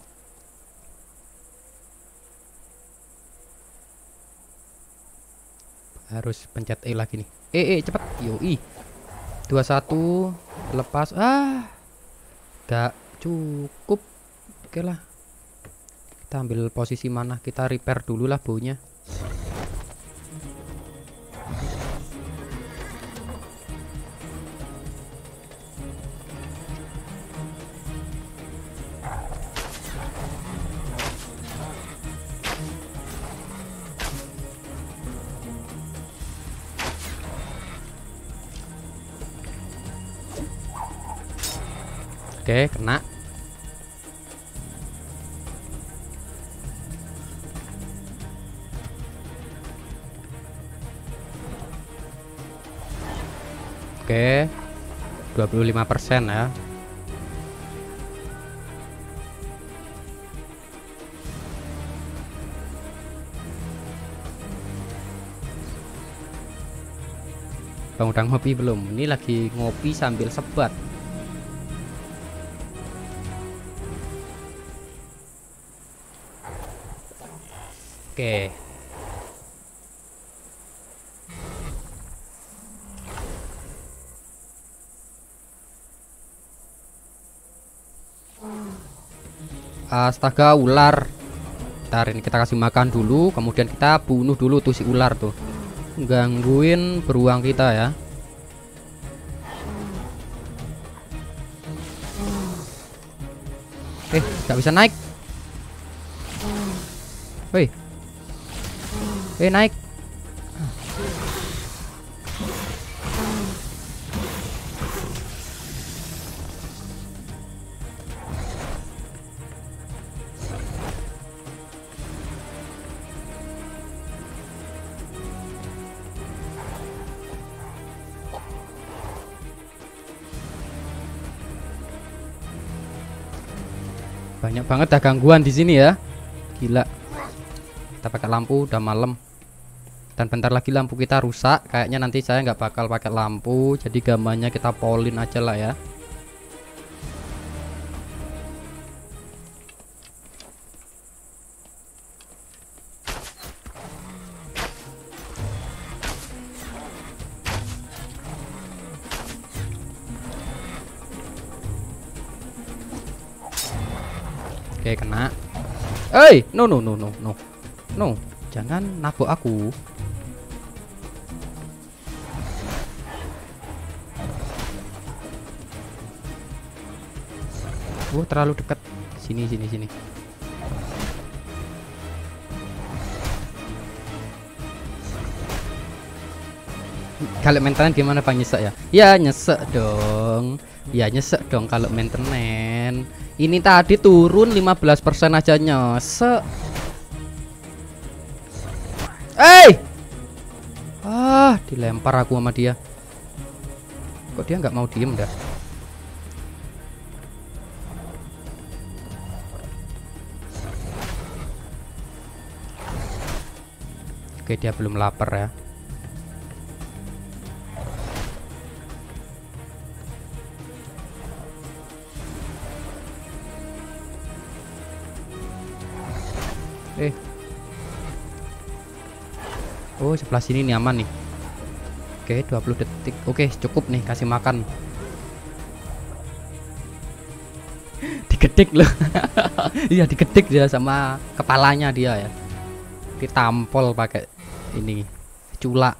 Harus pencet E lagi nih. E, E cepat. Yoi. dua puluh satu lepas. Ah. Gak cukup. Oke lah. Kita ambil posisi mana? Kita repair dulu lah baunya. Oke, kena. Oke, dua puluh lima persen ya. Bang udah ngopi belum? Ini lagi ngopi sambil sebat. Oke. Astaga, ular. Ntar ini kita kasih makan dulu, kemudian kita bunuh dulu tuh si ular tuh. Gangguin beruang kita ya. Eh, nggak bisa naik. Woi. Eh, naik. Banyak banget dah gangguan di sini ya. Gila. Kita pakai lampu, udah malam. Dan bentar lagi lampu kita rusak. Kayaknya nanti saya nggak bakal pakai lampu, jadi gambarnya kita polin aja lah ya. Oke, kena. Eh, no no no no no. No, jangan nabok aku. Oh, terlalu dekat. Sini sini sini. Kalau maintenance gimana Bang, nyesek ya? Ya nyesek dong. Ya nyesek dong kalau maintenance. Ini tadi turun lima belas persen aja nyesek. Eh! Ah, dilempar aku sama dia. Kok dia nggak mau diem dah? Oke, dia belum lapar ya. Eh. Oh, sebelah sini nih aman nih. Oke, dua puluh detik. Oke, cukup nih kasih makan. Digedik loh. Iya, digedik dia sama kepalanya dia ya. Ditampol pakai ini culak.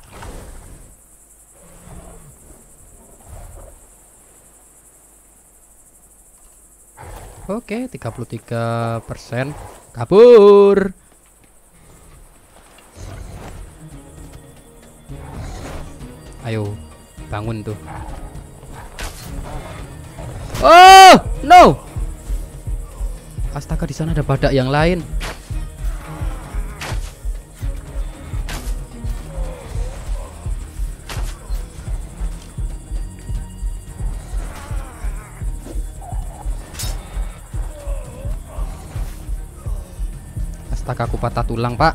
Oke, tiga puluh tiga persen. Kabur. Ayo, bangun tuh. Oh, no. Astaga, di sana ada badak yang lain. Astaga, aku patah tulang, Pak.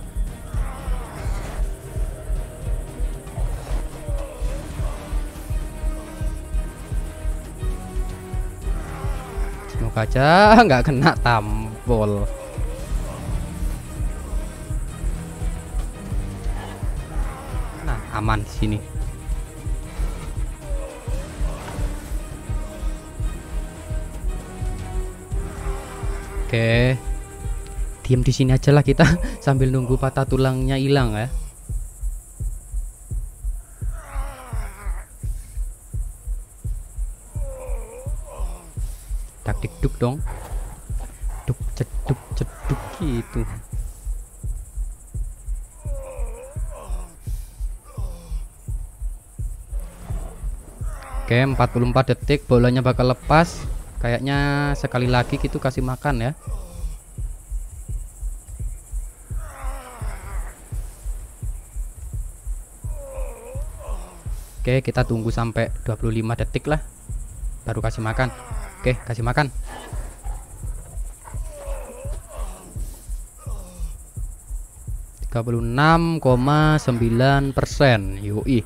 Semoga aja nggak kena tampol. Nah, aman di sini. Oke. Diam di sini aja lah kita sambil nunggu patah tulangnya hilang ya. Tak dikduk dong. Duk ceduk ceduk gitu. Oke, empat puluh empat detik, bolanya bakal lepas. Kayaknya sekali lagi gitu kasih makan ya. Oke, kita tunggu sampai dua puluh lima detik lah baru kasih makan. Oke, kasih makan. tiga puluh enam koma sembilan persen. Yoi.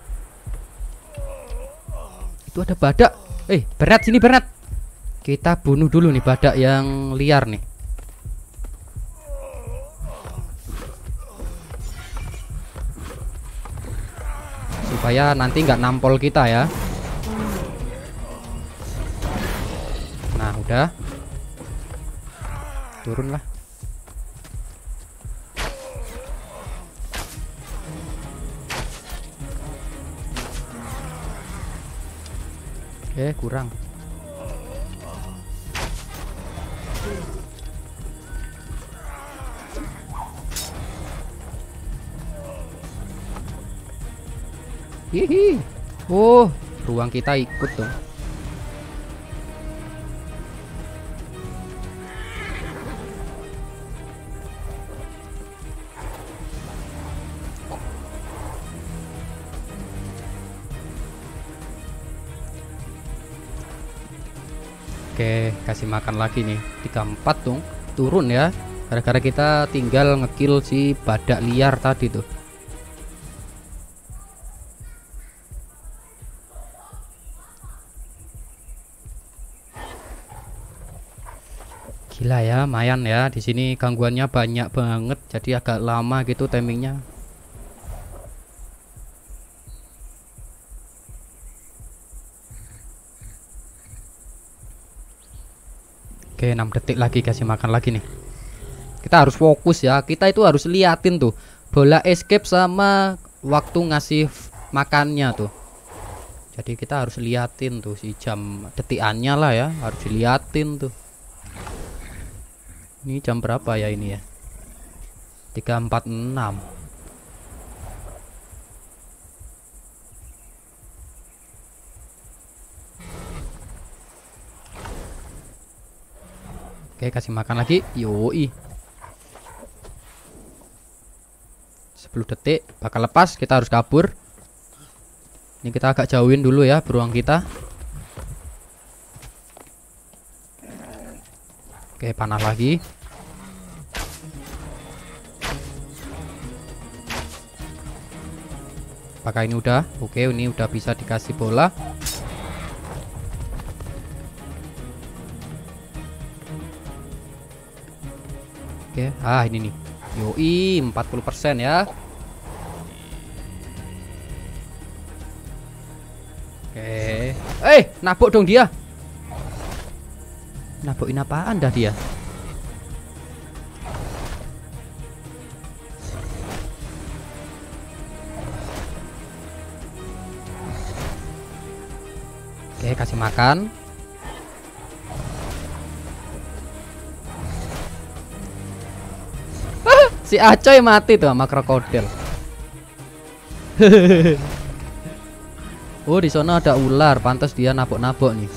Itu ada badak. Eh, Bernat sini, Bernat. Kita bunuh dulu nih badak yang liar nih. Supaya nanti nggak nampol kita ya. Nah, udah. Turun lah. Oke, kurang. Hihi. Oh, ruang kita ikut dong. Oke, kasih makan lagi nih. tiga puluh empat dong. Turun ya. Gara-gara kita tinggal ngekill si badak liar tadi tuh. Gila ya, lumayan ya. Di sini gangguannya banyak banget, jadi agak lama gitu timingnya. Oke, enam detik lagi kasih makan lagi nih. Kita harus fokus ya. Kita itu harus liatin tuh bola escape sama waktu ngasih makannya tuh. Jadi kita harus liatin tuh si jam detikannya lah ya, harus diliatin tuh. Ini jam berapa ya ini ya? tiga empat enam. Oke, kasih makan lagi. Yoi. sepuluh detik bakal lepas, kita harus kabur. Ini kita agak jauhin dulu ya beruang kita. Oke, panah lagi. Apakah ini udah? Oke, ini udah bisa dikasih bola. Oke, ah ini nih. Yoi, empat puluh persen ya. Oke. Eh, nabok dong dia. Nabokin apaan dah dia? Oke, kasih makan. Si Acoy mati tuh sama krokodil. Oh, di sana ada ular, pantas dia nabok-nabok nih.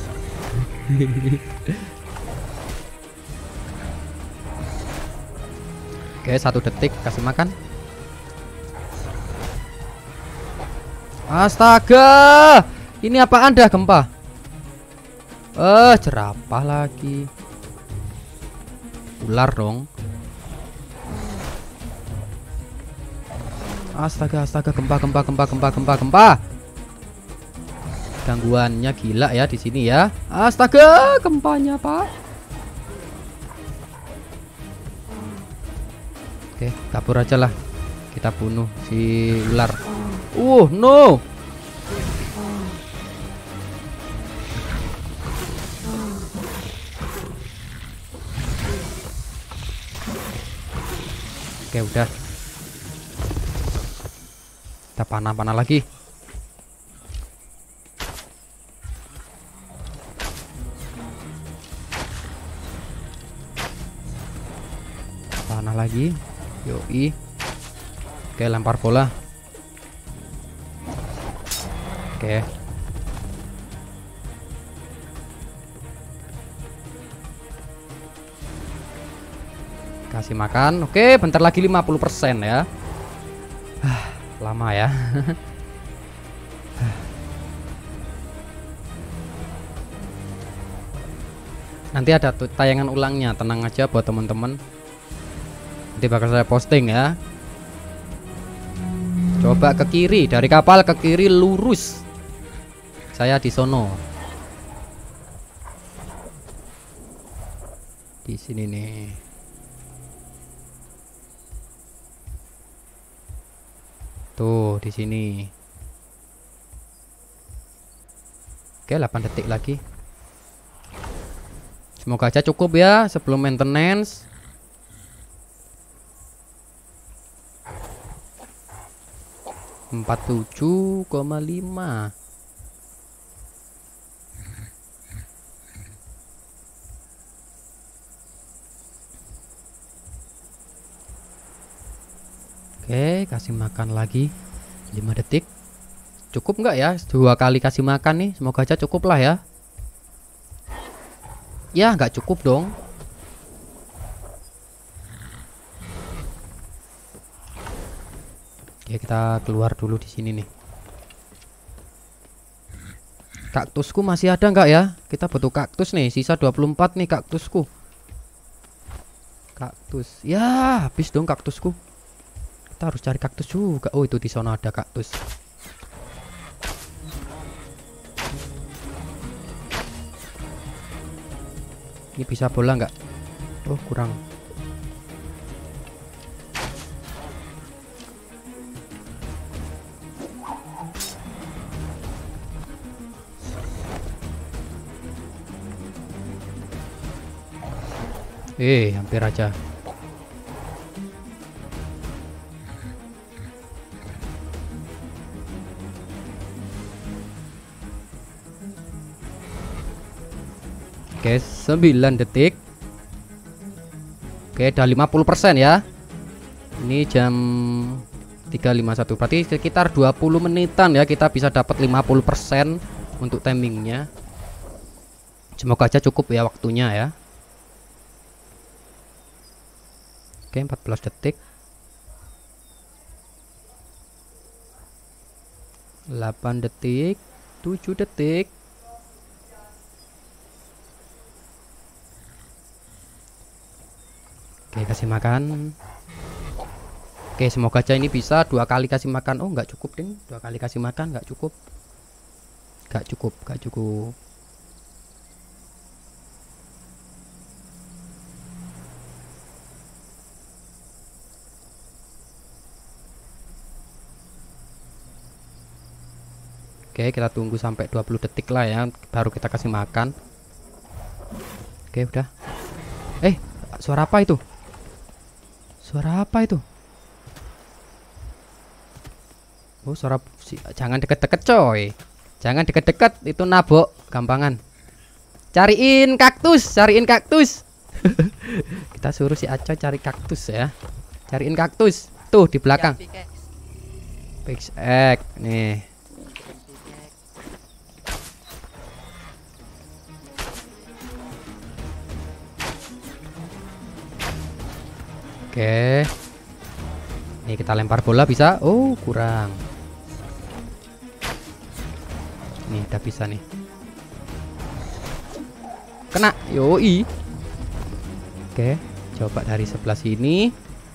Oke, satu detik kasih makan. Astaga, ini apaan dah gempa? Eh, jerapah lagi. Ular dong. Astaga, astaga, gempa, gempa, gempa, gempa, gempa, gempa. Gangguannya gila ya di sini ya. Astaga, gempanya, Pak. Oke, kabur aja lah. Kita bunuh si ular. Uh, no. Oke, udah. Kita panah-panah lagi. Panah lagi. Yoi. Oke, lempar bola. Oke. Kasih makan. Oke, bentar lagi lima puluh persen ya. Lama ya. Nanti ada tuh tayangan ulangnya, tenang aja buat teman-teman. Nanti bakal saya posting ya. Coba ke kiri, dari kapal ke kiri lurus. Saya di sono. Di sini nih. Tuh, di sini. Oke, delapan detik lagi. Semoga aja cukup ya sebelum maintenance. empat puluh tujuh koma lima. Oke, kasih makan lagi lima detik. Cukup nggak ya? Dua kali kasih makan nih. Semoga aja cukup lah ya. Ya, nggak cukup dong. Oke, kita keluar dulu di sini nih. Kaktusku masih ada nggak ya? Kita butuh kaktus nih. Sisa dua puluh empat nih kaktusku. Kaktus. Ya, habis dong kaktusku. Kita harus cari kaktus juga. Oh, itu di sana ada kaktus. Ini bisa bola nggak? Oh, kurang. Eh, hampir aja. Oke, sembilan detik. Oke, udah lima puluh persen ya. Ini jam tiga lima satu. Berarti sekitar dua puluh menitan ya kita bisa dapat lima puluh persen untuk timingnya. Semoga aja cukup ya waktunya ya. Oke, empat belas detik. delapan detik, tujuh detik. Oke, kasih makan. Oke, semoga aja ini bisa dua kali kasih makan. Oh, nggak cukup, ding. Dua kali kasih makan nggak cukup. Nggak cukup, nggak cukup. Oke, kita tunggu sampai dua puluh detik lah ya, baru kita kasih makan. Oke, udah. Eh, suara apa itu? Suara apa itu? Oh, suara si, jangan deket-deket coy. Jangan deket-deket, itu nabok gampangan. Cariin kaktus, cariin kaktus. Kita suruh si Acoy cari kaktus ya. Cariin kaktus. Tuh di belakang. Ya, Pickaxe nih. Oke. Nih kita lempar bola bisa. Oh, kurang. Nih udah bisa nih. Kena. Yoi. Oke, coba dari sebelah sini.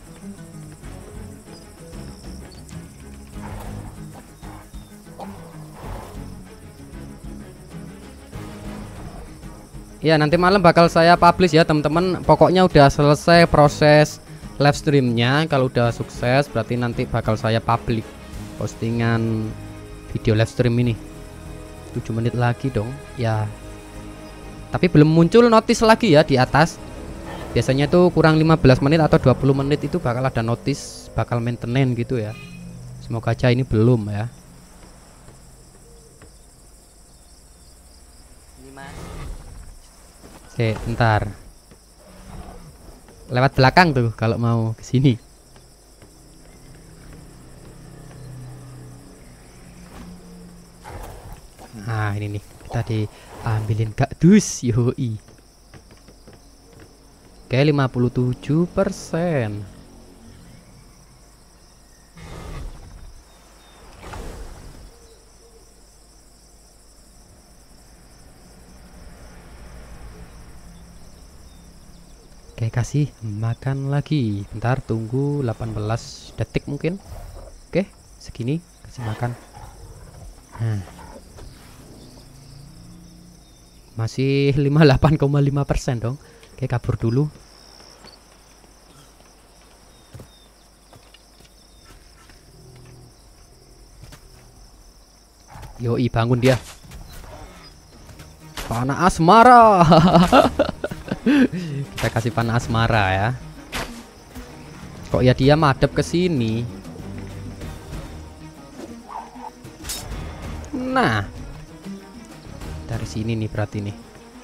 Ya, nanti malam bakal saya publish ya teman-teman. Pokoknya udah selesai proses live streamnya. Kalau udah sukses berarti nanti bakal saya publish postingan video live stream ini. Tujuh menit lagi dong ya. Tapi belum muncul notice lagi ya di atas. Biasanya tuh kurang lima belas menit atau dua puluh menit itu bakal ada notice, bakal maintenance gitu ya. Semoga aja ini belum ya. Oke, bentar. Lewat belakang tuh kalau mau ke sini. Nah, ini nih kita diambilin kaktus, yoi. Oke, lima puluh tujuh persen. Oke, kasih makan lagi. Bentar, tunggu delapan belas detik mungkin. Oke, segini kasih makan. Nah. Masih lima puluh delapan koma lima persen dong. Oke, kabur dulu. Yoi, bangun dia. Panah asmara. Kita kasih panah asmara ya. Kok ya dia madep ke sini. Nah, dari sini nih berarti nih.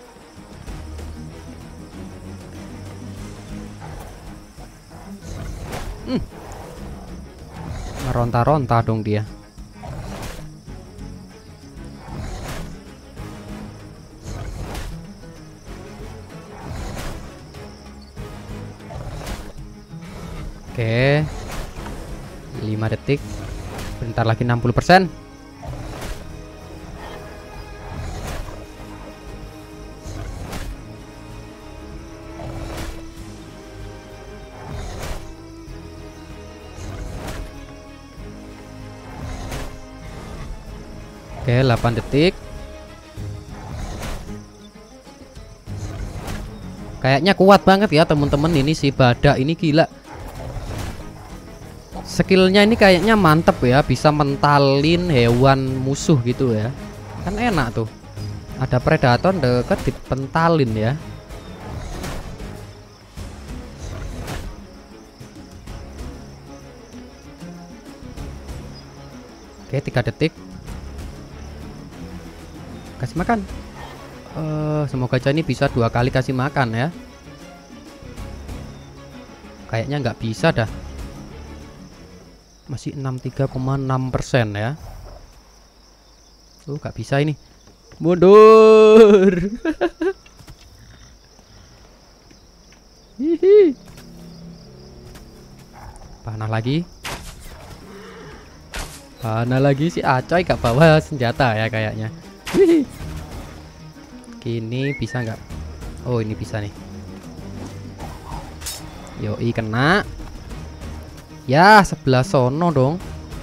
Hmm. Meronta-ronta dong dia. Oke, lima detik. Bentar lagi enam puluh persen. Oke, delapan detik. Kayaknya kuat banget ya teman-teman, ini si badak ini gila. Skillnya ini kayaknya mantep ya, bisa mentalin hewan musuh gitu ya. Kan enak tuh. Ada predator deket dipentalin ya. Oke, tiga detik. Kasih makan. Uh, semoga aja ini bisa dua kali kasih makan ya. Kayaknya nggak bisa dah. Masih enam puluh tiga koma enam persen ya. Tuh nggak bisa ini. Mundur. Hihi. Panah lagi. Panah lagi, si Acoy gak bawa senjata ya kayaknya. Hihi. Kini bisa nggak? Oh, ini bisa nih. Yoi, kena. Ya, sebelah sono dong.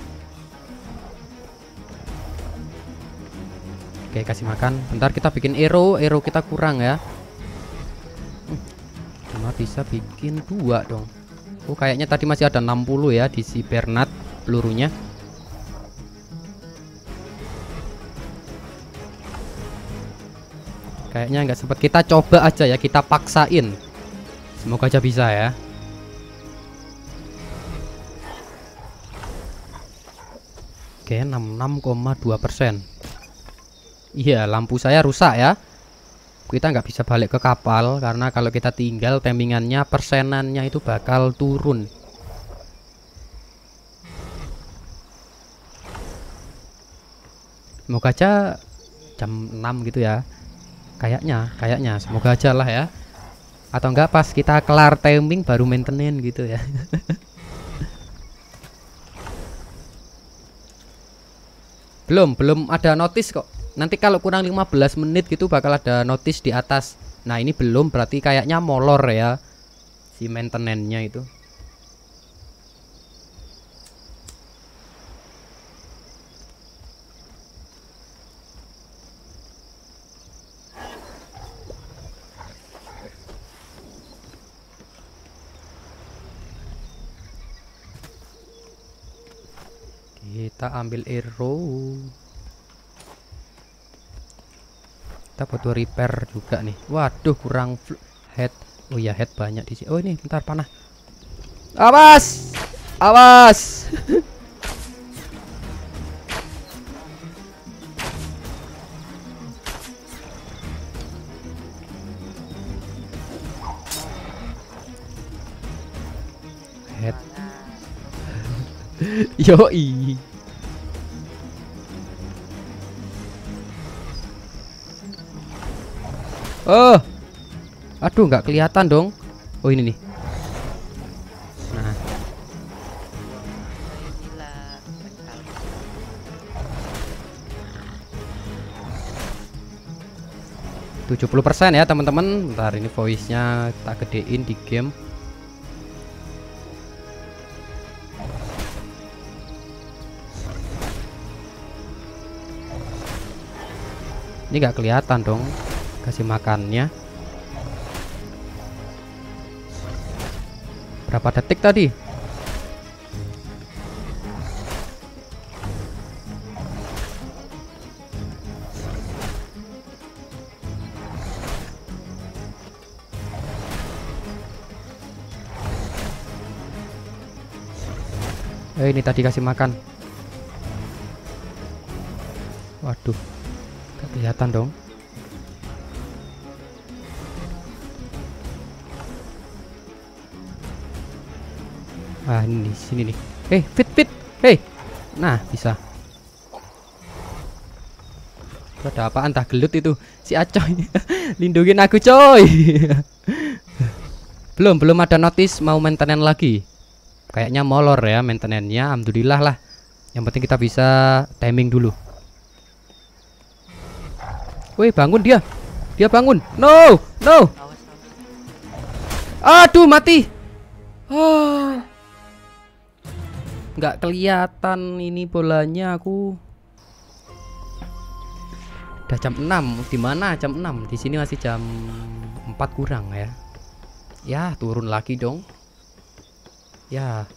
Oke, kasih makan. Bentar kita bikin arrow, arrow kita kurang ya. Hmm, cuma bisa bikin dua dong. Oh, kayaknya tadi masih ada enam puluh ya di si Bernard pelurunya. Kayaknya nggak sempat, kita coba aja ya, kita paksain. Semoga aja bisa ya. Oke, enam puluh enam koma dua persen. Iya, lampu saya rusak ya. Kita nggak bisa balik ke kapal karena kalau kita tinggal timingannya, persenannya itu bakal turun. Semoga aja jam enam gitu ya. Kayaknya, kayaknya semoga aja lah ya. Atau enggak pas kita kelar timing baru maintenance gitu ya. Belum, belum ada notice kok. Nanti kalau kurang lima belas menit gitu bakal ada notice di atas. Nah, ini belum, berarti kayaknya molor ya si maintenance-nya itu. Kita ambil arrow. Kita butuh repair juga nih. Waduh, kurang head. Oh ya, head banyak di sini. Oh, ini bentar panah. Awas! Awas! Head. Yoi. Oh, aduh, nggak kelihatan dong. Oh, ini nih. Nah, Gila, mental. tujuh puluh persen ya teman-teman. Bentar, ini voice-nya kita gedein di game. Ini nggak kelihatan dong. Kasih makannya. Berapa detik tadi? Eh, ini tadi kasih makan. Waduh, nggak kelihatan dong. Ah, ini di sini nih. Eh, fit fit. Hei. Nah, bisa. Itu ada apaan, entah gelut itu si Acoy. Lindungin aku, coy. Belum, belum ada notice mau maintenance lagi. Kayaknya molor ya maintenance-nya. Alhamdulillah lah. Yang penting kita bisa timing dulu. Wih, bangun dia. Dia bangun. No, no. Awas, awas. Aduh, mati. Oh. Nggak kelihatan ini bolanya aku. Udah jam enam. Di mana jam enam? Di sini masih jam empat kurang ya. Ya, turun lagi dong. Ya.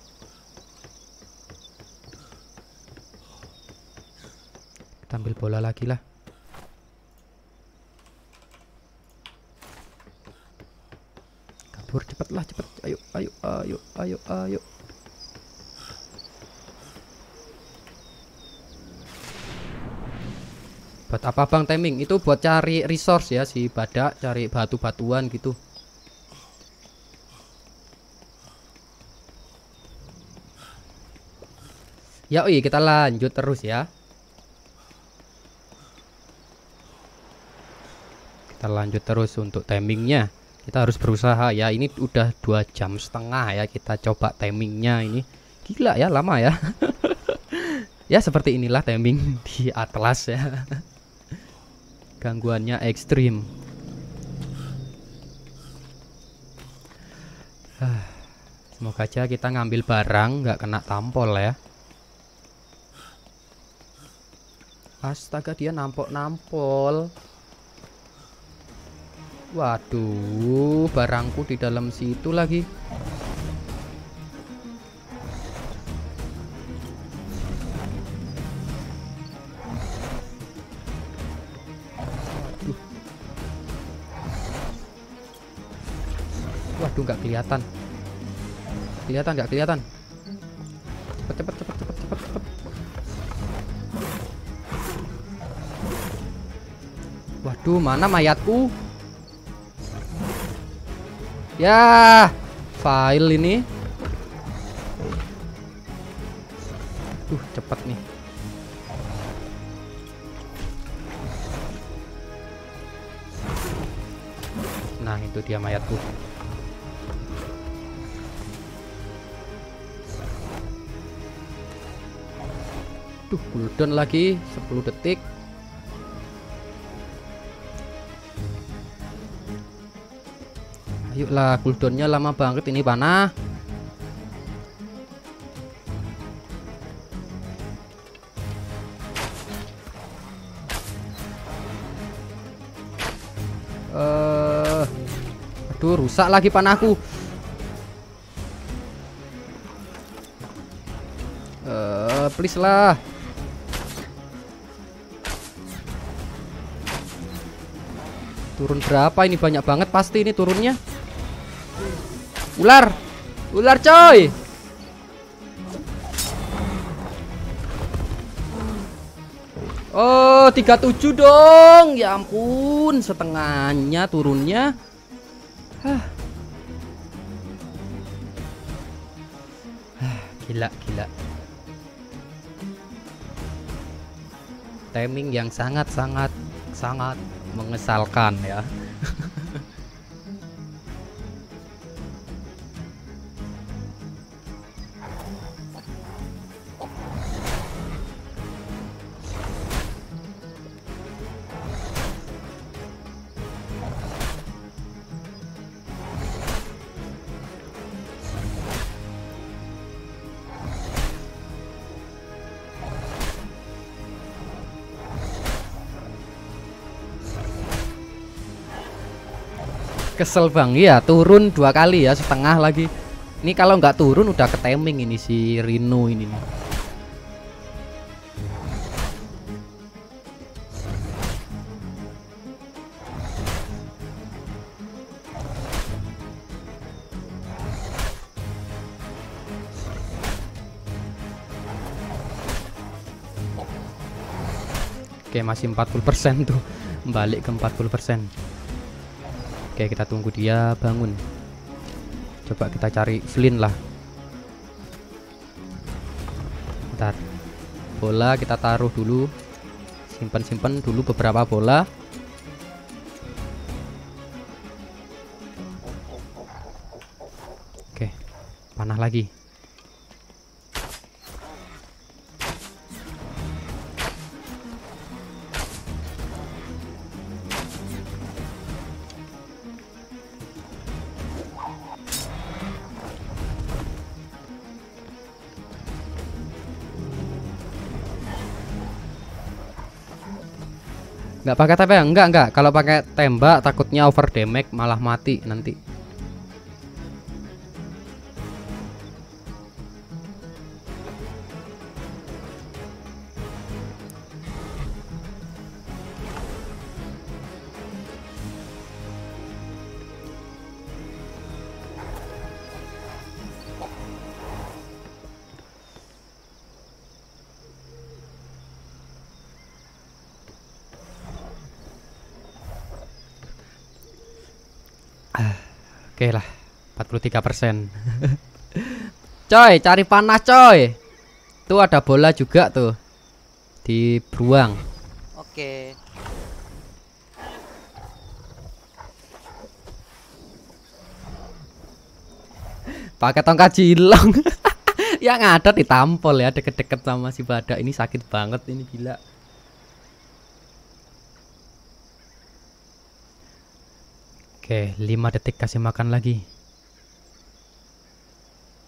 Kita ambil bola lagi lah. Kabur cepatlah, cepet. Ayo, ayo, ayo, ayo, ayo. Buat apa bang timing? Itu buat cari resource ya, si badak, cari batu-batuan gitu. Ya, iya, kita lanjut terus ya. Kita lanjut terus untuk timingnya. Kita harus berusaha ya. Ini udah dua jam setengah ya kita coba timingnya ini. Gila ya, lama ya. Ya seperti inilah timing di Atlas ya. Gangguannya ekstrim. Semoga aja kita ngambil barang nggak kena tampol ya. Astaga, dia nampol-nampol. Waduh, barangku di dalam situ lagi. Waduh, Waduh, nggak kelihatan. Kelihatan nggak kelihatan? Cepet, cepet, cepet, cepet, cepet, cepet. Waduh, mana mayatku? Ya, file ini. Tuh, cepet nih. Nah, itu dia mayatku. Tuh, cooldown lagi sepuluh detik. Ayolah, cooldownnya lama banget ini panah. Eh, aduh, rusak lagi panahku. Eh, please lah. Turun berapa ini? Banyak banget pasti ini turunnya. Ular, ular coy. Oh, tiga puluh tujuh dong. Ya ampun, setengahnya turunnya. Hah. Hah, gila, gila. Timing yang sangat-sangat sangat mengesalkan ya. Kesel bang, ya turun dua kali ya, setengah lagi. Ini kalau nggak turun udah ke timing ini si Rino ini nih. Oke, masih empat puluh persen tuh, balik ke empat puluh persen. Oke, kita tunggu dia bangun. Coba kita cari Flynn lah. Bentar. Bola kita taruh dulu. Simpan-simpan dulu beberapa bola. Oke, panah lagi. Nggak pakai tembak, enggak enggak. Kalau pakai tembak takutnya over damage, malah mati nanti. Oke lah, empat puluh tiga persen. Coy, cari panah coy. Tuh ada bola juga tuh di beruang. Oke. Pakai tongkat cilong. Yang ada ditampol ya, deket-deket sama si badak. Ini sakit banget ini, gila. Oke, lima detik kasih makan lagi.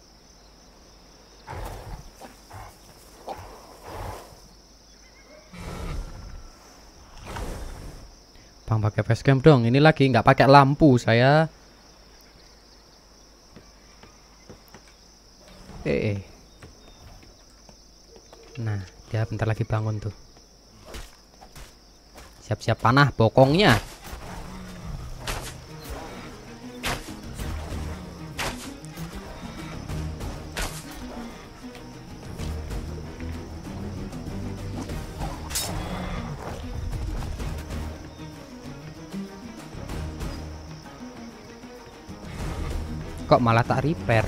Bang pakai facecam dong. Ini lagi nggak pakai lampu saya. Eh, eh. Nah, dia bentar lagi bangun tuh. Siap-siap panah bokongnya. Kok malah tak repair?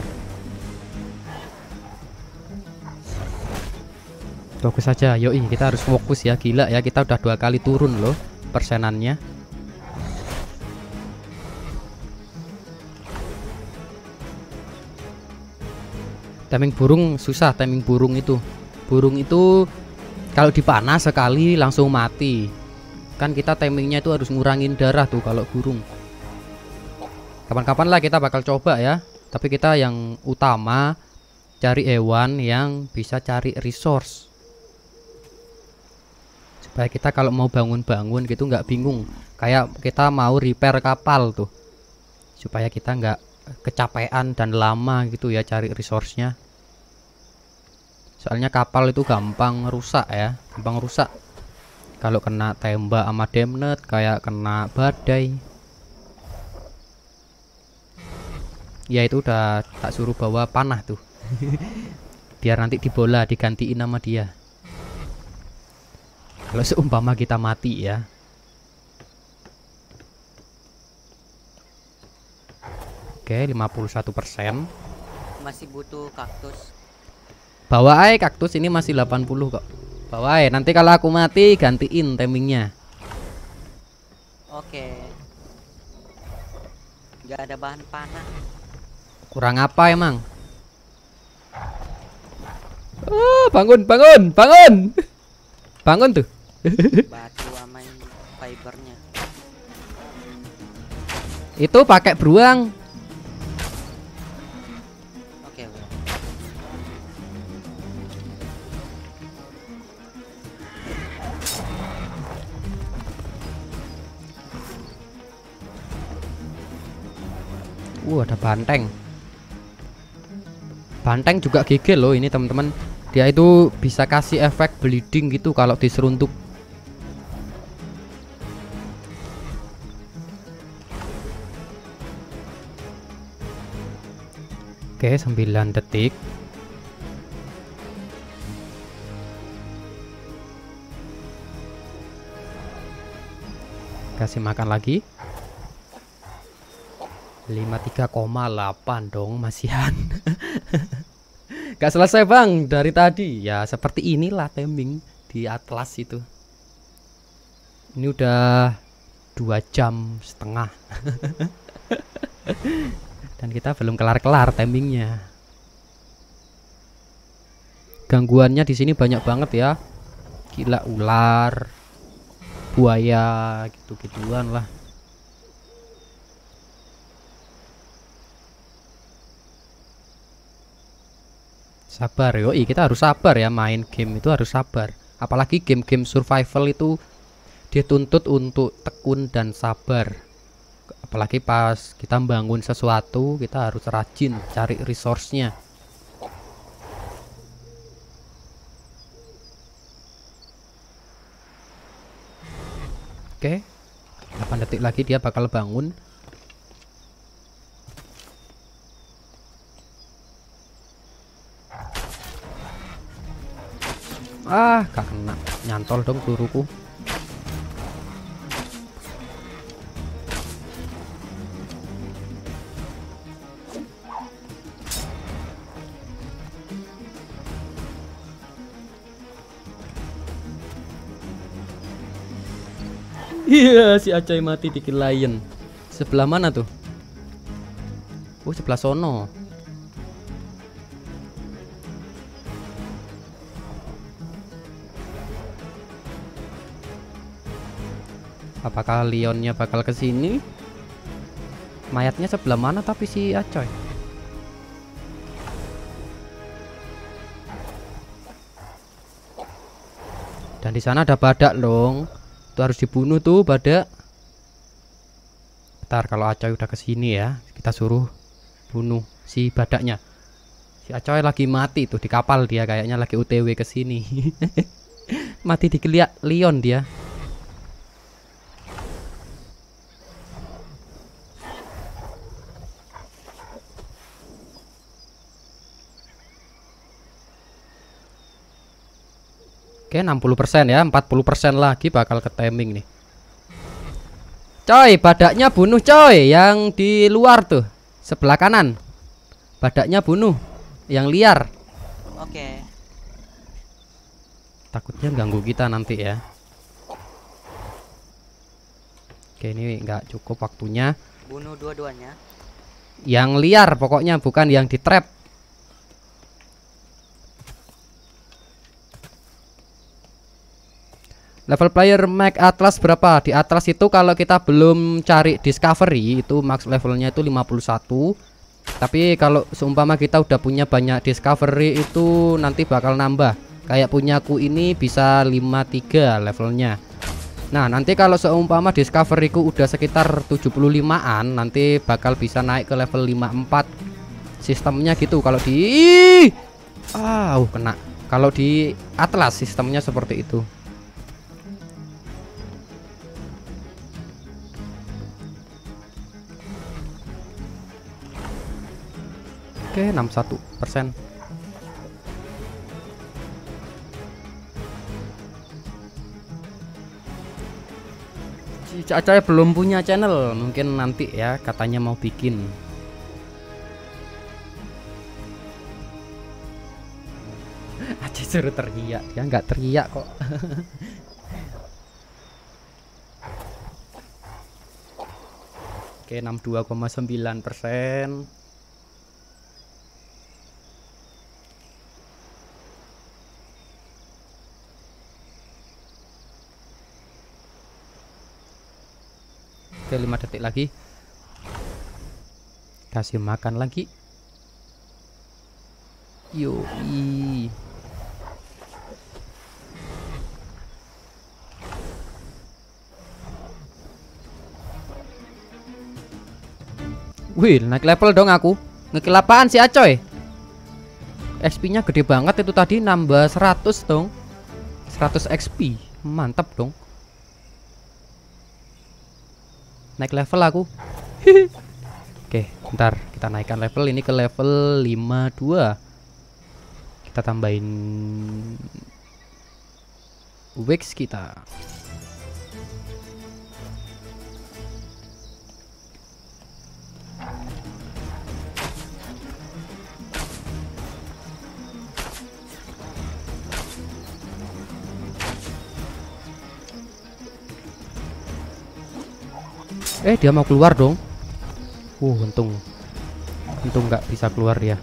Bagus saja, yoi kita harus fokus ya, gila ya, kita udah dua kali turun loh persenannya. Timing burung susah, timing burung itu. Burung itu kalau dipanah sekali langsung mati. Kan kita timingnya itu harus ngurangin darah tuh kalau burung. Kapan-kapan lah kita bakal coba ya. Tapi kita yang utama cari hewan yang bisa cari resource. Supaya kita kalau mau bangun-bangun gitu nggak bingung. Kayak kita mau repair kapal tuh. Supaya kita nggak kecapean dan lama gitu ya cari resource-nya. Soalnya kapal itu gampang rusak ya. Gampang rusak. Kalau kena tembak sama damnet, kayak kena badai. Ya itu udah tak suruh bawa panah tuh. Biar nanti dibola digantiin sama dia. Kalau seumpama kita mati ya. Oke, lima puluh satu persen. Masih butuh kaktus. Bawa aja kaktus, ini masih delapan puluh kok. Bawa aja, nanti kalau aku mati gantiin timingnya. Oke. Gak ada bahan panah. Kurang apa emang? Oh, bangun, bangun, bangun. Bangun tuh. Batu sama ini fibernya. Itu pakai beruang. Oke, oke. Uh, ada banteng. Banteng juga gigil loh ini teman-teman. Dia itu bisa kasih efek bleeding gitu kalau diseruntuk. Oke, sembilan detik. Kasih makan lagi. lima puluh tiga koma delapan dong, masihan. Gak selesai bang dari tadi. Ya seperti inilah timing di Atlas itu. Ini udah dua jam setengah. Dan kita belum kelar-kelar timingnya. Gangguannya di sini banyak banget ya. Gila, ular, buaya, gitu-gituan lah. Sabar, yoi kita harus sabar ya, main game itu harus sabar. Apalagi game-game survival itu dituntut untuk tekun dan sabar. Apalagi pas kita bangun sesuatu, kita harus rajin cari resource-nya. Oke, delapan detik lagi dia bakal bangun. Ah, gak kena, nyantol dong peluruku. Iya, si Acai mati di kill lion. Sebelah mana tuh? Oh, sebelah sono. Apakah Lionnya bakal ke sini? Mayatnya sebelah mana tapi si Acoy? Dan di sana ada badak dong. Itu harus dibunuh tuh badak. Ntar kalau Acoy udah kesini ya, kita suruh bunuh si badaknya. Si Acoy lagi mati tuh di kapal, dia kayaknya lagi O T W ke sini. Mati di keliak Leon dia. Oke, enam puluh persen ya, empat puluh persen lagi bakal ke timing nih. Coy, badaknya bunuh coy, yang di luar tuh, sebelah kanan. Badaknya bunuh, yang liar. Oke. Takutnya ganggu kita nanti ya. Oke, ini nggak cukup waktunya. Bunuh dua-duanya. Yang liar pokoknya, bukan yang di trap. Level player Max Atlas berapa? Di Atlas itu kalau kita belum cari discovery itu max levelnya itu lima puluh satu. Tapi kalau seumpama kita udah punya banyak discovery itu nanti bakal nambah. Kayak punyaku ini bisa lima puluh tiga levelnya. Nah, nanti kalau seumpama discoveryku udah sekitar tujuh puluh limaan, nanti bakal bisa naik ke level lima puluh empat. Sistemnya gitu kalau di ah, uh, kena. Kalau di Atlas sistemnya seperti itu. Oke, enam puluh satu persen. Si Caca belum punya channel, mungkin nanti ya katanya mau bikin. Aja suruh teriak, dia nggak teriak kok. Oke, enam puluh dua koma sembilan persen. Oke, lima detik lagi. Kasih makan lagi. Yoi. Wih, naik level dong aku. Ngekill apaan sih Acoy? X P-nya gede banget itu tadi, nambah seratus dong. seratus X P. Mantap dong. Naik level aku. Oke, bentar kita naikkan level ini ke level lima puluh dua. Kita tambahin Wix kita. Eh, dia mau keluar dong. Uh, untung. Untung nggak bisa keluar dia.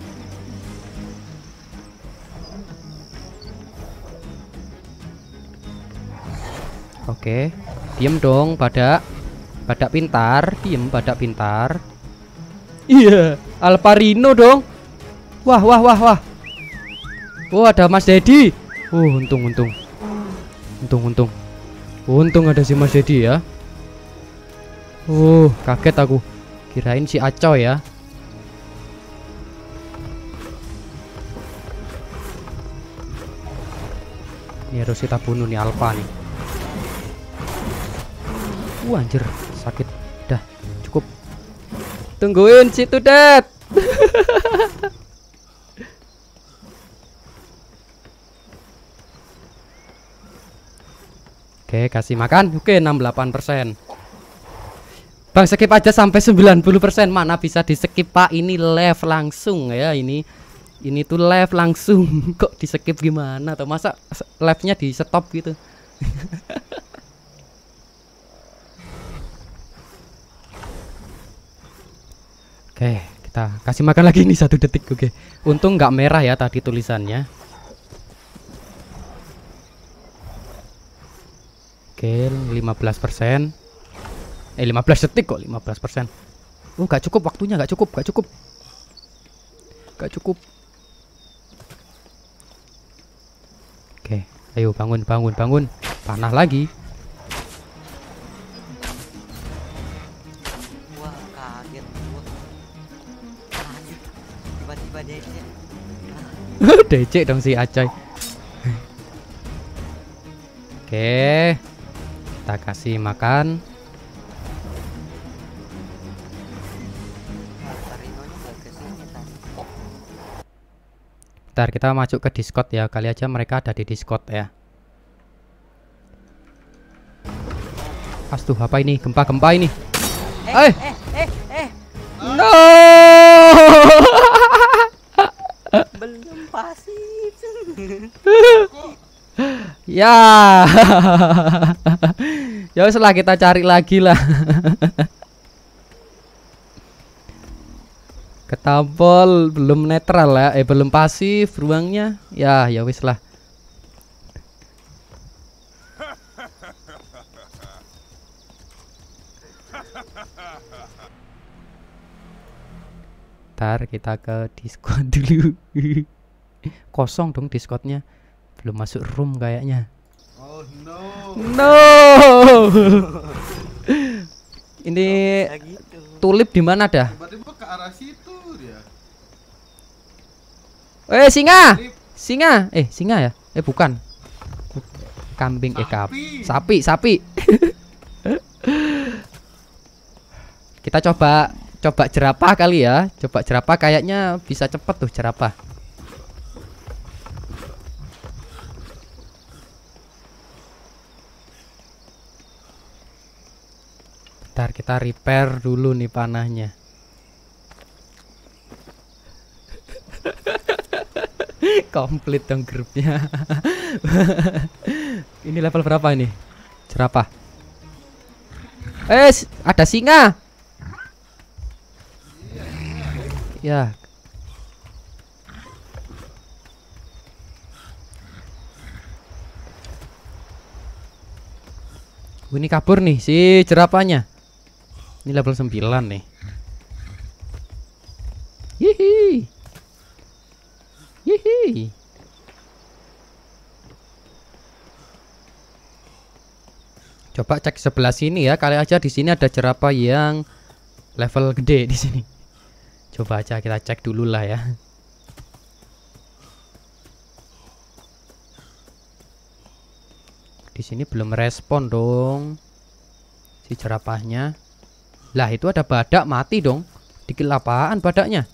Oke, diem dong, badak. Badak pintar, diem badak pintar. Iya, Alparino dong. Wah, wah, wah, wah. Oh, ada Mas Dedi. Uh, untung, untung. Untung, untung. Untung ada si Mas Dedi ya. Uh, kaget aku. Kirain si Acoy ya. Ini harus kita bunuh nih Alpha nih. Wah, anjir, sakit. Dah, cukup. Tungguin situ, Dad. Oke, kasih makan. Oke, enam puluh delapan persen. Bang, skip aja sampai sembilan puluh persen. Mana bisa di skip Pak, ini live langsung ya. Ini ini tuh live langsung. Kok di skip gimana tuh? Masa live-nya di stop gitu? Oke, kita kasih makan lagi nih satu detik. Oke, untung nggak merah ya tadi tulisannya. Oke, lima belas persen. Eh, lima belas detik kok, lima belas persen. Oh, gak cukup waktunya, gak cukup, gak cukup. Gak cukup. Oke, ayo bangun, bangun, bangun. Panah lagi. D C dong si Acoy. Oke, kita kasih makan. Bentar, kita masuk ke Discord ya. Kali aja mereka ada di Discord ya. Aduh, apa ini? Gempa-gempa ini. Eh, Eh, eh, eh, eh. no. Belum pasif. Ya. Ya wes lah, kita cari lagi lah. Ketampol belum netral ya, eh belum pasif ruangnya. Ya, ya wis lah. Ntar kita ke Discord dulu. Kosong dong Discordnya, belum masuk room kayaknya. Oh no. No. Ini Ya gitu. tulip di mana dah? Tiba-tiba ke arah situ dia. Eh, singa. Tulip. Singa. Eh, singa ya? Eh, bukan. Kambing, eh kap. Sapi. Sapi, sapi. Kita coba coba jerapah kali ya. Coba jerapah, kayaknya bisa cepet tuh jerapah. Bentar, kita repair dulu nih panahnya. Komplit dong grupnya. Ini level berapa ini? Jerapah. Eh, s- ada singa. Ya. Oh, ini kabur nih si jerapahnya. Ini level sembilan nih. Hihi. Hihi. Coba cek sebelah sini ya. Kali aja di sini ada jerapah yang level gede di sini. Coba aja kita cek dulu lah ya. Di sini belum respon dong si jerapahnya. Lah, itu ada badak mati dong. Dikil apaan badaknya?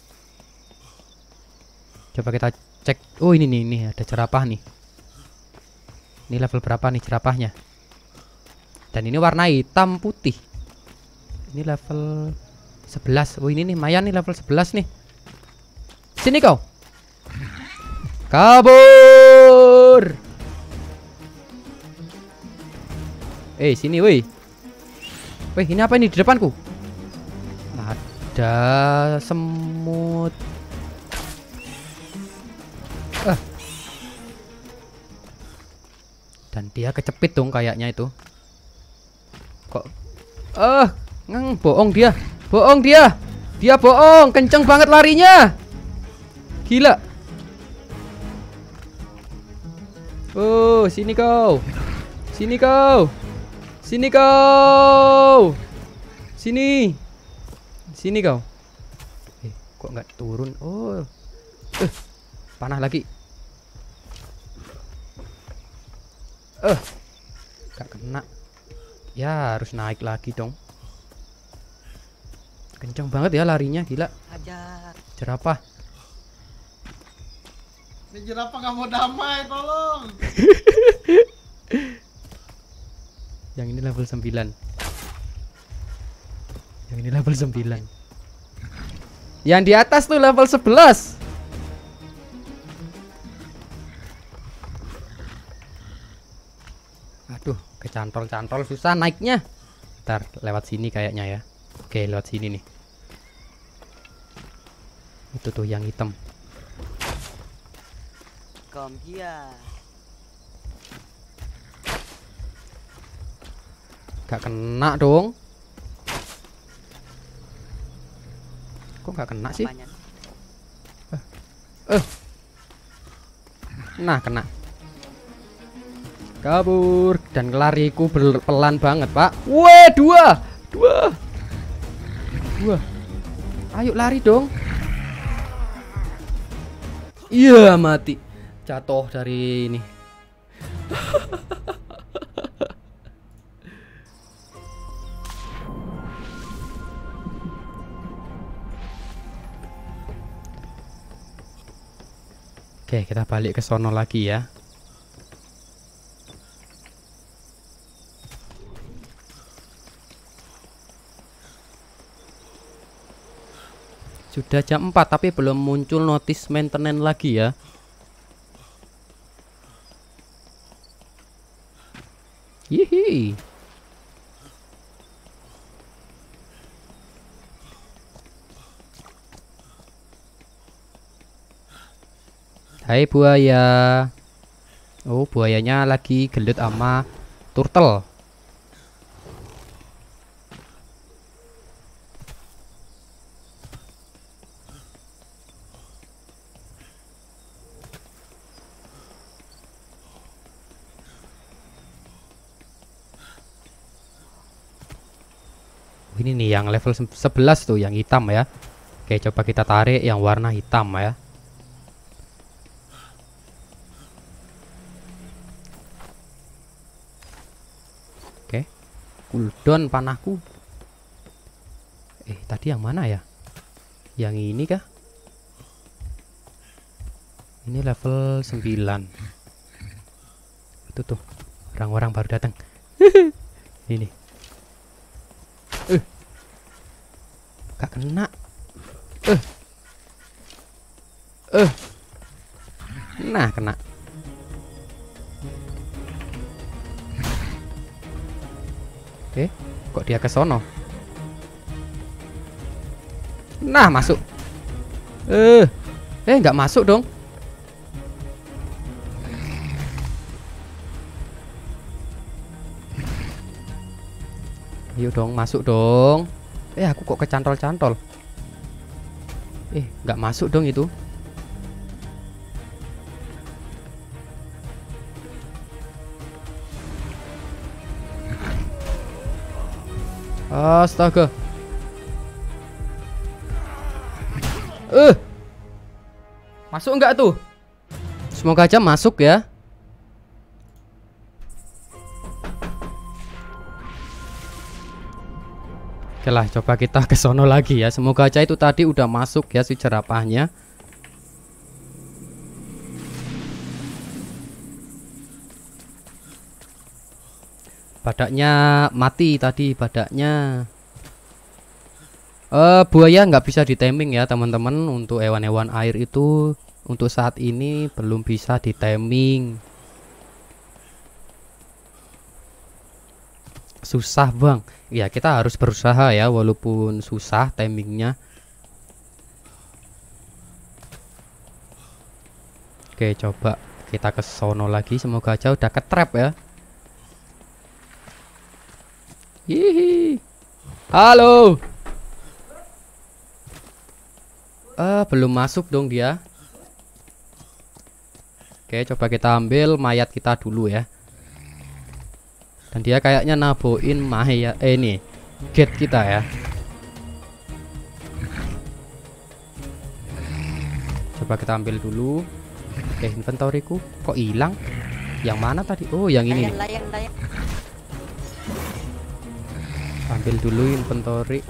Coba kita cek. Oh, ini nih, ini ada jerapah nih. Ini level berapa nih jerapahnya? Dan ini warna hitam putih. Ini level sebelas. Oh, ini nih Mayan nih level sebelas nih. Sini kau. Kabur. Eh, sini woi. Wih, ini apa ini di depanku? Ada semut. Ah. Dan dia kecepit dong kayaknya itu. Kok eh ngeng bohong dia. Bohong dia. Dia bohong, kenceng banget larinya. Gila. Oh, sini kau. Sini kau. Sini kau. Sini. Sini kau. Eh, kok nggak turun? Oh. Eh, panah lagi. Eh. Gak kena. Ya, harus naik lagi dong. Kenceng banget ya larinya, gila. Hajar. Jerapah. Ini jerapah nggak mau damai, tolong. Yang ini level sembilan. Yang ini level sembilan. Yang di atas tuh level sebelas. Aduh, kecantol-cantol susah naiknya. Ntar lewat sini kayaknya ya. Oke, lewat sini nih. Itu tuh yang hitam. Come here. Gak kena dong. Kok gak kena sih? Apanya? Eh. Nah, kena. Kabur. Dan lariku ber- pelan banget, Pak. Wah, dua. Dua. Dua. Ayo lari dong. Iya, mati. Jatuh dari ini. Oke, kita balik ke sono lagi ya. Sudah jam empat tapi belum muncul notice maintenance lagi ya. Hihi. Hai buaya. Oh, buayanya lagi gelut sama turtle. Ini nih yang level sebelas tuh, yang hitam ya. Oke, coba kita tarik yang warna hitam ya. Oke, cooldown panahku. Eh, tadi yang mana ya? Yang ini kah? Ini level sembilan. Itu tuh, orang-orang baru datang. Ini. Eh, gak kena. Eh, eh, nah kena. Eh, kok dia ke sono? Nah, masuk. Eh, eh nggak masuk dong. Ayo dong, masuk dong. Eh, aku kok kecantol-cantol. Eh, nggak masuk dong itu. Astaga. Eh, masuk nggak tuh? Semoga aja masuk ya. Oke lah, coba kita ke sono lagi ya. Semoga aja itu tadi udah masuk ya si jerapahnya. Badaknya mati tadi, badaknya. Eh, buaya nggak bisa ditaming ya teman-teman. Untuk hewan-hewan air itu untuk saat ini belum bisa ditaming. Susah bang. Ya kita harus berusaha ya, walaupun susah timingnya. Oke, coba kita ke sono lagi. Semoga aja udah ke trap ya. Hihi. Halo. Ah, belum masuk dong dia. Oke, coba kita ambil mayat kita dulu ya. Dan dia kayaknya naboin Maya eh ini gate kita ya. Coba kita ambil dulu. Eh, inventoryku kok hilang? Yang mana tadi? Oh, yang ini nih. Layang, layang. Ambil dulu inventory.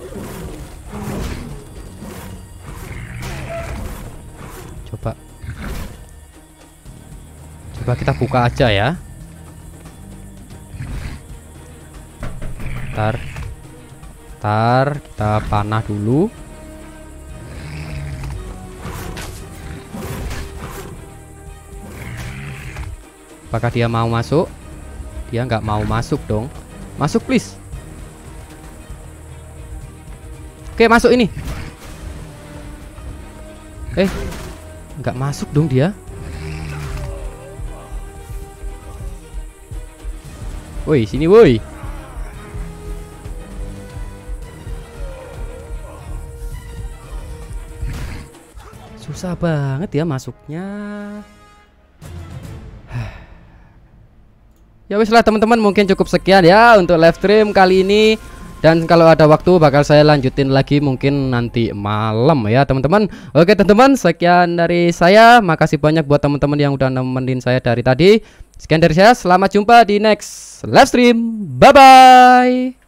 Coba. Coba kita buka aja ya. Ntar, ntar kita panah dulu. Apakah dia mau masuk? Dia nggak mau masuk dong. Masuk please. Oke, masuk ini. Eh, nggak masuk dong dia. Woi, sini woi. Susah banget ya masuknya. Ya wis lah teman-teman, mungkin cukup sekian ya untuk live stream kali ini. Dan kalau ada waktu bakal saya lanjutin lagi mungkin nanti malam ya teman-teman. Oke teman-teman, sekian dari saya. Makasih banyak buat teman-teman yang udah nemenin saya dari tadi. Sekian dari saya, selamat jumpa di next live stream. Bye bye.